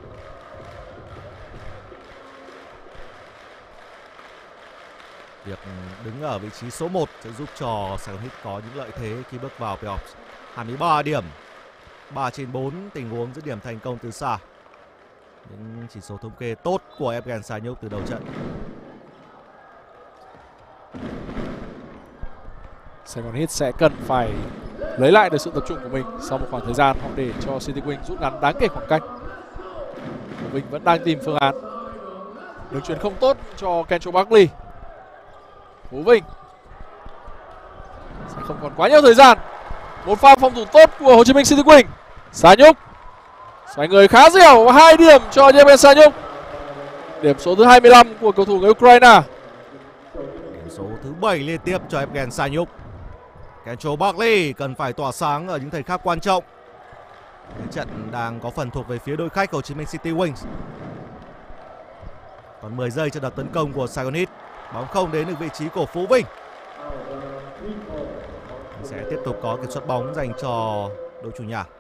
Việc đứng ở vị trí số một sẽ giúp cho Saigon Heat có những lợi thế khi bước vào playoffs. hai mươi ba điểm, ba trên bốn tình huống dứt điểm thành công từ xa. Những chỉ số thống kê tốt của Evgen Sanyuk từ đầu trận. Saigon Heat sẽ cần phải lấy lại được sự tập trung của mình sau một khoảng thời gian họ để cho City Wing rút ngắn đáng kể khoảng cách. Vinh vẫn đang tìm phương án. Đường chuyền không tốt cho Kencho Buckley. Phú Vinh sẽ không còn quá nhiều thời gian. Một pha phòng thủ tốt của Hồ Chí Minh City Wing. Sanyuk xoay người khá dẻo và hai điểm cho Evgen Sanyuk. Điểm số thứ hai mươi lăm của cầu thủ người Ukraine. Điểm số thứ bảy liên tiếp cho Evgen Sanyuk. Kencho Buckley cần phải tỏa sáng ở những thời khắc quan trọng. Trận đang có phần thuộc về phía đội khách Hồ Chí Minh City Wings. Còn mười giây cho đợt tấn công của Saigon Heat. Bóng không đến được vị trí của Phú Vinh. Sẽ tiếp tục có kiểm soát bóng dành cho đội chủ nhà.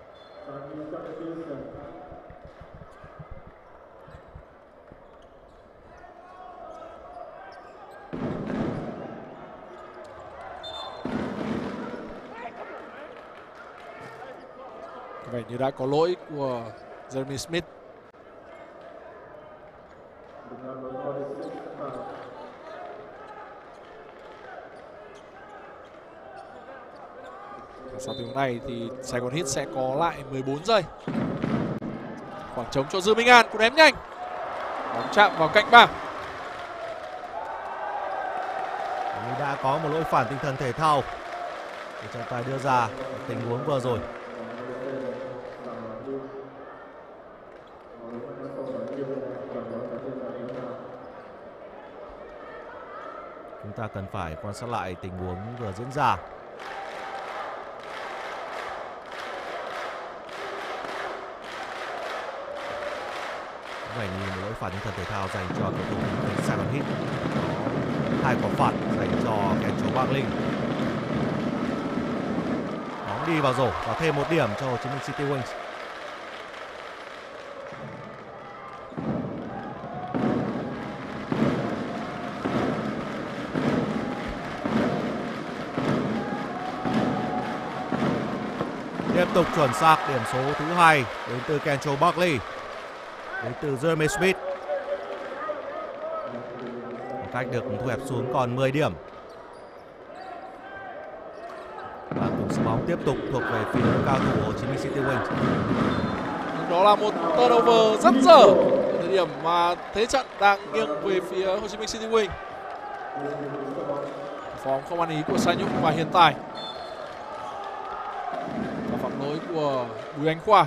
Có vẻ như đã có lỗi của Jeremy Smith. Sau tình huống này thì Saigon Heat sẽ có lại mười bốn giây. Khoảng trống cho Dương Minh An, cú ném nhanh. Bóng chạm vào cạnh bảng. đã có một lỗi phản tinh thần thể thao để trọng tài đưa ra tình huống vừa rồi. Chúng ta cần phải quan sát lại tình huống vừa diễn ra. Vậy như một lỗi phạt tinh thần thể thao dành cho cầu thủ Saigon Heat. Có hai quả phạt dành cho Kendrick Bagley. Bóng đi vào rổ và thêm một điểm cho Hồ Chí Minh City Wings. Tiếp tục chuẩn xác điểm số thứ hai đến từ Kendrick Bagley, đến từ Jeremy Smith. Khoảng cách được thu hẹp xuống còn mười điểm. Và cú sút bóng tiếp tục thuộc về phía cao thủ Hồ Chí Minh City Wings. Đó là một turnover rất dở ở thời điểm mà thế trận đang nghiêng về phía Hồ Chí Minh City Wings. Phóng không ăn ý của Sa Nhúc và hiện tại và phạm lỗi của Bùi Anh Khoa.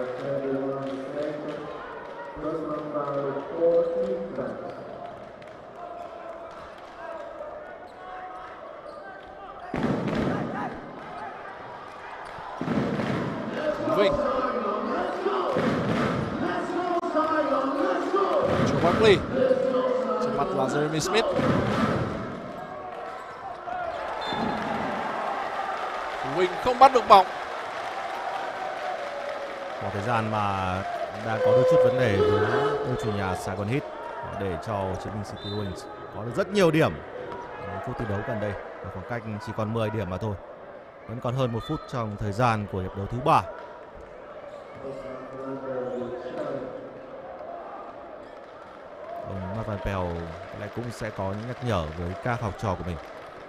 Vinh cho Barkley, trên mặt là Jeremy Smith. Vinh không bắt được bóng. Một thời gian mà đang có đôi chút vấn đề với đội chủ nhà Saigon Heat để cho Hồ Chí Minh City Wings có được rất nhiều điểm ở phút thi đấu gần đây. Và khoảng cách chỉ còn mười điểm mà thôi. Vẫn còn hơn một phút trong thời gian của hiệp đấu thứ ba. Ông Matt Van Pelt lại cũng sẽ có những nhắc nhở với các học trò của mình.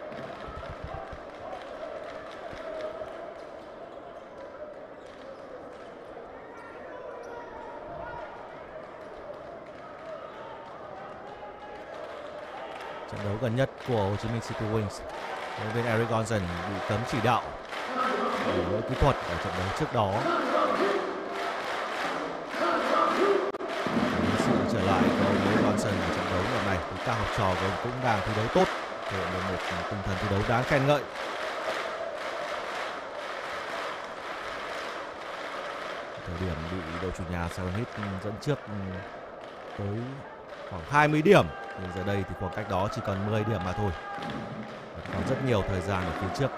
Trận đấu gần nhất của Hồ Chí Minh City Wings, huấn luyện viên Eric Gonson bị cấm chỉ đạo bởi lỗi kỹ thuật ở trận đấu trước đó. Sự trở lại của ông Eric Gonson ở trận đấu lần này thì các học trò của ông cũng đang thi đấu tốt, thể hiện một tinh thần thi đấu đáng khen ngợi. Thời điểm bị đội chủ nhà Saigon Heat dẫn trước tới khoảng hai mươi điểm, nhưng giờ đây thì khoảng cách đó chỉ còn mười điểm mà thôi. Còn rất nhiều thời gian ở phía trước.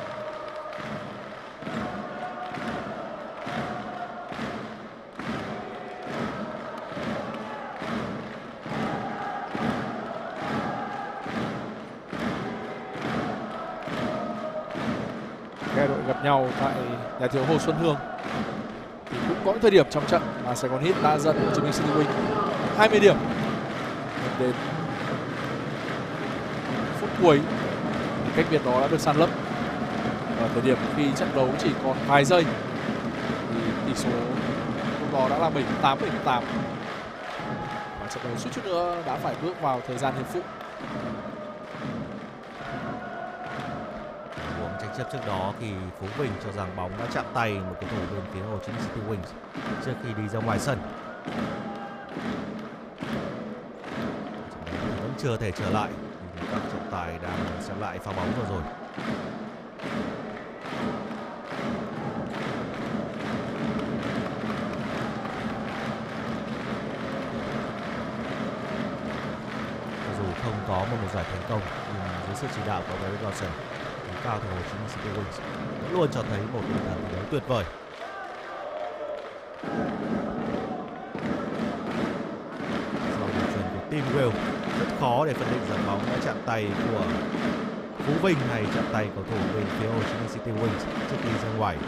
Hai đội gặp nhau tại nhà thiếu Hồ Xuân Hương thì cũng có những thời điểm trong trận mà Saigon Heat đã dẫn Hồ Chí Minh City Wings hai mươi điểm. Đến phút cuối thì cách biệt đó đã được san lấp. Ở thời điểm khi trận đấu chỉ còn vài giây thì tỷ số lúc đó đã là bảy mươi tám bảy mươi tám và trận đấu suýt chút nữa đã phải bước vào thời gian hiệp phụ. Cuộc tranh chấp trước đó thì Phú Bình cho rằng bóng đã chạm tay một cầu thủ bên phía Hồ Chí Minh City Wings trước khi đi ra ngoài sân. Vẫn chưa thể trở lại vì các trọng tài đang xem lại pha bóng vừa rồi. Dù không có một mùa giải thành công nhưng dưới sự chỉ đạo của Eric Gonson, cao thủ Hồ Chí Minh City Wings vẫn luôn cho thấy một tinh thần thi đấu tuyệt vời. Sau đường chuyền của Tim Will, rất khó để phân định rằng bóng đã chạm tay của Phú Vinh hay chạm tay cầu thủ bên phía Hồ Chí Minh City Wings trước khi ra ngoài.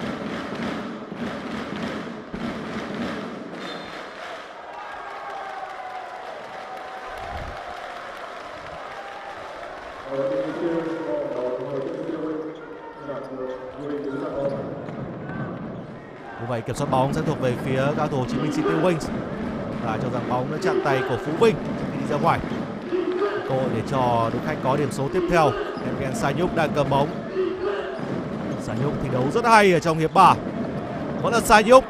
Như vậy kiểm soát bóng sẽ thuộc về phía cao thủ Hồ Chí Minh City Wings. Và cho rằng bóng đã chạm tay của Phú Vinh trước khi đi ra ngoài. cơ hội để cho đội khách có điểm số tiếp theo. Evgen Sayuk đang cầm bóng. Sayuk thi đấu rất hay ở trong hiệp ba. Vẫn là Sayuk.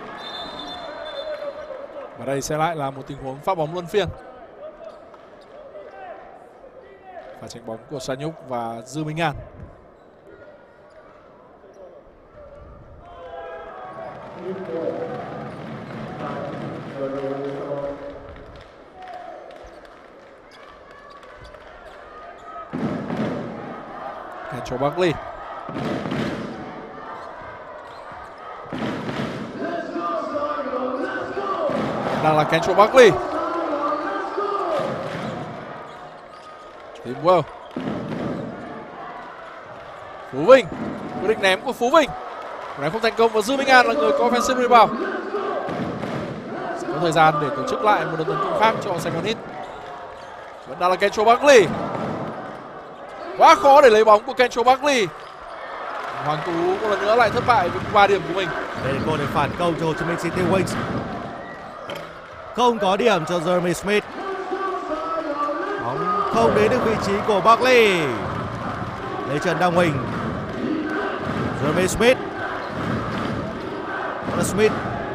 Và đây sẽ lại là một tình huống phát bóng luân phiên. Và tranh bóng của Sayuk và Dư Minh An. Cho Barkley. Đang là Kencho Barkley. Tim Well. Phú Vinh. Quyết định ném của Phú Vinh. Ném không thành công và Dư Minh An là người có offensive rebound. Sẽ có thời gian để tổ chức lại một đợt tấn công khác cho Saigon Heat. Vẫn đang là Kencho Barkley. Quá khó để lấy bóng của Kencho Barkley. Hoàng Tú một lần nữa lại thất bại với ba điểm của mình. Đây là cơ hội để phản công cho Hồ Chí Minh City Wings. Không có điểm cho Jeremy Smith. Bóng không đến được vị trí của Barkley. Lấy chân Đăng Huỳnh. Jeremy Smith. Đó là Smith.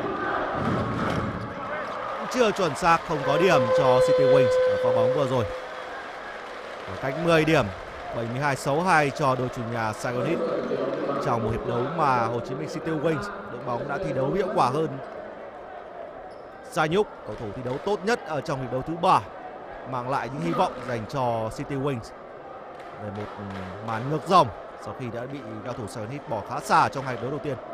Chưa chuẩn xác, không có điểm cho City Wings ở pha bóng vừa rồi. Khoảng cách mười điểm, bảy mươi hai sáu hai cho đội chủ nhà Saigon Heat. Trong một hiệp đấu mà Hồ Chí Minh City Wings đội bóng đã thi đấu hiệu quả hơn. Sayuk, cầu thủ thi đấu tốt nhất ở trong hiệp đấu thứ ba, mang lại những hy vọng dành cho City Wings về một màn ngược dòng sau khi đã bị cao thủ Saigon Heat bỏ khá xa trong hai hiệp đấu đầu tiên.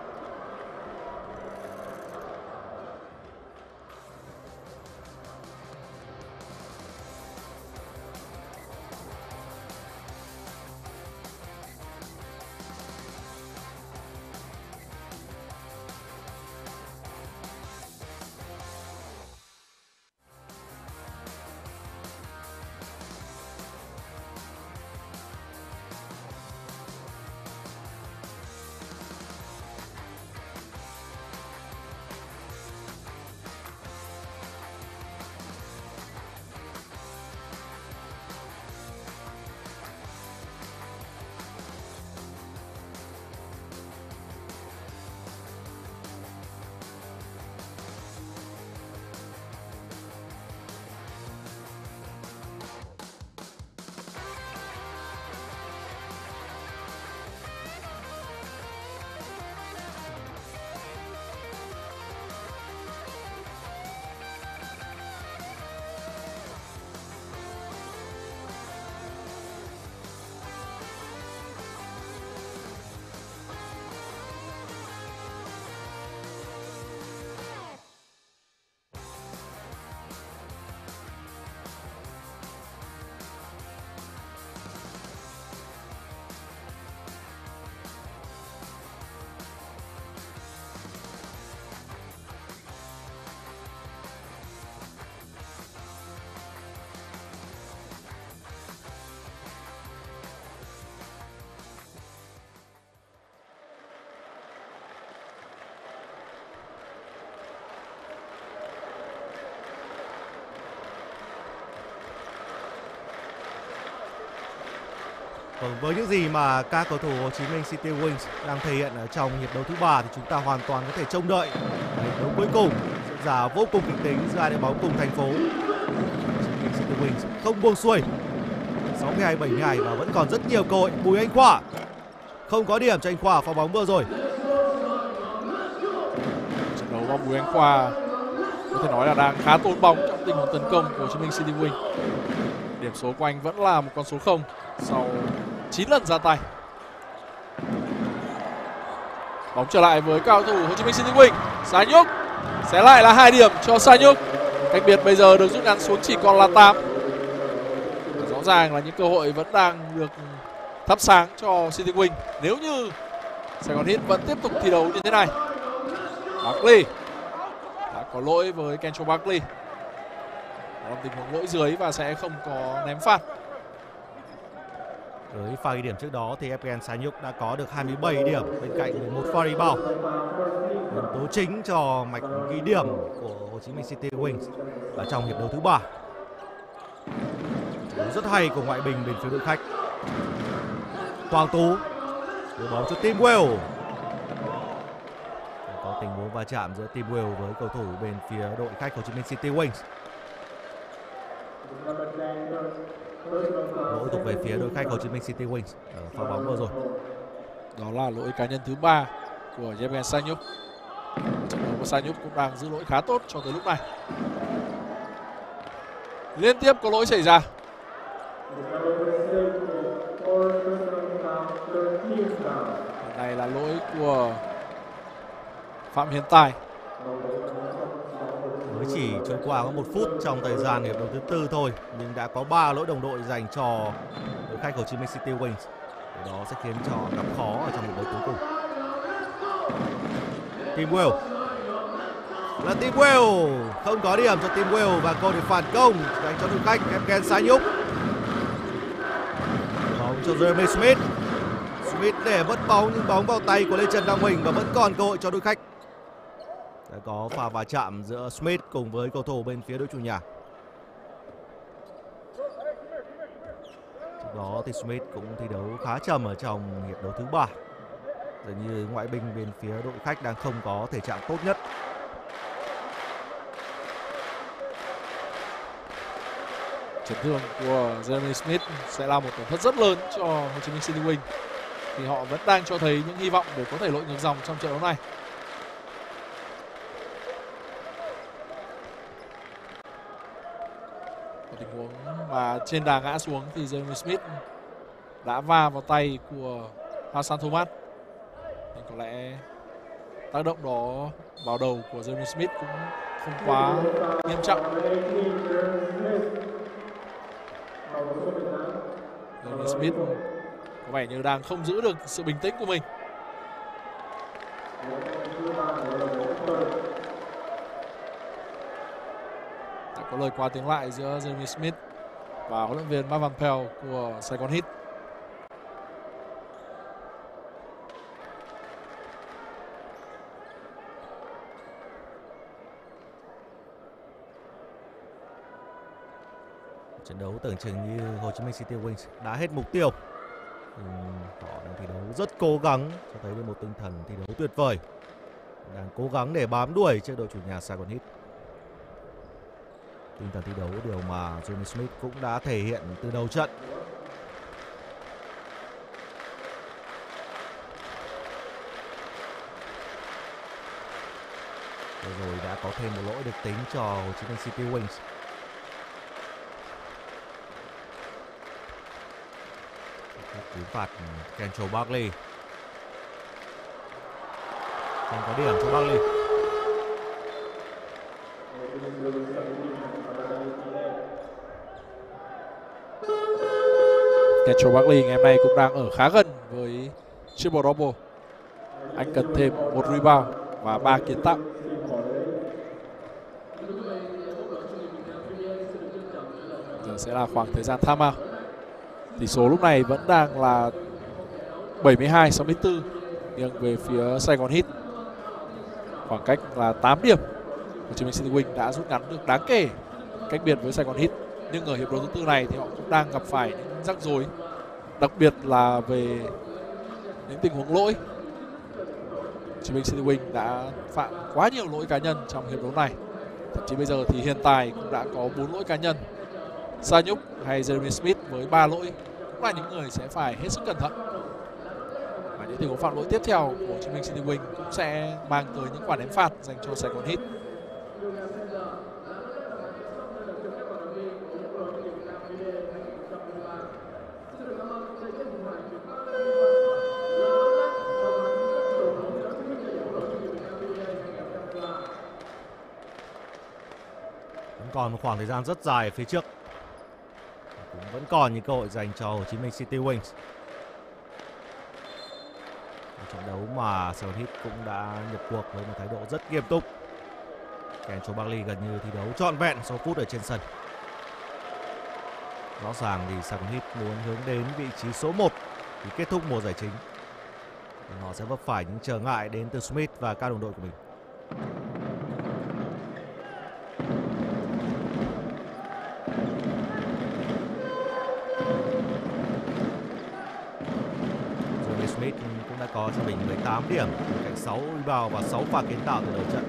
Vâng, với những gì mà các cầu thủ Hồ Chí Minh City Wings đang thể hiện ở trong hiệp đấu thứ ba thì chúng ta hoàn toàn có thể trông đợi hiệp đấu cuối cùng diễn ra vô cùng kịch tính giữa hai đội bóng cùng thành phố. Hồ Chí Minh City Wings không buông xuôi, sáu mươi hai bảy mươi hai và vẫn còn rất nhiều cơ hội. Bùi Anh Khoa không có điểm cho anh Khoa pha bóng vừa rồi. Trận đấu mà Bùi Anh Khoa có thể nói là đang khá tốn bóng trong tình huống tấn công của Hồ Chí Minh City Wings. Điểm số của anh vẫn là một con số không sau chín lần ra tay. Bóng trở lại với cao thủ Hồ Chí Minh City Wings. Sayuk sẽ lại là hai điểm cho Sayuk. Cách biệt bây giờ được rút ngắn xuống chỉ còn là tám. Rõ ràng là những cơ hội vẫn đang được thắp sáng cho City Wings nếu như Saigon Heat vẫn tiếp tục thi đấu như thế này. Barkley đã có lỗi với Kencho Barkley. Đó là tình huống lỗi dưới và sẽ không có ném phạt. Với pha ghi điểm trước đó thì Evgen Sayuk đã có được hai mươi bảy điểm bên cạnh mười một pha rebound. Nhân tố chính cho mạch ghi điểm của Hồ Chí Minh City Wings ở trong hiệp đấu thứ ba. rất hay của ngoại binh bên phía đội khách. Quang Tú đưa bóng cho Team Wales. Có tình huống va chạm giữa Team Wales với cầu thủ bên phía đội khách Hồ Chí Minh City Wings. Lỗi thuộc về phía đội khách Hồ Chí Minh City Wings ở pha bóng vừa rồi. Đó là lỗi cá nhân thứ ba của Yevgen Sanyuk. Trận đấu của Sanyuk cũng đang giữ lỗi khá tốt cho tới lúc này. Liên tiếp có lỗi xảy ra. Lần này là lỗi của Phạm Hiền Tài. Mới chỉ trôi qua có một phút trong thời gian hiệp đấu thứ tư thôi, nhưng đã có ba lỗi đồng đội dành cho đội khách Hồ Chí Minh City Wings. Điều đó sẽ khiến cho gặp khó ở trong hiệp đấu cuối cùng. Team Wales là Team Wales, không có điểm cho Team Wales và cơ hội phản công dành cho đội khách Yevgen Sanyuk. Bóng cho Jeremy Smith. Smith để mất bóng nhưng bóng vào tay của Lê Trần Đăng Huỳnh và vẫn còn cơ hội cho đội khách. Đã có pha va chạm giữa Smith cùng với cầu thủ bên phía đội chủ nhà. Trước đó thì Smith cũng thi đấu khá chậm ở trong hiệp đấu thứ ba. Dường như ngoại binh bên phía đội khách đang không có thể trạng tốt nhất. Chấn thương của Jeremy Smith sẽ là một tổn thất rất lớn cho Hồ Chí Minh City Wing, thì họ vẫn đang cho thấy những hy vọng để có thể lội ngược dòng trong trận đấu này. Một tình huống mà trên đà ngã xuống thì Jeremy Smith đã va vào tay của Hassan Thomas. Nhưng có lẽ tác động đó vào đầu của Jeremy Smith cũng không quá nghiêm trọng. Jeremy Smith có vẻ như đang không giữ được sự bình tĩnh của mình. Đã có lời qua tiếng lại giữa Jeremy Smith và huấn luyện viên Mark Van Pelt của Saigon Heat. Trận đấu tưởng chừng như Hồ Chí Minh City Wings đã hết mục tiêu. Ừ, họ đang thi đấu rất cố gắng, cho thấy được một tinh thần thi đấu tuyệt vời. Đang cố gắng để bám đuổi trước đội chủ nhà Saigon Heat. Tinh thần thi đấu điều mà Jeremy Smith cũng đã thể hiện từ đầu trận. Rồi đã có thêm một lỗi được tính cho Hồ Chí Minh City Wings. Cú phạt Kencho Barkley. Không có điểm cho Barkley. Kencho Barkley ngày hôm nay cũng đang ở khá gần với triple double. Anh cần thêm một rebound và ba kiến tạo. Giờ sẽ là khoảng thời gian timeout. Tỷ số lúc này vẫn đang là bảy mươi hai sáu mươi tư nghiêng về phía Saigon Heat. Khoảng cách là tám điểm. Hồ Chí Minh City Wing đã rút ngắn được đáng kể cách biệt với Saigon Heat. Nhưng ở hiệp đấu thứ tư này thì họ cũng đang gặp phải những rắc rối, đặc biệt là về những tình huống lỗi. Hồ Chí Minh City Wing đã phạm quá nhiều lỗi cá nhân trong hiệp đấu này. Thậm chí bây giờ thì hiện tại cũng đã có bốn lỗi cá nhân. Sanyuk hay Jeremy Smith với ba lỗi cũng là những người sẽ phải hết sức cẩn thận. Và những tình huống phạm lỗi tiếp theo của Hồ Chí Minh City Wing cũng sẽ mang tới những quả ném phạt dành cho Saigon Heat. Vẫn còn một khoảng thời gian rất dài ở phía trước. Cũng vẫn còn những cơ hội dành cho Hồ Chí Minh City Wings. Một trận đấu mà Saigon Heat cũng đã nhập cuộc với một thái độ rất nghiêm túc. Kencho Barkley gần như thi đấu trọn vẹn số phút ở trên sân. Rõ ràng thì Saigon Heat muốn hướng đến vị trí số một thì kết thúc mùa giải chính. Họ sẽ vấp phải những trở ngại đến từ Smith và các đồng đội của mình. đã có cho mình mười tám điểm, bên cạnh sáu rebound và sáu pha kiến tạo từ đầu trận.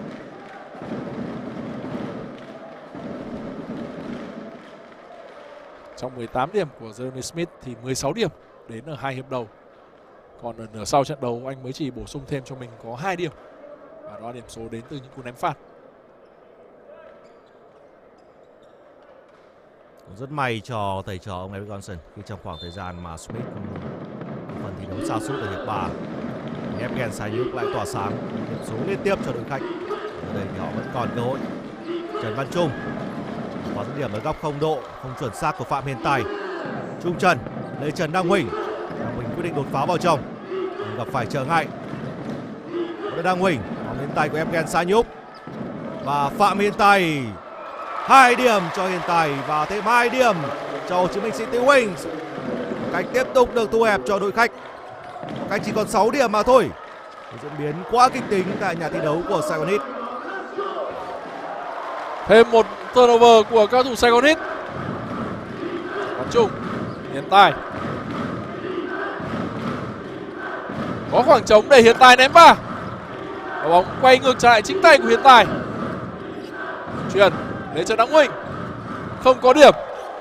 Trong mười tám điểm của Jeremy Smith thì mười sáu điểm đến ở hai hiệp đầu. Còn ở nửa sau trận đấu anh mới chỉ bổ sung thêm cho mình có hai điểm. Và đó là điểm số đến từ những cú ném phạt. Rất may cho thầy trò ông Eric Johnson khi trong khoảng thời gian mà Smith phần thi đấu sa sút ở hiệp ba, Evgen Sayuk lại tỏa sáng điểm số liên tiếp cho đội khách. Ở đây thì họ vẫn còn cơ hội. Trần Văn Trung có dứt điểm ở góc không độ, không chuẩn xác của Phạm Hiền Tài. Trung Trần, Lê Trần Đăng Huỳnh. Đăng Huỳnh quyết định đột phá vào trong, nhưng gặp phải trở ngại. Đăng Huỳnh, bóng đến tay của Evgen Sayuk và Phạm Hiền Tài. Hai điểm cho Hiền Tài và thêm hai điểm cho Hồ Chí Minh City Wings. Cách tiếp tục được thu hẹp cho đội khách. Cách chỉ còn sáu điểm mà thôi. Diễn biến quá kịch tính tại nhà thi đấu của Saigon Heat. Thêm một turnover của cao thủ Saigon Heat. Văn Trung, Hiền Tài. Có khoảng trống để Hiền Tài ném vào. Và bóng quay ngược trở lại chính tay của Hiền Tài. Chuyền đến cho Đăng Huỳnh. Không có điểm.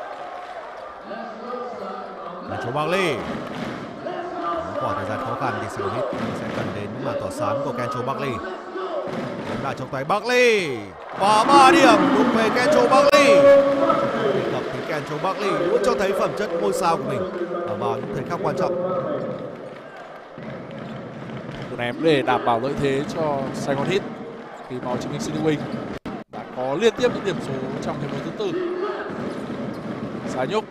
Là chỗ Barkley. Khoảng thời gian khó khăn thì Saigon Heat sẽ cần đến màn tỏa sáng của Kencho Barkley. Bóng đã trong tay Barkley và ba điểm thuộc về Kencho Barkley. Đề cập thì Kencho Barkley luôn cho thấy phẩm chất ngôi sao của mình ở vào những thời khắc quan trọng. Cú ném để đảm bảo lợi thế cho Saigon Heat khi mà Hồ Chí Minh City Wing đã có liên tiếp những điểm số trong hiệp đấu thứ tư. Sayuk,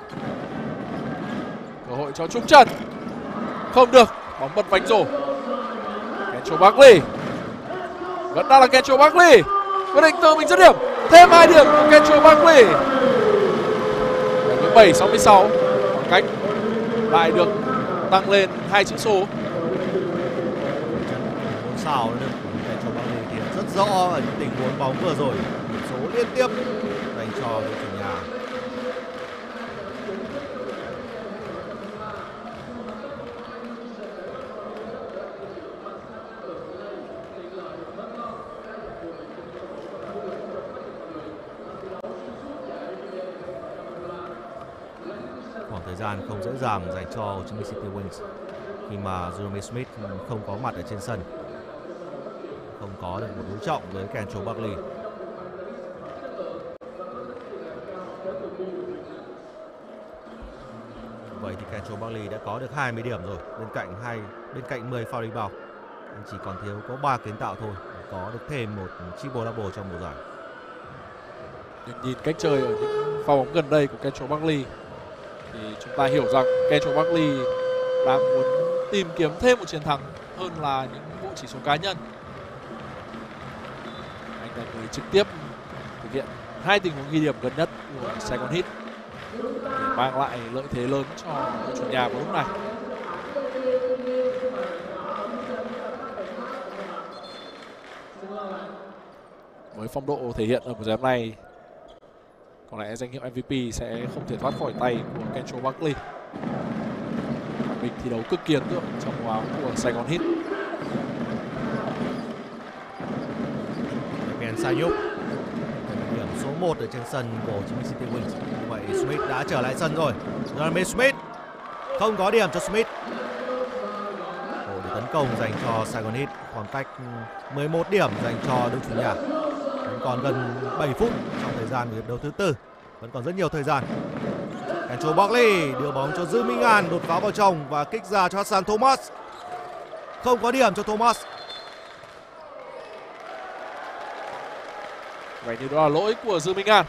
cơ hội cho Trung Trần, không được, bóng bật vánh rổ. Kencho Barkley, vẫn đang là Kencho Barkley, quyết định tự mình dứt điểm, thêm hai điểm của Kencho Barkley. bảy mươi bảy sáu mươi sáu, khoảng cách lại được tăng lên hai chữ số. Sao được Kencho Barkley thì rất rõ ở những tình huống bóng vừa rồi, điểm số liên tiếp dành cho đội chủ nhà. Khoảng thời gian không dễ dàng dành cho Hồ Chí Minh City Wings khi mà Jeremy Smith không có mặt ở trên sân, không có được một đối trọng với Kencho Barkley. Vậy thì Kencho Barkley đã có được hai mươi điểm rồi, bên cạnh hai bên cạnh mười foul rebound. Anh chỉ còn thiếu có ba kiến tạo thôi để có được thêm một triple double trong mùa giải. Nhưng nhìn cách chơi ở những pha bóng gần đây của Kencho Barkley thì chúng ta hiểu rằng Kencho Barkley đang muốn tìm kiếm thêm một chiến thắng hơn là những bộ chỉ số cá nhân. Anh là người trực tiếp thực hiện hai tình huống ghi điểm gần nhất của Saigon Heat để mang lại lợi thế lớn cho đội chủ nhà vào lúc này. Với phong độ thể hiện ở mùa giải này, có lẽ danh hiệu em vê pê sẽ không thể thoát khỏi tay của Kencho Barkley. Mình thi đấu cực kỳ ấn tượng trong màu áo của Saigon Heat. Evgen Sayuk, điểm số một ở trên sân của Hồ Chí Minh City Wings. Vậy Smith đã trở lại sân rồi. Jeremy Smith, không có điểm cho Smith. Ồ, để tấn công dành cho Saigon Heat, khoảng cách mười một điểm dành cho đội chủ nhà. Vẫn còn gần bảy phút trong thời gian của hiệp đấu thứ tư, vẫn còn rất nhiều thời gian. Kencho Barkley đưa bóng cho Dư Minh An, đột phá vào trong và kích ra cho Hassan Thomas. Không có điểm cho Thomas. Vậy thì đó là lỗi của Dư Minh An.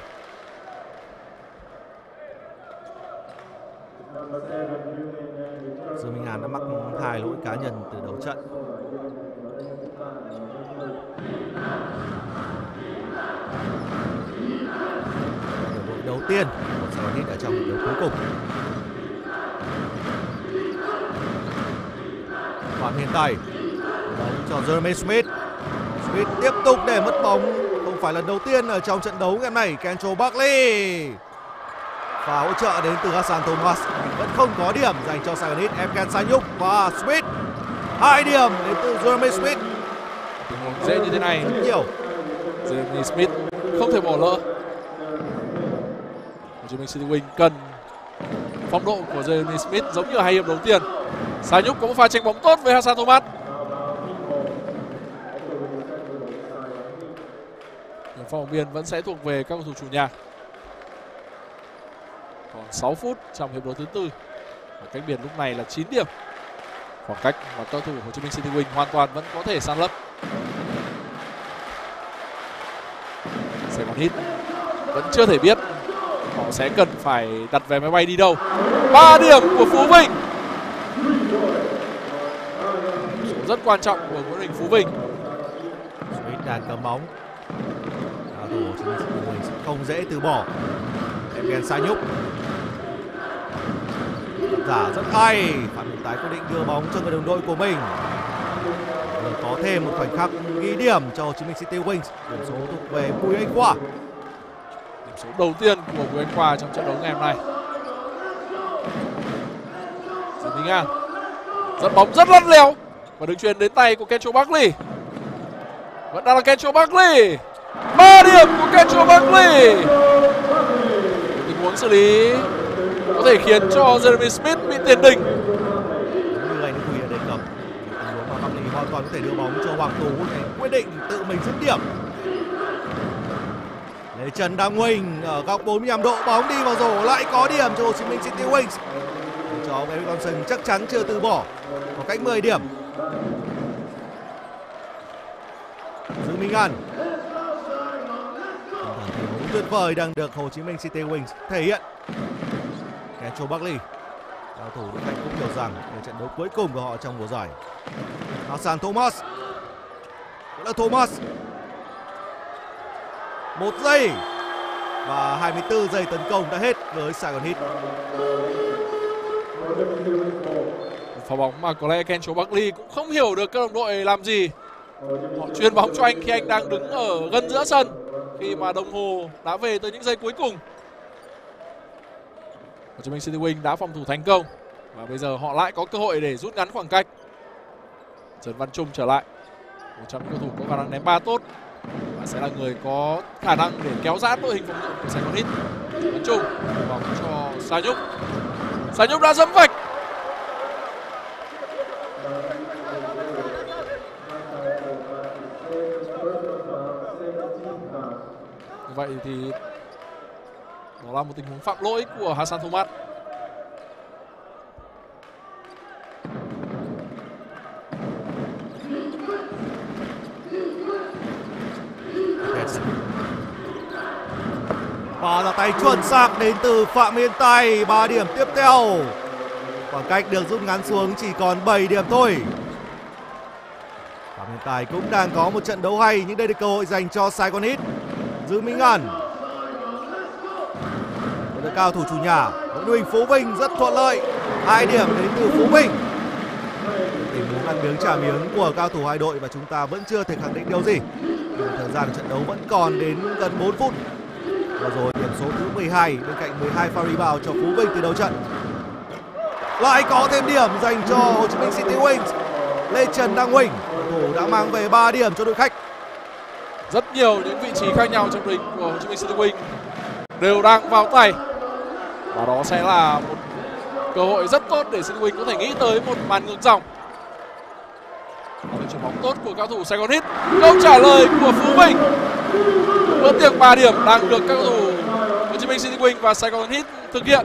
Dư Minh An đã mắc hai lỗi cá nhân từ đầu trận. Đội đầu tiên của Saigon Heat ở trong hiệp đấu cuối cùng. Phạm Hiền Tài, bóng cho Jeremy Smith. Smith tiếp tục để mất bóng, không phải lần đầu tiên ở trong trận đấu ngày hôm nay. Kencho Barkley, và hỗ trợ đến từ Hassan Thomas, vẫn không có điểm dành cho Saigon Heat. Evgen Sayuk và Smith Hai điểm đến từ Jeremy Smith. Tình huống dễ như thế này, Rất nhiều. Jeremy Smith không thể bỏ lỡ. Hồ Chí Minh City Wing cần phong độ của Jeremy Smith giống như hai hiệp đầu tiên. Sa Nhúc có một pha tranh bóng tốt với Hassan Thomas. Nhưng phong biên vẫn sẽ thuộc về các cầu thủ chủ nhà. Còn sáu phút trong hiệp đấu thứ tư. Và cách biệt lúc này là chín điểm. Khoảng cách mà cầu thủ Hồ Chí Minh City Wing hoàn toàn vẫn có thể san lấp. Sài Gòn Heat vẫn chưa thể biết họ sẽ cần phải đặt vé máy bay đi đâu. Ba điểm của Phú Vinh. Số rất quan trọng của Nguyễn Huỳnh Phú Vinh. Smith đang cầm bóng. Cầu thủ Hồ Chí Minh City Wings không dễ từ bỏ. Em Sa Nhúc. Giả rất hay. Phạm Hùng Tái quyết định đưa bóng cho người đồng đội của mình. Rồi có thêm một khoảnh khắc ghi điểm cho Hồ Chí Minh City Wings. Điểm số thuộc về Bùi Anh Khoa. Điểm số đầu tiên của Bùi Anh Khoa trong trận đấu ngày hôm nay. Dương Minh An dẫn bóng rất lắt léo và được chuyền đến tay của Kencho Buckley. Vẫn đang là Kencho Buckley. Ba điểm của Kencho Buckley. Tình huống xử lý có thể khiến cho Jeremy Smith bị tiền đình. Như anh Huy đã đề cập, tình huống mà Buckley hoàn toàn có thể đưa bóng cho Hoàng Tú để quyết định tự mình dứt điểm. Lê Trần Đăng Huỳnh ở góc bốn mươi lăm độ, bóng đi vào rổ, lại có điểm cho Hồ Chí Minh City Wings. Cho Eric Johnson chắc chắn chưa từ bỏ, có cách mười điểm. Dương Minh An, tinh thần tuyệt vời đang được Hồ Chí Minh City Wings thể hiện. Kencho Buckley, cầu thủ đội khách cũng hiểu rằng đây trận đấu cuối cùng của họ trong mùa giải. Hassan Thomas, đó là Thomas. Một giây và hai mươi tư giây tấn công đã hết với Sài Gòn Heat. Pha bóng mà có lẽ Kencho Buckley cũng không hiểu được các đồng đội làm gì. Họ chuyền bóng cho anh khi anh đang đứng ở gần giữa sân, khi mà đồng hồ đã về tới những giây cuối cùng. Hồ Chí Minh City Wing đã phòng thủ thành công và bây giờ họ lại có cơ hội để rút ngắn khoảng cách. Trần Văn Trung trở lại, một trong những cầu thủ có khả năng ném ba tốt và sẽ là người có khả năng để kéo giãn đội hình phòng ngự của Sài Gòn Heat. Trần Văn Trung bóng cho Sa Nhúc. Sa Nhúc đã dẫm vạch. Vậy thì đó là một tình huống phạm lỗi của Hassan Thomas. Và là tay chuẩn xác đến từ Phạm Hiền Tài. Ba điểm tiếp theo. Khoảng cách được rút ngắn xuống chỉ còn bảy điểm thôi. Phạm Hiền Tài cũng đang có một trận đấu hay, nhưng đây là cơ hội dành cho Sài Gòn Heat. Dương Minh An, đây là cao thủ chủ nhà Nguyễn Huỳnh Phú Vinh, rất thuận lợi. Hai điểm đến từ Phú Vinh. Tình huống ăn miếng trả miếng của cao thủ hai đội và chúng ta vẫn chưa thể khẳng định điều gì. Nhưng thời gian của trận đấu vẫn còn đến gần bốn phút. Và rồi điểm số thứ mười hai bên cạnh mười hai pha rebound cho Phú Vinh từ đầu trận. Lại có thêm điểm dành cho Hồ Chí Minh City Wings. Lê Trần Đăng Huỳnh, cầu thủ đã mang về ba điểm cho đội khách. Rất nhiều những vị trí khác nhau trong đội hình của Hồ Chí Minh City Wing đều đang vào tay. Và đó sẽ là một cơ hội rất tốt để City Wing có thể nghĩ tới một màn ngược dòng. Đó là chuyền bóng tốt của cao thủ Sài Gòn Heat. Câu trả lời của Phú Vinh. Bữa tiệc ba điểm đang được các cầu thủ Hồ Chí Minh City Wing và Sài Gòn Heat thực hiện.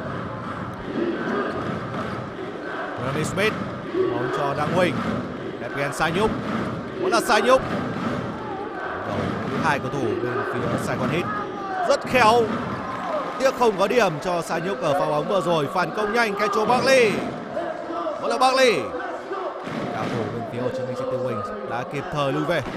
Jeremy Smith, bóng cho Đăng Huỳnh. Đẹp Sa Nhúc, vẫn là Sa Nhúc. Hai cầu thủ bên phía Sài Gòn Heat rất khéo, tiếc không có điểm cho Sa Nhúc ở pha bóng vừa rồi. Phản công nhanh Kencho Buckley, vẫn là Buckley. Cao thủ bên phía Hồ Chí Minh City Wings đã kịp thời lui về.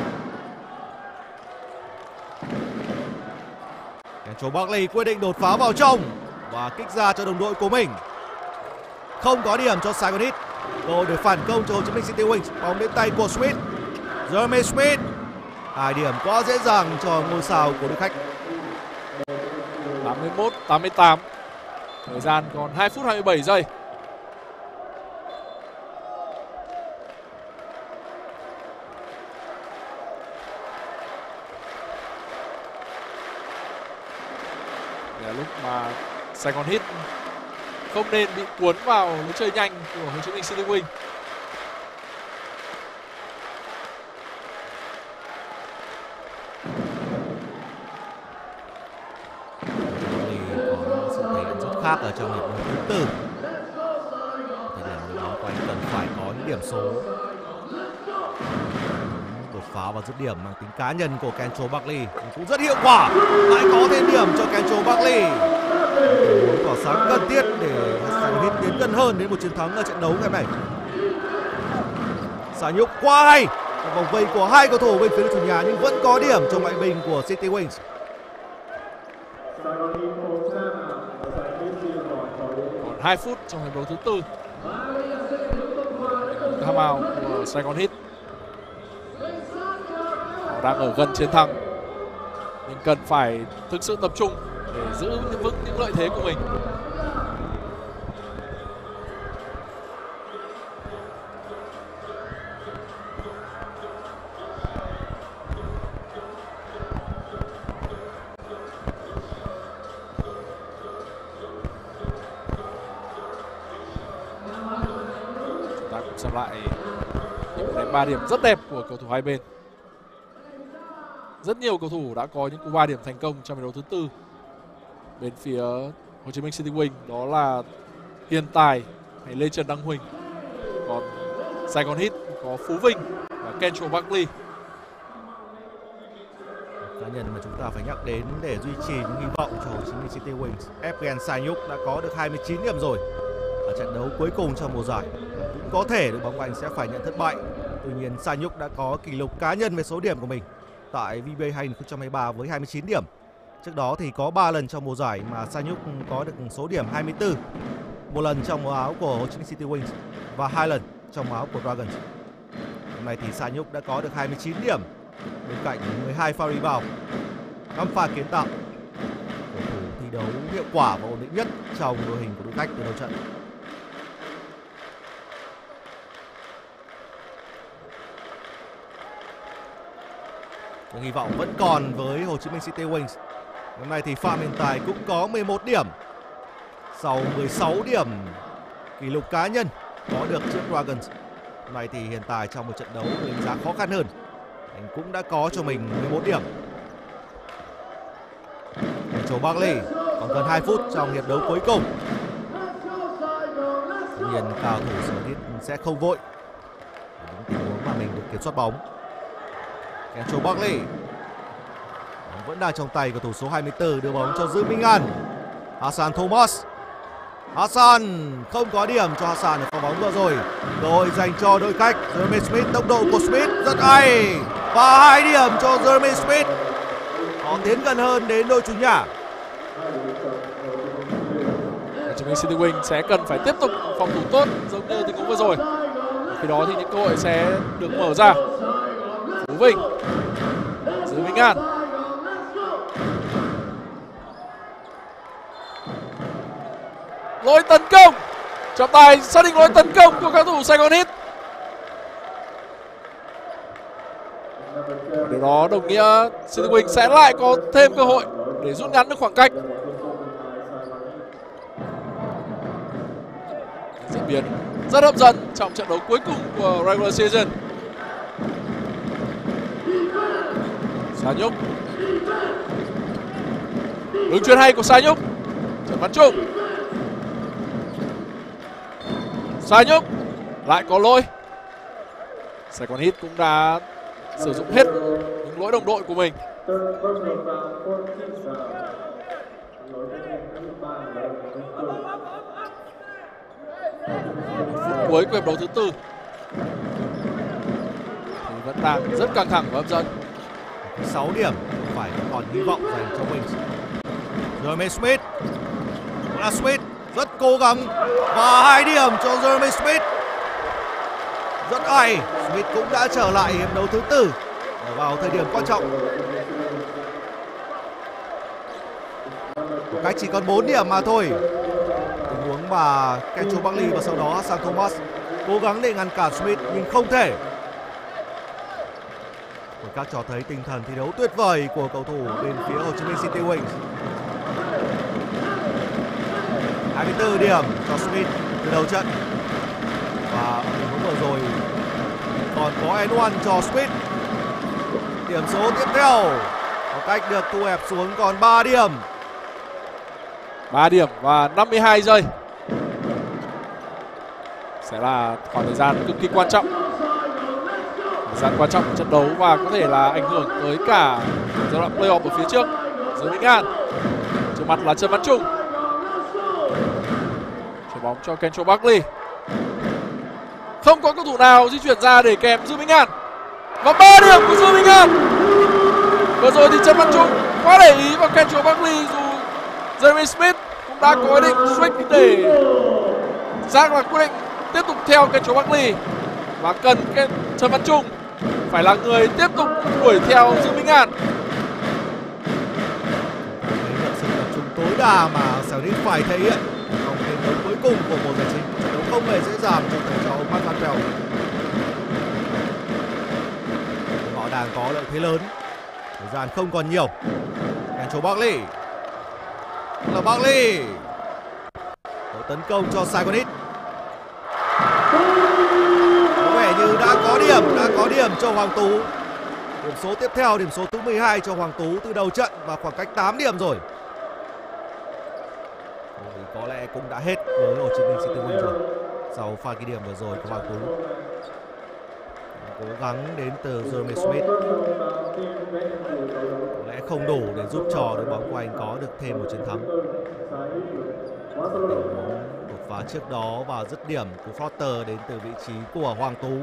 Kencho Buckley quyết định đột phá vào trong và kích ra cho đồng đội của mình. Không có điểm cho Sài Gòn Heat. Cơ hội để phản công cho Hồ Chí Minh City Wings. Bóng đến tay của Smith, Jeremy Smith. Hai điểm quá dễ dàng cho ngôi sao của đội khách. tám mươi mốt tám mươi tám. Thời gian còn hai phút hai mươi bảy giây. là lúc mà Saigon Heat không nên bị cuốn vào lối chơi nhanh của Hồ Chí Minh City Wing. Sự thể hiện rất khác ở trong hiệp đấu thứ tư. Thời điểm đội bóng của anh cần phải có những điểm số đột phá và dứt điểm mang tính cá nhân của Kencho Buckley cũng rất hiệu quả. Lại có thêm điểm cho Kencho Buckley. Tỏa sáng cần thiết để Saigon Heat tiến gần hơn đến một chiến thắng ở trận đấu ngày hôm nay. Xả nhúc quá hay. Vòng vây của hai cầu thủ bên phía chủ nhà nhưng vẫn có điểm trong ngoại binh của City Wings. Còn hai phút trong hiệp đấu thứ tư. Time out của Saigon Heat. Họ đang ở gần chiến thắng nhưng cần phải thực sự tập trung để giữ vững những lợi thế của mình. Chúng ta cùng xem lại những đánh ba điểm rất đẹp của cầu thủ hai bên. Rất nhiều cầu thủ đã có những cú ba điểm thành công trong hiệp đấu thứ tư. Bên phía Hồ Chí Minh City Wing đó là Hiền Tài hay Lê Trần Đăng Huỳnh. Còn Saigon Heat có Phú Vinh và Kencho Buckley. Cá nhân mà chúng ta phải nhắc đến để duy trì những hy vọng cho Hồ Chí Minh City Wings. Evgen Sanyuk đã có được hai mươi chín điểm rồi ở trận đấu cuối cùng trong mùa giải. Cũng có thể đội bóng của anh sẽ phải nhận thất bại. Tuy nhiên Sanyuk đã có kỷ lục cá nhân về số điểm của mình tại vê bê a hai không hai ba với hai mươi chín điểm. Trước đó thì có ba lần trong mùa giải mà Sanyuk có được số điểm hai mươi tư. Một lần trong màu áo của Hồ Chí Minh City Wings và hai lần trong màu áo của Dragons. Hôm nay thì Sanyuk đã có được hai mươi chín điểm bên cạnh mười hai pha rebound, năm pha kiến tạo. Cầu thủ thi đấu hiệu quả và ổn định nhất trong đội hình của đội khách từ đầu trận. Hy vọng vẫn còn với Hồ Chí Minh City Wings. Hôm nay thì Phạm Hiền Tài cũng có mười một điểm sau mười sáu điểm kỷ lục cá nhân có được trước Dragons. Hôm nay thì Hiền Tài trong một trận đấu đánh giá khó khăn hơn, anh cũng đã có cho mình mười một điểm. Kencho Buckley còn gần hai phút trong hiệp đấu cuối cùng. Tuy nhiên cao thủ Saigon Heat sẽ không vội ở những tình huống mà mình được kiểm soát bóng. Kencho Buckley vẫn đang trong tay của thủ số hai mươi tư, đưa bóng cho Dương Minh An. Hassan Thomas. Hassan không có điểm cho Hassan ở pha bóng vừa rồi. Cơ hội dành cho đội khách. Jeremy Smith, tốc độ của Smith rất hay và hai điểm cho Jeremy Smith. Họ tiến gần hơn đến đội chủ nhà. Hồ Chí Minh City Wing sẽ cần phải tiếp tục phòng thủ tốt giống như tình huống vừa rồi. Khi đó thì những cơ hội sẽ được mở ra. Phú Vinh, Dương Minh An. Lối tấn công, trọng tài xác định lối tấn công của các thủ Saigon Heat. Điều đó đồng nghĩa City Wing sẽ lại có thêm cơ hội để rút ngắn được khoảng cách. Diễn biến rất hấp dẫn trong trận đấu cuối cùng của regular season. Sanyuk, hướng chuyền hay của Sanyuk. Trần Văn Trung, Sanyuk lại có lỗi. Saigon Heat cũng đã sử dụng hết những lỗi đồng đội của mình. Phút cuối của hiệp đấu thứ tư thì vẫn đang rất căng thẳng và hấp dẫn. sáu điểm phải còn hy vọng dành cho mình. Jeremy Smith, là Smith rất cố gắng và hai điểm cho Jeremy Smith. Rất hay, Smith cũng đã trở lại hiệp đấu thứ tư vào thời điểm quan trọng. Một cách chỉ còn bốn điểm mà thôi. Tình huống mà Kencho Buckley và sau đó Hassan Thomas cố gắng để ngăn cản Smith nhưng không thể. Các cho thấy tinh thần thi đấu tuyệt vời của cầu thủ bên phía Hồ Chí Minh City Wings. hai mươi tư điểm cho Smith từ đầu trận. Và ở tình huống vừa rồi còn có en một cho Smith. Điểm số tiếp theo khoảng cách được thu hẹp xuống còn ba điểm. ba điểm và năm mươi hai giây. Sẽ là khoảng thời gian cực kỳ quan trọng. Thời gian quan trọng của trận đấu và có thể là ảnh hưởng tới cả giai đoạn playoff ở phía trước. Dương Minh An. Trước mặt là Trần Văn Trung. Chuyển bóng cho Kencho Buckley. Không có cầu thủ nào di chuyển ra để kèm Dương Minh An. Và ba điểm của Dương Minh An. Vừa rồi thì Trần Văn Trung quá để ý vào Kencho Buckley, dù Jeremy Smith cũng đã có ý định switch để Giang là quyết định tiếp tục theo Kencho Buckley và cần cái Trần Văn Trung phải là người tiếp tục đuổi theo Dương Minh An. Đấy là sự tập trung tối đa mà Saudit phải thể hiện trong trận đấu cuối cùng của mùa giải chính. Trận đấu không hề dễ dàng cho thầy trò Matt Van Pelt. Họ đang có lợi thế lớn. Thời gian không còn nhiều. Kencho Buckley. Là Buckley. Đội tấn công cho Saigonit. Có vẻ như đã có điểm, đã có điểm cho Hoàng Tú. Điểm số tiếp theo, điểm số thứ mười hai cho Hoàng Tú từ đầu trận và khoảng cách tám điểm rồi. Thì có lẽ cũng đã hết với Hồ Chí Minh City Wing rồi. Sau pha ghi điểm vừa rồi của Hoàng Tú. Cố gắng đến từ Jeremy Smith. Có lẽ không đủ để giúp cho đội bóng của anh có được thêm một chiến thắng. Đột phá trước đó và dứt điểm của Foster đến từ vị trí của Hoàng Tú.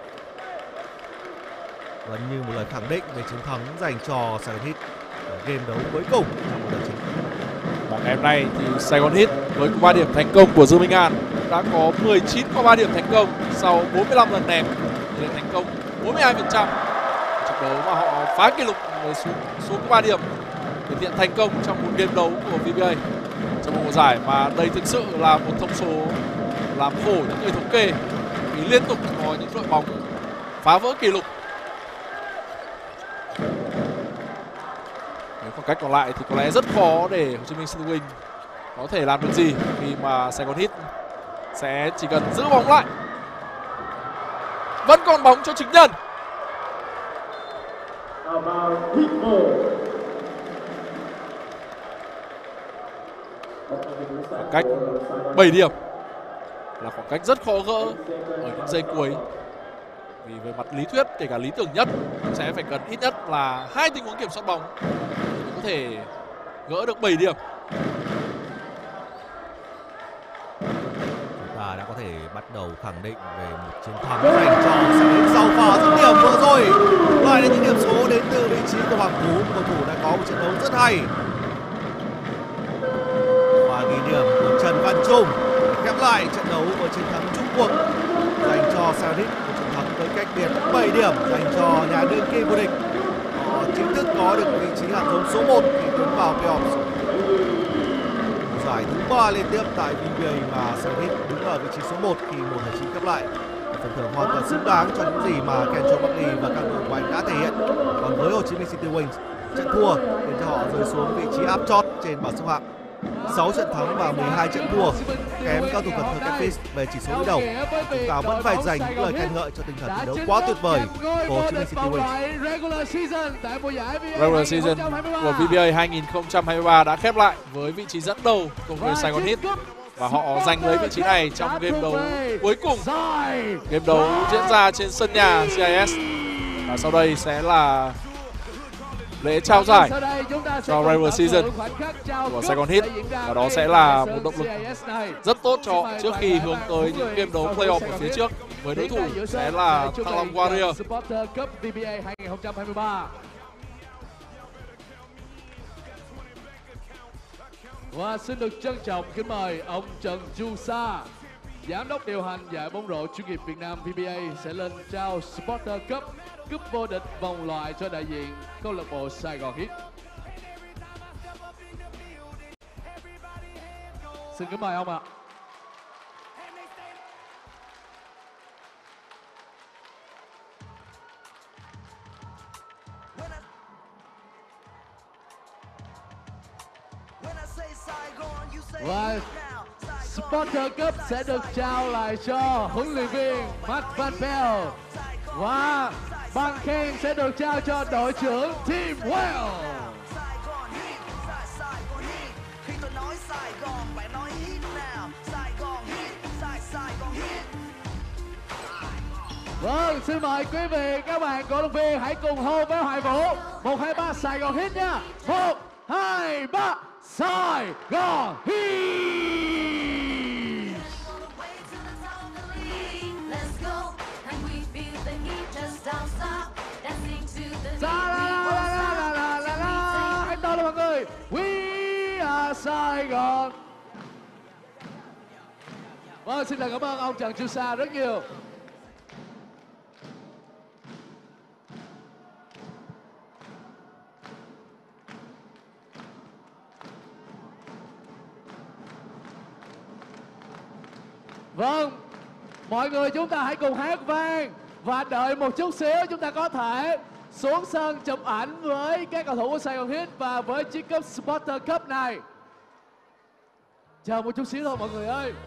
Gần như một lời khẳng định về chiến thắng dành cho Saigon Heat ở game đấu cuối cùng trong mùa giải chính. Và ngày hôm nay thì Saigon Heat với ba điểm thành công của Dương Minh An đã có mười chín qua ba điểm thành công sau bốn mươi lăm lần ném, tỷ lệ thành công bốn mươi hai phần trăm. Trận đấu mà họ phá kỷ lục với số số ba điểm thể hiện thành công trong một game đấu của vê bê a trong một mùa giải, mà đây thực sự là một thông số làm khổ những người thống kê vì liên tục có những đội bóng phá vỡ kỷ lục. Nếu khoảng cách còn lại thì có lẽ rất khó để Hồ Chí Minh City Wing có thể làm được gì, khi mà Saigon Heat sẽ chỉ cần giữ bóng lại. Vẫn còn bóng cho Chính Nhân. Khoảng cách bảy điểm là khoảng cách rất khó gỡ ở những giây cuối. Vì về mặt lý thuyết, kể cả lý tưởng nhất, sẽ phải cần ít nhất là hai tình huống kiểm soát bóng để có thể gỡ được bảy điểm. Chúng ta đã có thể bắt đầu khẳng định về một chiến thắng dành cho Saudit sau pha dứt điểm vừa rồi. Lại là những điểm số đến từ vị trí của Hoàng Tú, cầu thủ đã có một trận đấu rất hay. Và ghi điểm của Trần Văn Trung khép lại trận đấu với chiến thắng chung cuộc dành cho Saudit, một trận thắng với cách biệt bảy điểm dành cho nhà đương kim vô địch. Họ chính thức có được vị trí hạt giống số một khi tiến vào playoff. Giải thứ ba liên tiếp tại vê bê a mà Saudit đứng ở vị trí số một khi mùa giải chính khép lại. Phần thưởng hoàn toàn xứng đáng cho những gì mà Kencho Buckley và các đội của anh đã thể hiện. Còn với Hồ Chí Minh City Wings, trận thua khiến cho họ rơi xuống vị trí áp chót trên bảng xếp hạng. sáu trận thắng và mười hai trận thua, kém cao thủ Cần Thơ Catfish về chỉ số đối đầu. Chúng ta vẫn phải dành những lời khen ngợi cho tinh thần thi đấu quá tuyệt vời của Hồ Chí Minh City Wings. Regular season của vê bê a hai nghìn không trăm hai mươi ba đã khép lại với vị trí dẫn đầu cùng với Saigon Heat, và họ giành lấy vị trí này trong game đấu cuối cùng. Game đấu diễn ra trên sân nhà xê i ét, và sau đây sẽ là lễ trao giải cho regular season của Saigon Heat, và đó sẽ là một động lực rất tốt cho họ trước khi hướng tới những game đấu playoff ở phía trước với đối thủ sẽ là Thăng Long Warrior. Và xin được trân trọng kính mời ông Trần Du Sa, giám đốc điều hành giải bóng rổ chuyên nghiệp Việt Nam vê bê a sẽ lên trao Supporter Cup, cúp vô địch vòng loại cho đại diện câu lạc bộ Saigon Heat. Xin kính mời ông ạ. Và Supporter Cup sẽ được trao lại cho huấn luyện viên Matt Van Pelt và bằng khen sẽ được trao cho đội trưởng Team Well. Sài Gòn hit, Sài Sài Gòn hit. Khi tôi nói Sài Gòn, bạn nói hit nào. Sài Gòn hit, Sài Sài Gòn hit. Vâng, xin mời quý vị các bạn cổ động viên hãy cùng hô với Hoài Vũ. Một hai ba Sài Gòn hit nha. Một hai ba Sài Gòn hit. Let's go, and we feel the heat, just don't stop, dancing to the La la la la la la la. Hãy to lên mọi người. We are Sài Gòn. Vâng, xin cảm ơn ông Trần Chu Sa rất nhiều. Vâng, mọi người chúng ta hãy cùng hát vang và đợi một chút xíu chúng ta có thể xuống sân chụp ảnh với các cầu thủ của Sài Gòn Hit và với chiếc cúp Supporter Cup này. Chờ một chút xíu thôi mọi người ơi.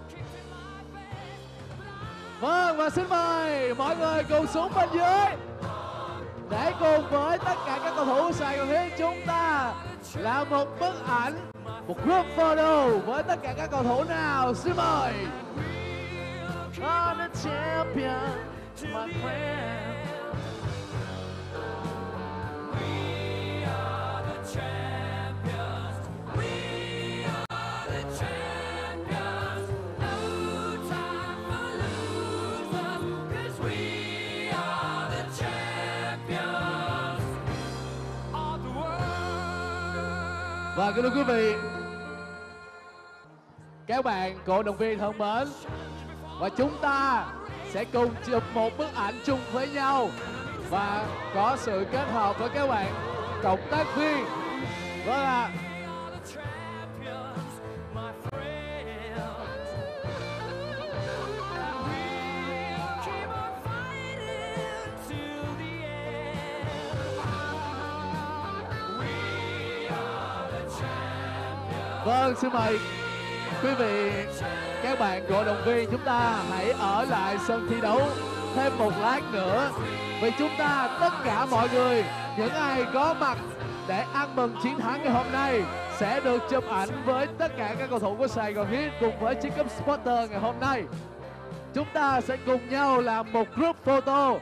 Vâng, và xin mời mọi người cùng xuống bên dưới để cùng với tất cả các cầu thủ của Sài Gòn Hit chúng ta làm một bức ảnh, một group photo với tất cả các cầu thủ nào. Xin mời. I'm a champion, my friend. We are the champions. We are the champions. No time for losers, 'cause we are the champions of the world. Và kính thưa quý vị, các bạn cổ động viên thân mến, và chúng ta sẽ cùng chụp một bức ảnh chung với nhau và có sự kết hợp với các bạn cộng tác viên. Vâng ạ. Vâng, xin mời quý vị các bạn cổ động viên chúng ta hãy ở lại sân thi đấu thêm một lát nữa, vì chúng ta tất cả mọi người, những ai có mặt để ăn mừng chiến thắng ngày hôm nay sẽ được chụp ảnh với tất cả các cầu thủ của Sài Gòn Hit cùng với chiếc cúp Supporter ngày hôm nay. Chúng ta sẽ cùng nhau làm một group photo.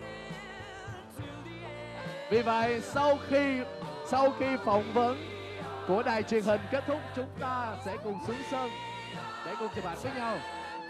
Vì vậy sau khi sau khi phỏng vấn của đài truyền hình kết thúc, chúng ta sẽ cùng xuống sân để cùng chụp ảnh với nhau.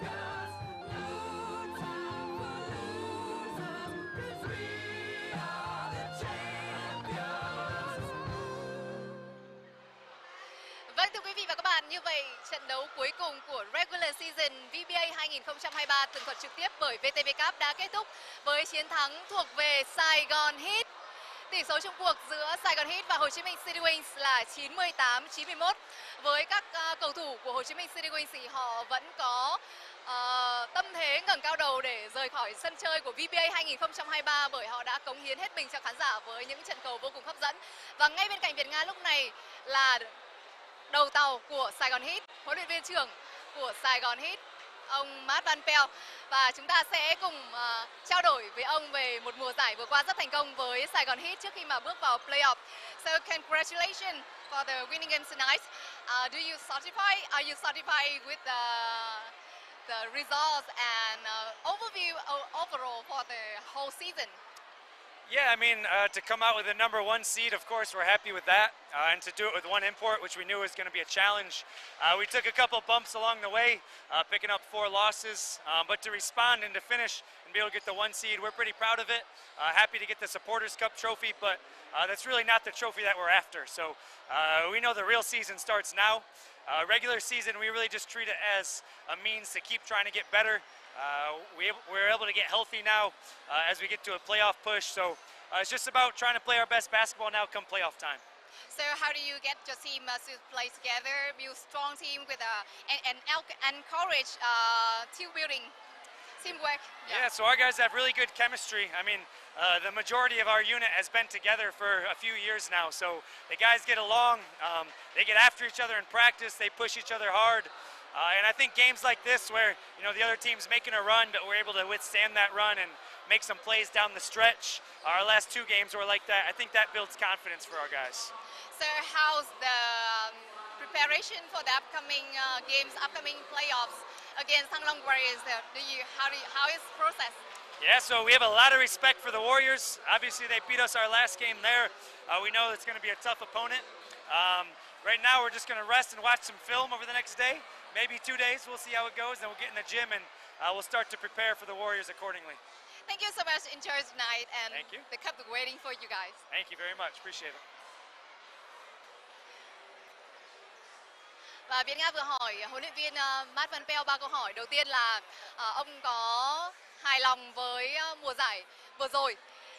Vâng, thưa quý vị và các bạn, như vậy trận đấu cuối cùng của regular season vê bê a hai không hai ba tường thuật trực tiếp bởi vê tê vê Cup đã kết thúc với chiến thắng thuộc về Sài Gòn Hit. Tỷ số chung cuộc giữa Sài Gòn Hit và Hồ Chí Minh City Wings là chín mươi tám chín mươi mốt. Với các uh, cầu thủ của Hồ Chí Minh City Wings thì họ vẫn có uh, tâm thế ngẩng cao đầu để rời khỏi sân chơi của vê bê a hai không hai ba, bởi họ đã cống hiến hết mình cho khán giả với những trận cầu vô cùng hấp dẫn. Và ngay bên cạnh Việt Nga lúc này là đầu tàu của Sài Gòn Hit, huấn luyện viên trưởng của Sài Gòn Hit, ông Matt Van Pelt, và chúng ta sẽ cùng uh, trao đổi với ông về một mùa giải vừa qua rất thành công với Sài Gòn Hit trước khi mà bước vào playoff. So congratulations for the winning games tonight. Uh, do you satisfy? Are you satisfied with the the results and uh, overview uh, overall for the whole season? Yeah, I mean, uh, to come out with a number one seed, of course, we're happy with that. Uh, and to do it with one import, which we knew was going to be a challenge. Uh, we took a couple bumps along the way, uh, picking up four losses. Um, but to respond and to finish and be able to get the one seed, we're pretty proud of it. Uh, happy to get the Supporters Cup trophy, but uh, that's really not the trophy that we're after. So uh, we know the real season starts now. Uh, regular season, we really just treat it as a means to keep trying to get better. Uh, we, we're able to get healthy now uh, as we get to a playoff push. So uh, it's just about trying to play our best basketball now come playoff time. So how do you get your team uh, to play together, build strong team with uh, and, and el- encourage uh, team building, teamwork? Yeah. yeah, so our guys have really good chemistry. I mean, uh, the majority of our unit has been together for a few years now. So the guys get along, um, they get after each other in practice, they push each other hard. Uh, and I think games like this where, you know, the other team's making a run, but we're able to withstand that run and make some plays down the stretch. Our last two games were like that. I think that builds confidence for our guys. Sir, how's the um, preparation for the upcoming uh, games, upcoming playoffs against Thăng Long Warriors? Uh, Do you how do you, how is the process? Yeah, so we have a lot of respect for the Warriors. Obviously, they beat us our last game there. Uh, we know it's going to be a tough opponent. Um, right now, we're just going to rest and watch some film over the next day. Maybe two days, we'll see how it goes. Then we'll get in the gym and uh, we'll start to prepare for the Warriors accordingly. Thank you so much, enjoy tonight, and Thank you. the cup is waiting for you guys. Thank you very much. Appreciate it. Và Việt Nga vừa hỏi huấn luyện viên uh, Matt Van Pelt ba câu hỏi. Đầu tiên là uh, ông có hài lòng với uh, mùa giải vừa rồi,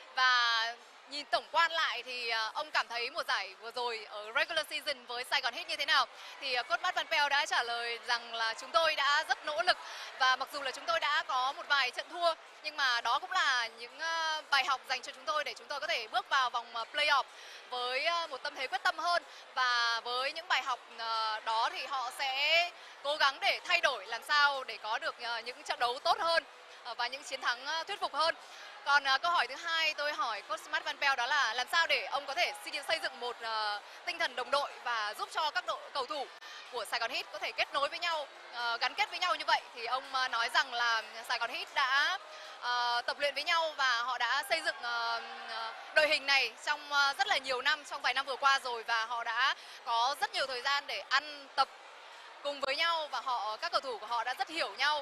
và nhìn tổng quan lại thì uh, ông cảm thấy mùa giải vừa rồi ở regular season với Saigon Heat như thế nào? Thì uh, coach Matt Van Pelt đã trả lời rằng là chúng tôi đã rất nỗ lực, và mặc dù là chúng tôi đã có một vài trận thua, nhưng mà đó cũng là những uh, bài học dành cho chúng tôi để chúng tôi có thể bước vào vòng uh, playoff với uh, một tâm thế quyết tâm hơn. Và với những bài học uh, đó thì họ sẽ cố gắng để thay đổi làm sao để có được uh, những trận đấu tốt hơn uh, và những chiến thắng uh, thuyết phục hơn. Còn uh, câu hỏi thứ hai tôi hỏi coach Matt Van Pelt đó là làm sao để ông có thể xây dựng một uh, tinh thần đồng đội và giúp cho các đội cầu thủ của Saigon Heat có thể kết nối với nhau, uh, gắn kết với nhau như vậy. Thì ông uh, nói rằng là Saigon Heat đã uh, tập luyện với nhau và họ đã xây dựng uh, đội hình này trong uh, rất là nhiều năm, trong vài năm vừa qua rồi, và họ đã có rất nhiều thời gian để ăn tập cùng với nhau, và họ các cầu thủ của họ đã rất hiểu nhau.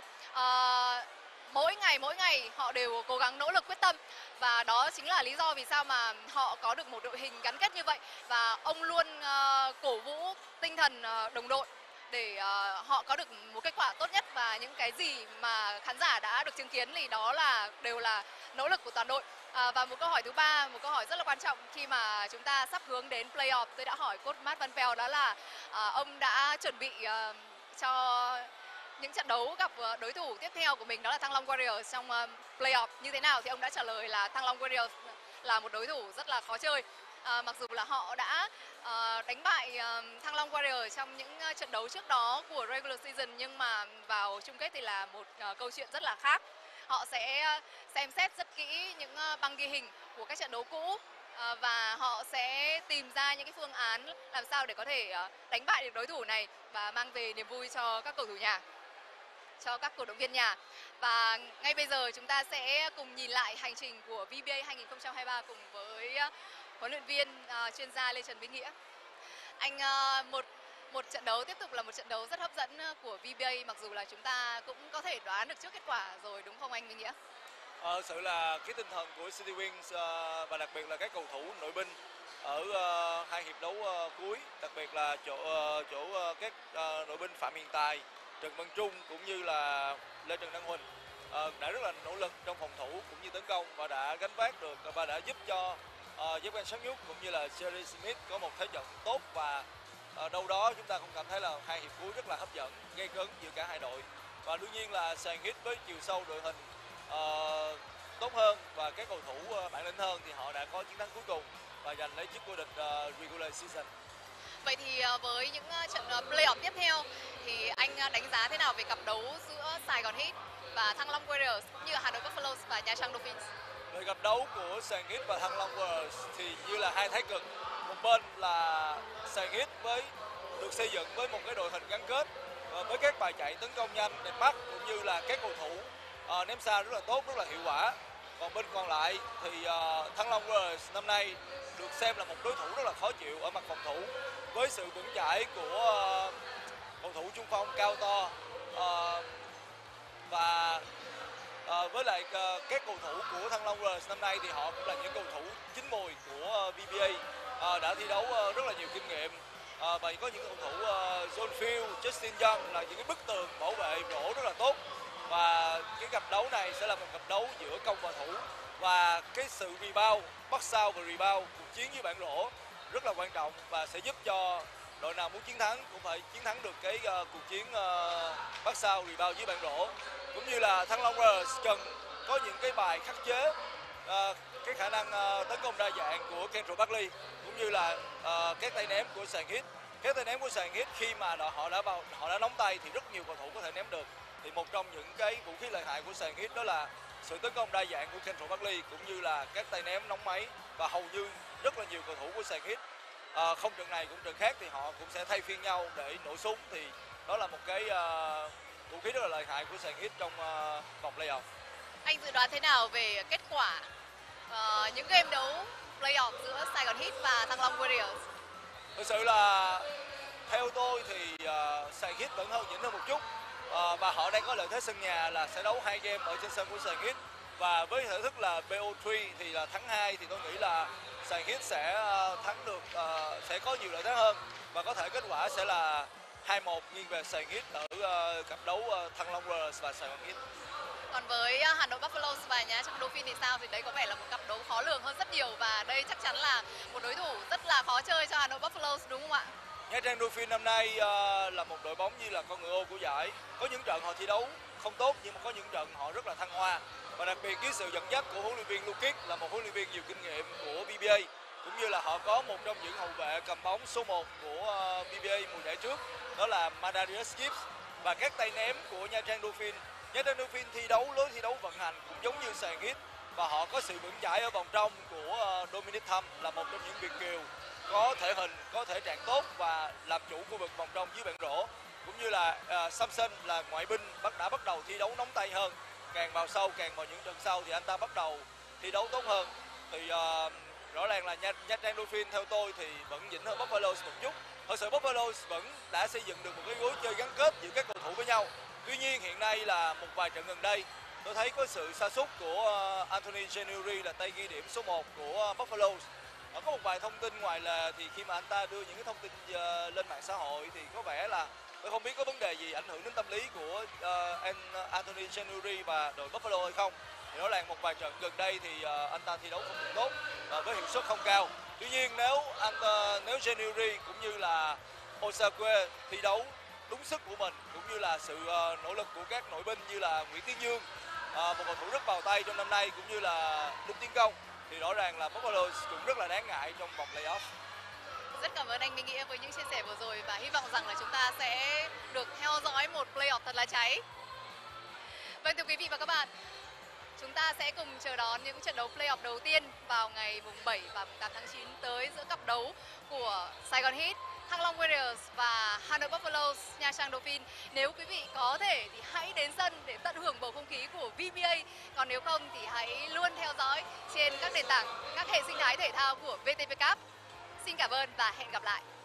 Uh, Mỗi ngày mỗi ngày họ đều cố gắng nỗ lực quyết tâm, và đó chính là lý do vì sao mà họ có được một đội hình gắn kết như vậy. Và ông luôn uh, cổ vũ tinh thần uh, đồng đội để uh, họ có được một kết quả tốt nhất, và những cái gì mà khán giả đã được chứng kiến thì đó là đều là nỗ lực của toàn đội. Uh, và một câu hỏi thứ ba, một câu hỏi rất là quan trọng khi mà chúng ta sắp hướng đến playoff, tôi đã hỏi coach Matt Van Pelt đó là uh, ông đã chuẩn bị uh, cho những trận đấu gặp đối thủ tiếp theo của mình, đó là Thăng Long Warriors trong uh, playoff như thế nào. Thì ông đã trả lời là Thăng Long Warriors là một đối thủ rất là khó chơi. Uh, mặc dù là họ đã uh, đánh bại uh, Thăng Long Warriors trong những uh, trận đấu trước đó của regular season, nhưng mà vào chung kết thì là một uh, câu chuyện rất là khác. Họ sẽ uh, xem xét rất kỹ những uh, băng ghi hình của các trận đấu cũ, uh, và họ sẽ tìm ra những cái phương án làm sao để có thể uh, đánh bại được đối thủ này và mang về niềm vui cho các cầu thủ nhà, cho các cổ động viên nhà. Và ngay bây giờ chúng ta sẽ cùng nhìn lại hành trình của vê bê a hai không hai ba cùng với uh, huấn luyện viên uh, chuyên gia Lê Trần Vinh Nghĩa. Anh uh, một một trận đấu tiếp tục là một trận đấu rất hấp dẫn của vê bê a, mặc dù là chúng ta cũng có thể đoán được trước kết quả rồi, đúng không anh Vinh Nghĩa? Ờ, sự là cái tinh thần của City Wings uh, và đặc biệt là các cầu thủ nội binh ở uh, hai hiệp đấu uh, cuối, đặc biệt là chỗ uh, chỗ uh, các uh, nội binh Phạm Hiền Tài, Trần Văn Trung cũng như là Lê Trần Đăng Huỳnh uh, đã rất là nỗ lực trong phòng thủ cũng như tấn công, và đã gánh vác được và đã giúp cho uh, Giáp Gan Sáng Nhúc cũng như là Jerry Smith có một thế trận tốt. Và uh, đâu đó chúng ta cũng cảm thấy là hai hiệp cuối rất là hấp dẫn, gây cấn giữa cả hai đội. Và đương nhiên là Saigon Heat với chiều sâu đội hình uh, tốt hơn và các cầu thủ uh, bản lĩnh hơn thì họ đã có chiến thắng cuối cùng và giành lấy chức vô địch uh, regular season. Vậy thì với những trận playoff tiếp theo thì anh đánh giá thế nào về cặp đấu giữa Saigon Heat và Thăng Long Warriors cũng như Hà Nội Buffaloes và Nha Trang Dolphins? Về cặp đấu của Saigon Heat và Thăng Long Warriors thì như là hai thái cực. Một bên là Saigon Heat với được xây dựng với một cái đội hình gắn kết với các bài chạy tấn công nhanh đẹp mắt cũng như là các cầu thủ uh, ném xa rất là tốt, rất là hiệu quả. Còn bên còn lại thì uh, Thăng Long Warriors năm nay được xem là một đối thủ rất là khó chịu ở mặt phòng thủ, với sự vững chãi của uh, cầu thủ trung phong cao to uh, và uh, với lại uh, các cầu thủ của Thăng Long Warriors năm nay thì họ cũng là những cầu thủ chín mùi của uh, vê bê a, uh, đã thi đấu uh, rất là nhiều kinh nghiệm. Uh, và có những cầu thủ uh, John Field, Justin Young là những cái bức tường bảo vệ rổ rất là tốt. Và cái cặp đấu này sẽ là một cặp đấu giữa công và thủ, và cái sự rebound, bắt sao và rebound, cuộc chiến với bản rổ rất là quan trọng và sẽ giúp cho đội nào muốn chiến thắng cũng phải chiến thắng được cái uh, cuộc chiến uh, bắt sao rebound với bản rổ. Cũng như là Thăng Long Warriors cần có những cái bài khắc chế uh, cái khả năng uh, tấn công đa dạng của Kendall Buckley cũng như là uh, các tay ném của Saigon Heat Các tay ném của Sài Gòn Heat khi mà đã, họ đã vào họ đã nóng tay thì rất nhiều cầu thủ có thể ném được. Thì một trong những cái vũ khí lợi hại của Sài Gòn Heat đó là sự tấn công đa dạng của Kendall Bagley cũng như là các tay ném nóng máy, và hầu như rất là nhiều cầu thủ của Sài Gòn Heat à, không trận này cũng trận khác thì họ cũng sẽ thay phiên nhau để nổ súng. Thì đó là một cái uh, vũ khí rất là lợi hại của Sài Gòn Heat trong uh, vòng playoff. Anh dự đoán thế nào về kết quả uh, những game đấu playoff giữa Sài Gòn Heat và Thăng Long Warriors? Thực sự là theo tôi thì uh, Sài Gòn Heat vẫn hơn nhỉnh hơn một chút, uh, và họ đang có lợi thế sân nhà là sẽ đấu hai game ở trên sân của Sài Gòn Heat, và với thể thức là bê o ba thì là thắng hai thì tôi nghĩ là Sài Gòn Heat sẽ uh, thắng được, uh, sẽ có nhiều lợi thế hơn, và có thể kết quả sẽ là hai một nghiêng về Sài Gòn Heat ở uh, cặp đấu uh, Thăng Long Warriors và Sài Gòn Heat. Còn với Hà Nội Buffaloes và Nha Trang Dolphins thì sao? Thì đấy có vẻ là một cặp đấu khó lường hơn rất nhiều, và đây chắc chắn là một đối thủ rất là khó chơi cho Hà Nội Buffaloes, đúng không ạ? Nha Trang Dolphins năm nay uh, là một đội bóng như là con ngựa ô của giải. Có những trận họ thi đấu không tốt nhưng mà có những trận họ rất là thăng hoa, và đặc biệt với sự dẫn dắt của huấn luyện viên Lukic là một huấn luyện viên nhiều kinh nghiệm của bê bê a, cũng như là họ có một trong những hậu vệ cầm bóng số một của uh, bê bê a mùa giải trước, đó là Madarius Gibbs, và các tay ném của Nha Trang Dolphins. Nha Trang Dolphins thi đấu lối thi đấu vận hành cũng giống như Sài Gòn Heat, và họ có sự vững chãi ở vòng trong của uh, Dominic Thâm là một trong những việt kiều có thể hình, có thể trạng tốt và làm chủ khu vực vòng trong dưới bàn rổ, cũng như là uh, Samson là ngoại binh bắt đã bắt đầu thi đấu nóng tay hơn, càng vào sâu càng vào những trận sau thì anh ta bắt đầu thi đấu tốt hơn. Thì uh, rõ ràng là Nha, Nha Trang Dolphins theo tôi thì vẫn nhỉnh hơn Buffaloes một chút. Thật sự Buffaloes vẫn đã xây dựng được một cái lối chơi gắn kết giữa các cầu thủ với nhau. Tuy nhiên hiện nay là một vài trận gần đây tôi thấy có sự sa sút của uh, Anthony Gennuri là tay ghi điểm số một của uh, Buffaloes. Có một vài thông tin ngoài là thì khi mà anh ta đưa những cái thông tin uh, lên mạng xã hội thì có vẻ là tôi không biết có vấn đề gì ảnh hưởng đến tâm lý của uh, Anthony Gennuri và đội Buffalo hay không. Thì rõ ràng một vài trận gần đây thì uh, anh ta thi đấu không được tốt và với hiệu suất không cao. Tuy nhiên nếu anh uh, nếu Gennuri cũng như là Osakwe thi đấu đúng sức của mình, cũng như là sự uh, nỗ lực của các nội binh như là Nguyễn Tiến Dương, uh, một cầu thủ rất vào tay trong năm nay, cũng như là Đinh Tiến Công, thì rõ ràng là Buffalo cũng rất là đáng ngại trong vòng playoff. Rất cảm ơn anh Minh Nghĩa với những chia sẻ vừa rồi, và hy vọng rằng là chúng ta sẽ được theo dõi một playoff thật là cháy. Vâng, thưa quý vị và các bạn, chúng ta sẽ cùng chờ đón những trận đấu playoff đầu tiên vào ngày mùng bảy và mùng tám tháng chín tới giữa cặp đấu của Sài Gòn Heat, Thăng Long Warriors và Hà Nội Buffaloes, Nha Trang Dolphins. Nếu quý vị có thể thì hãy đến sân để tận hưởng bầu không khí của vê bê a. Còn nếu không thì hãy luôn theo dõi trên các nền tảng, các hệ sinh thái thể thao của vê tê vê Cup. Xin cảm ơn và hẹn gặp lại.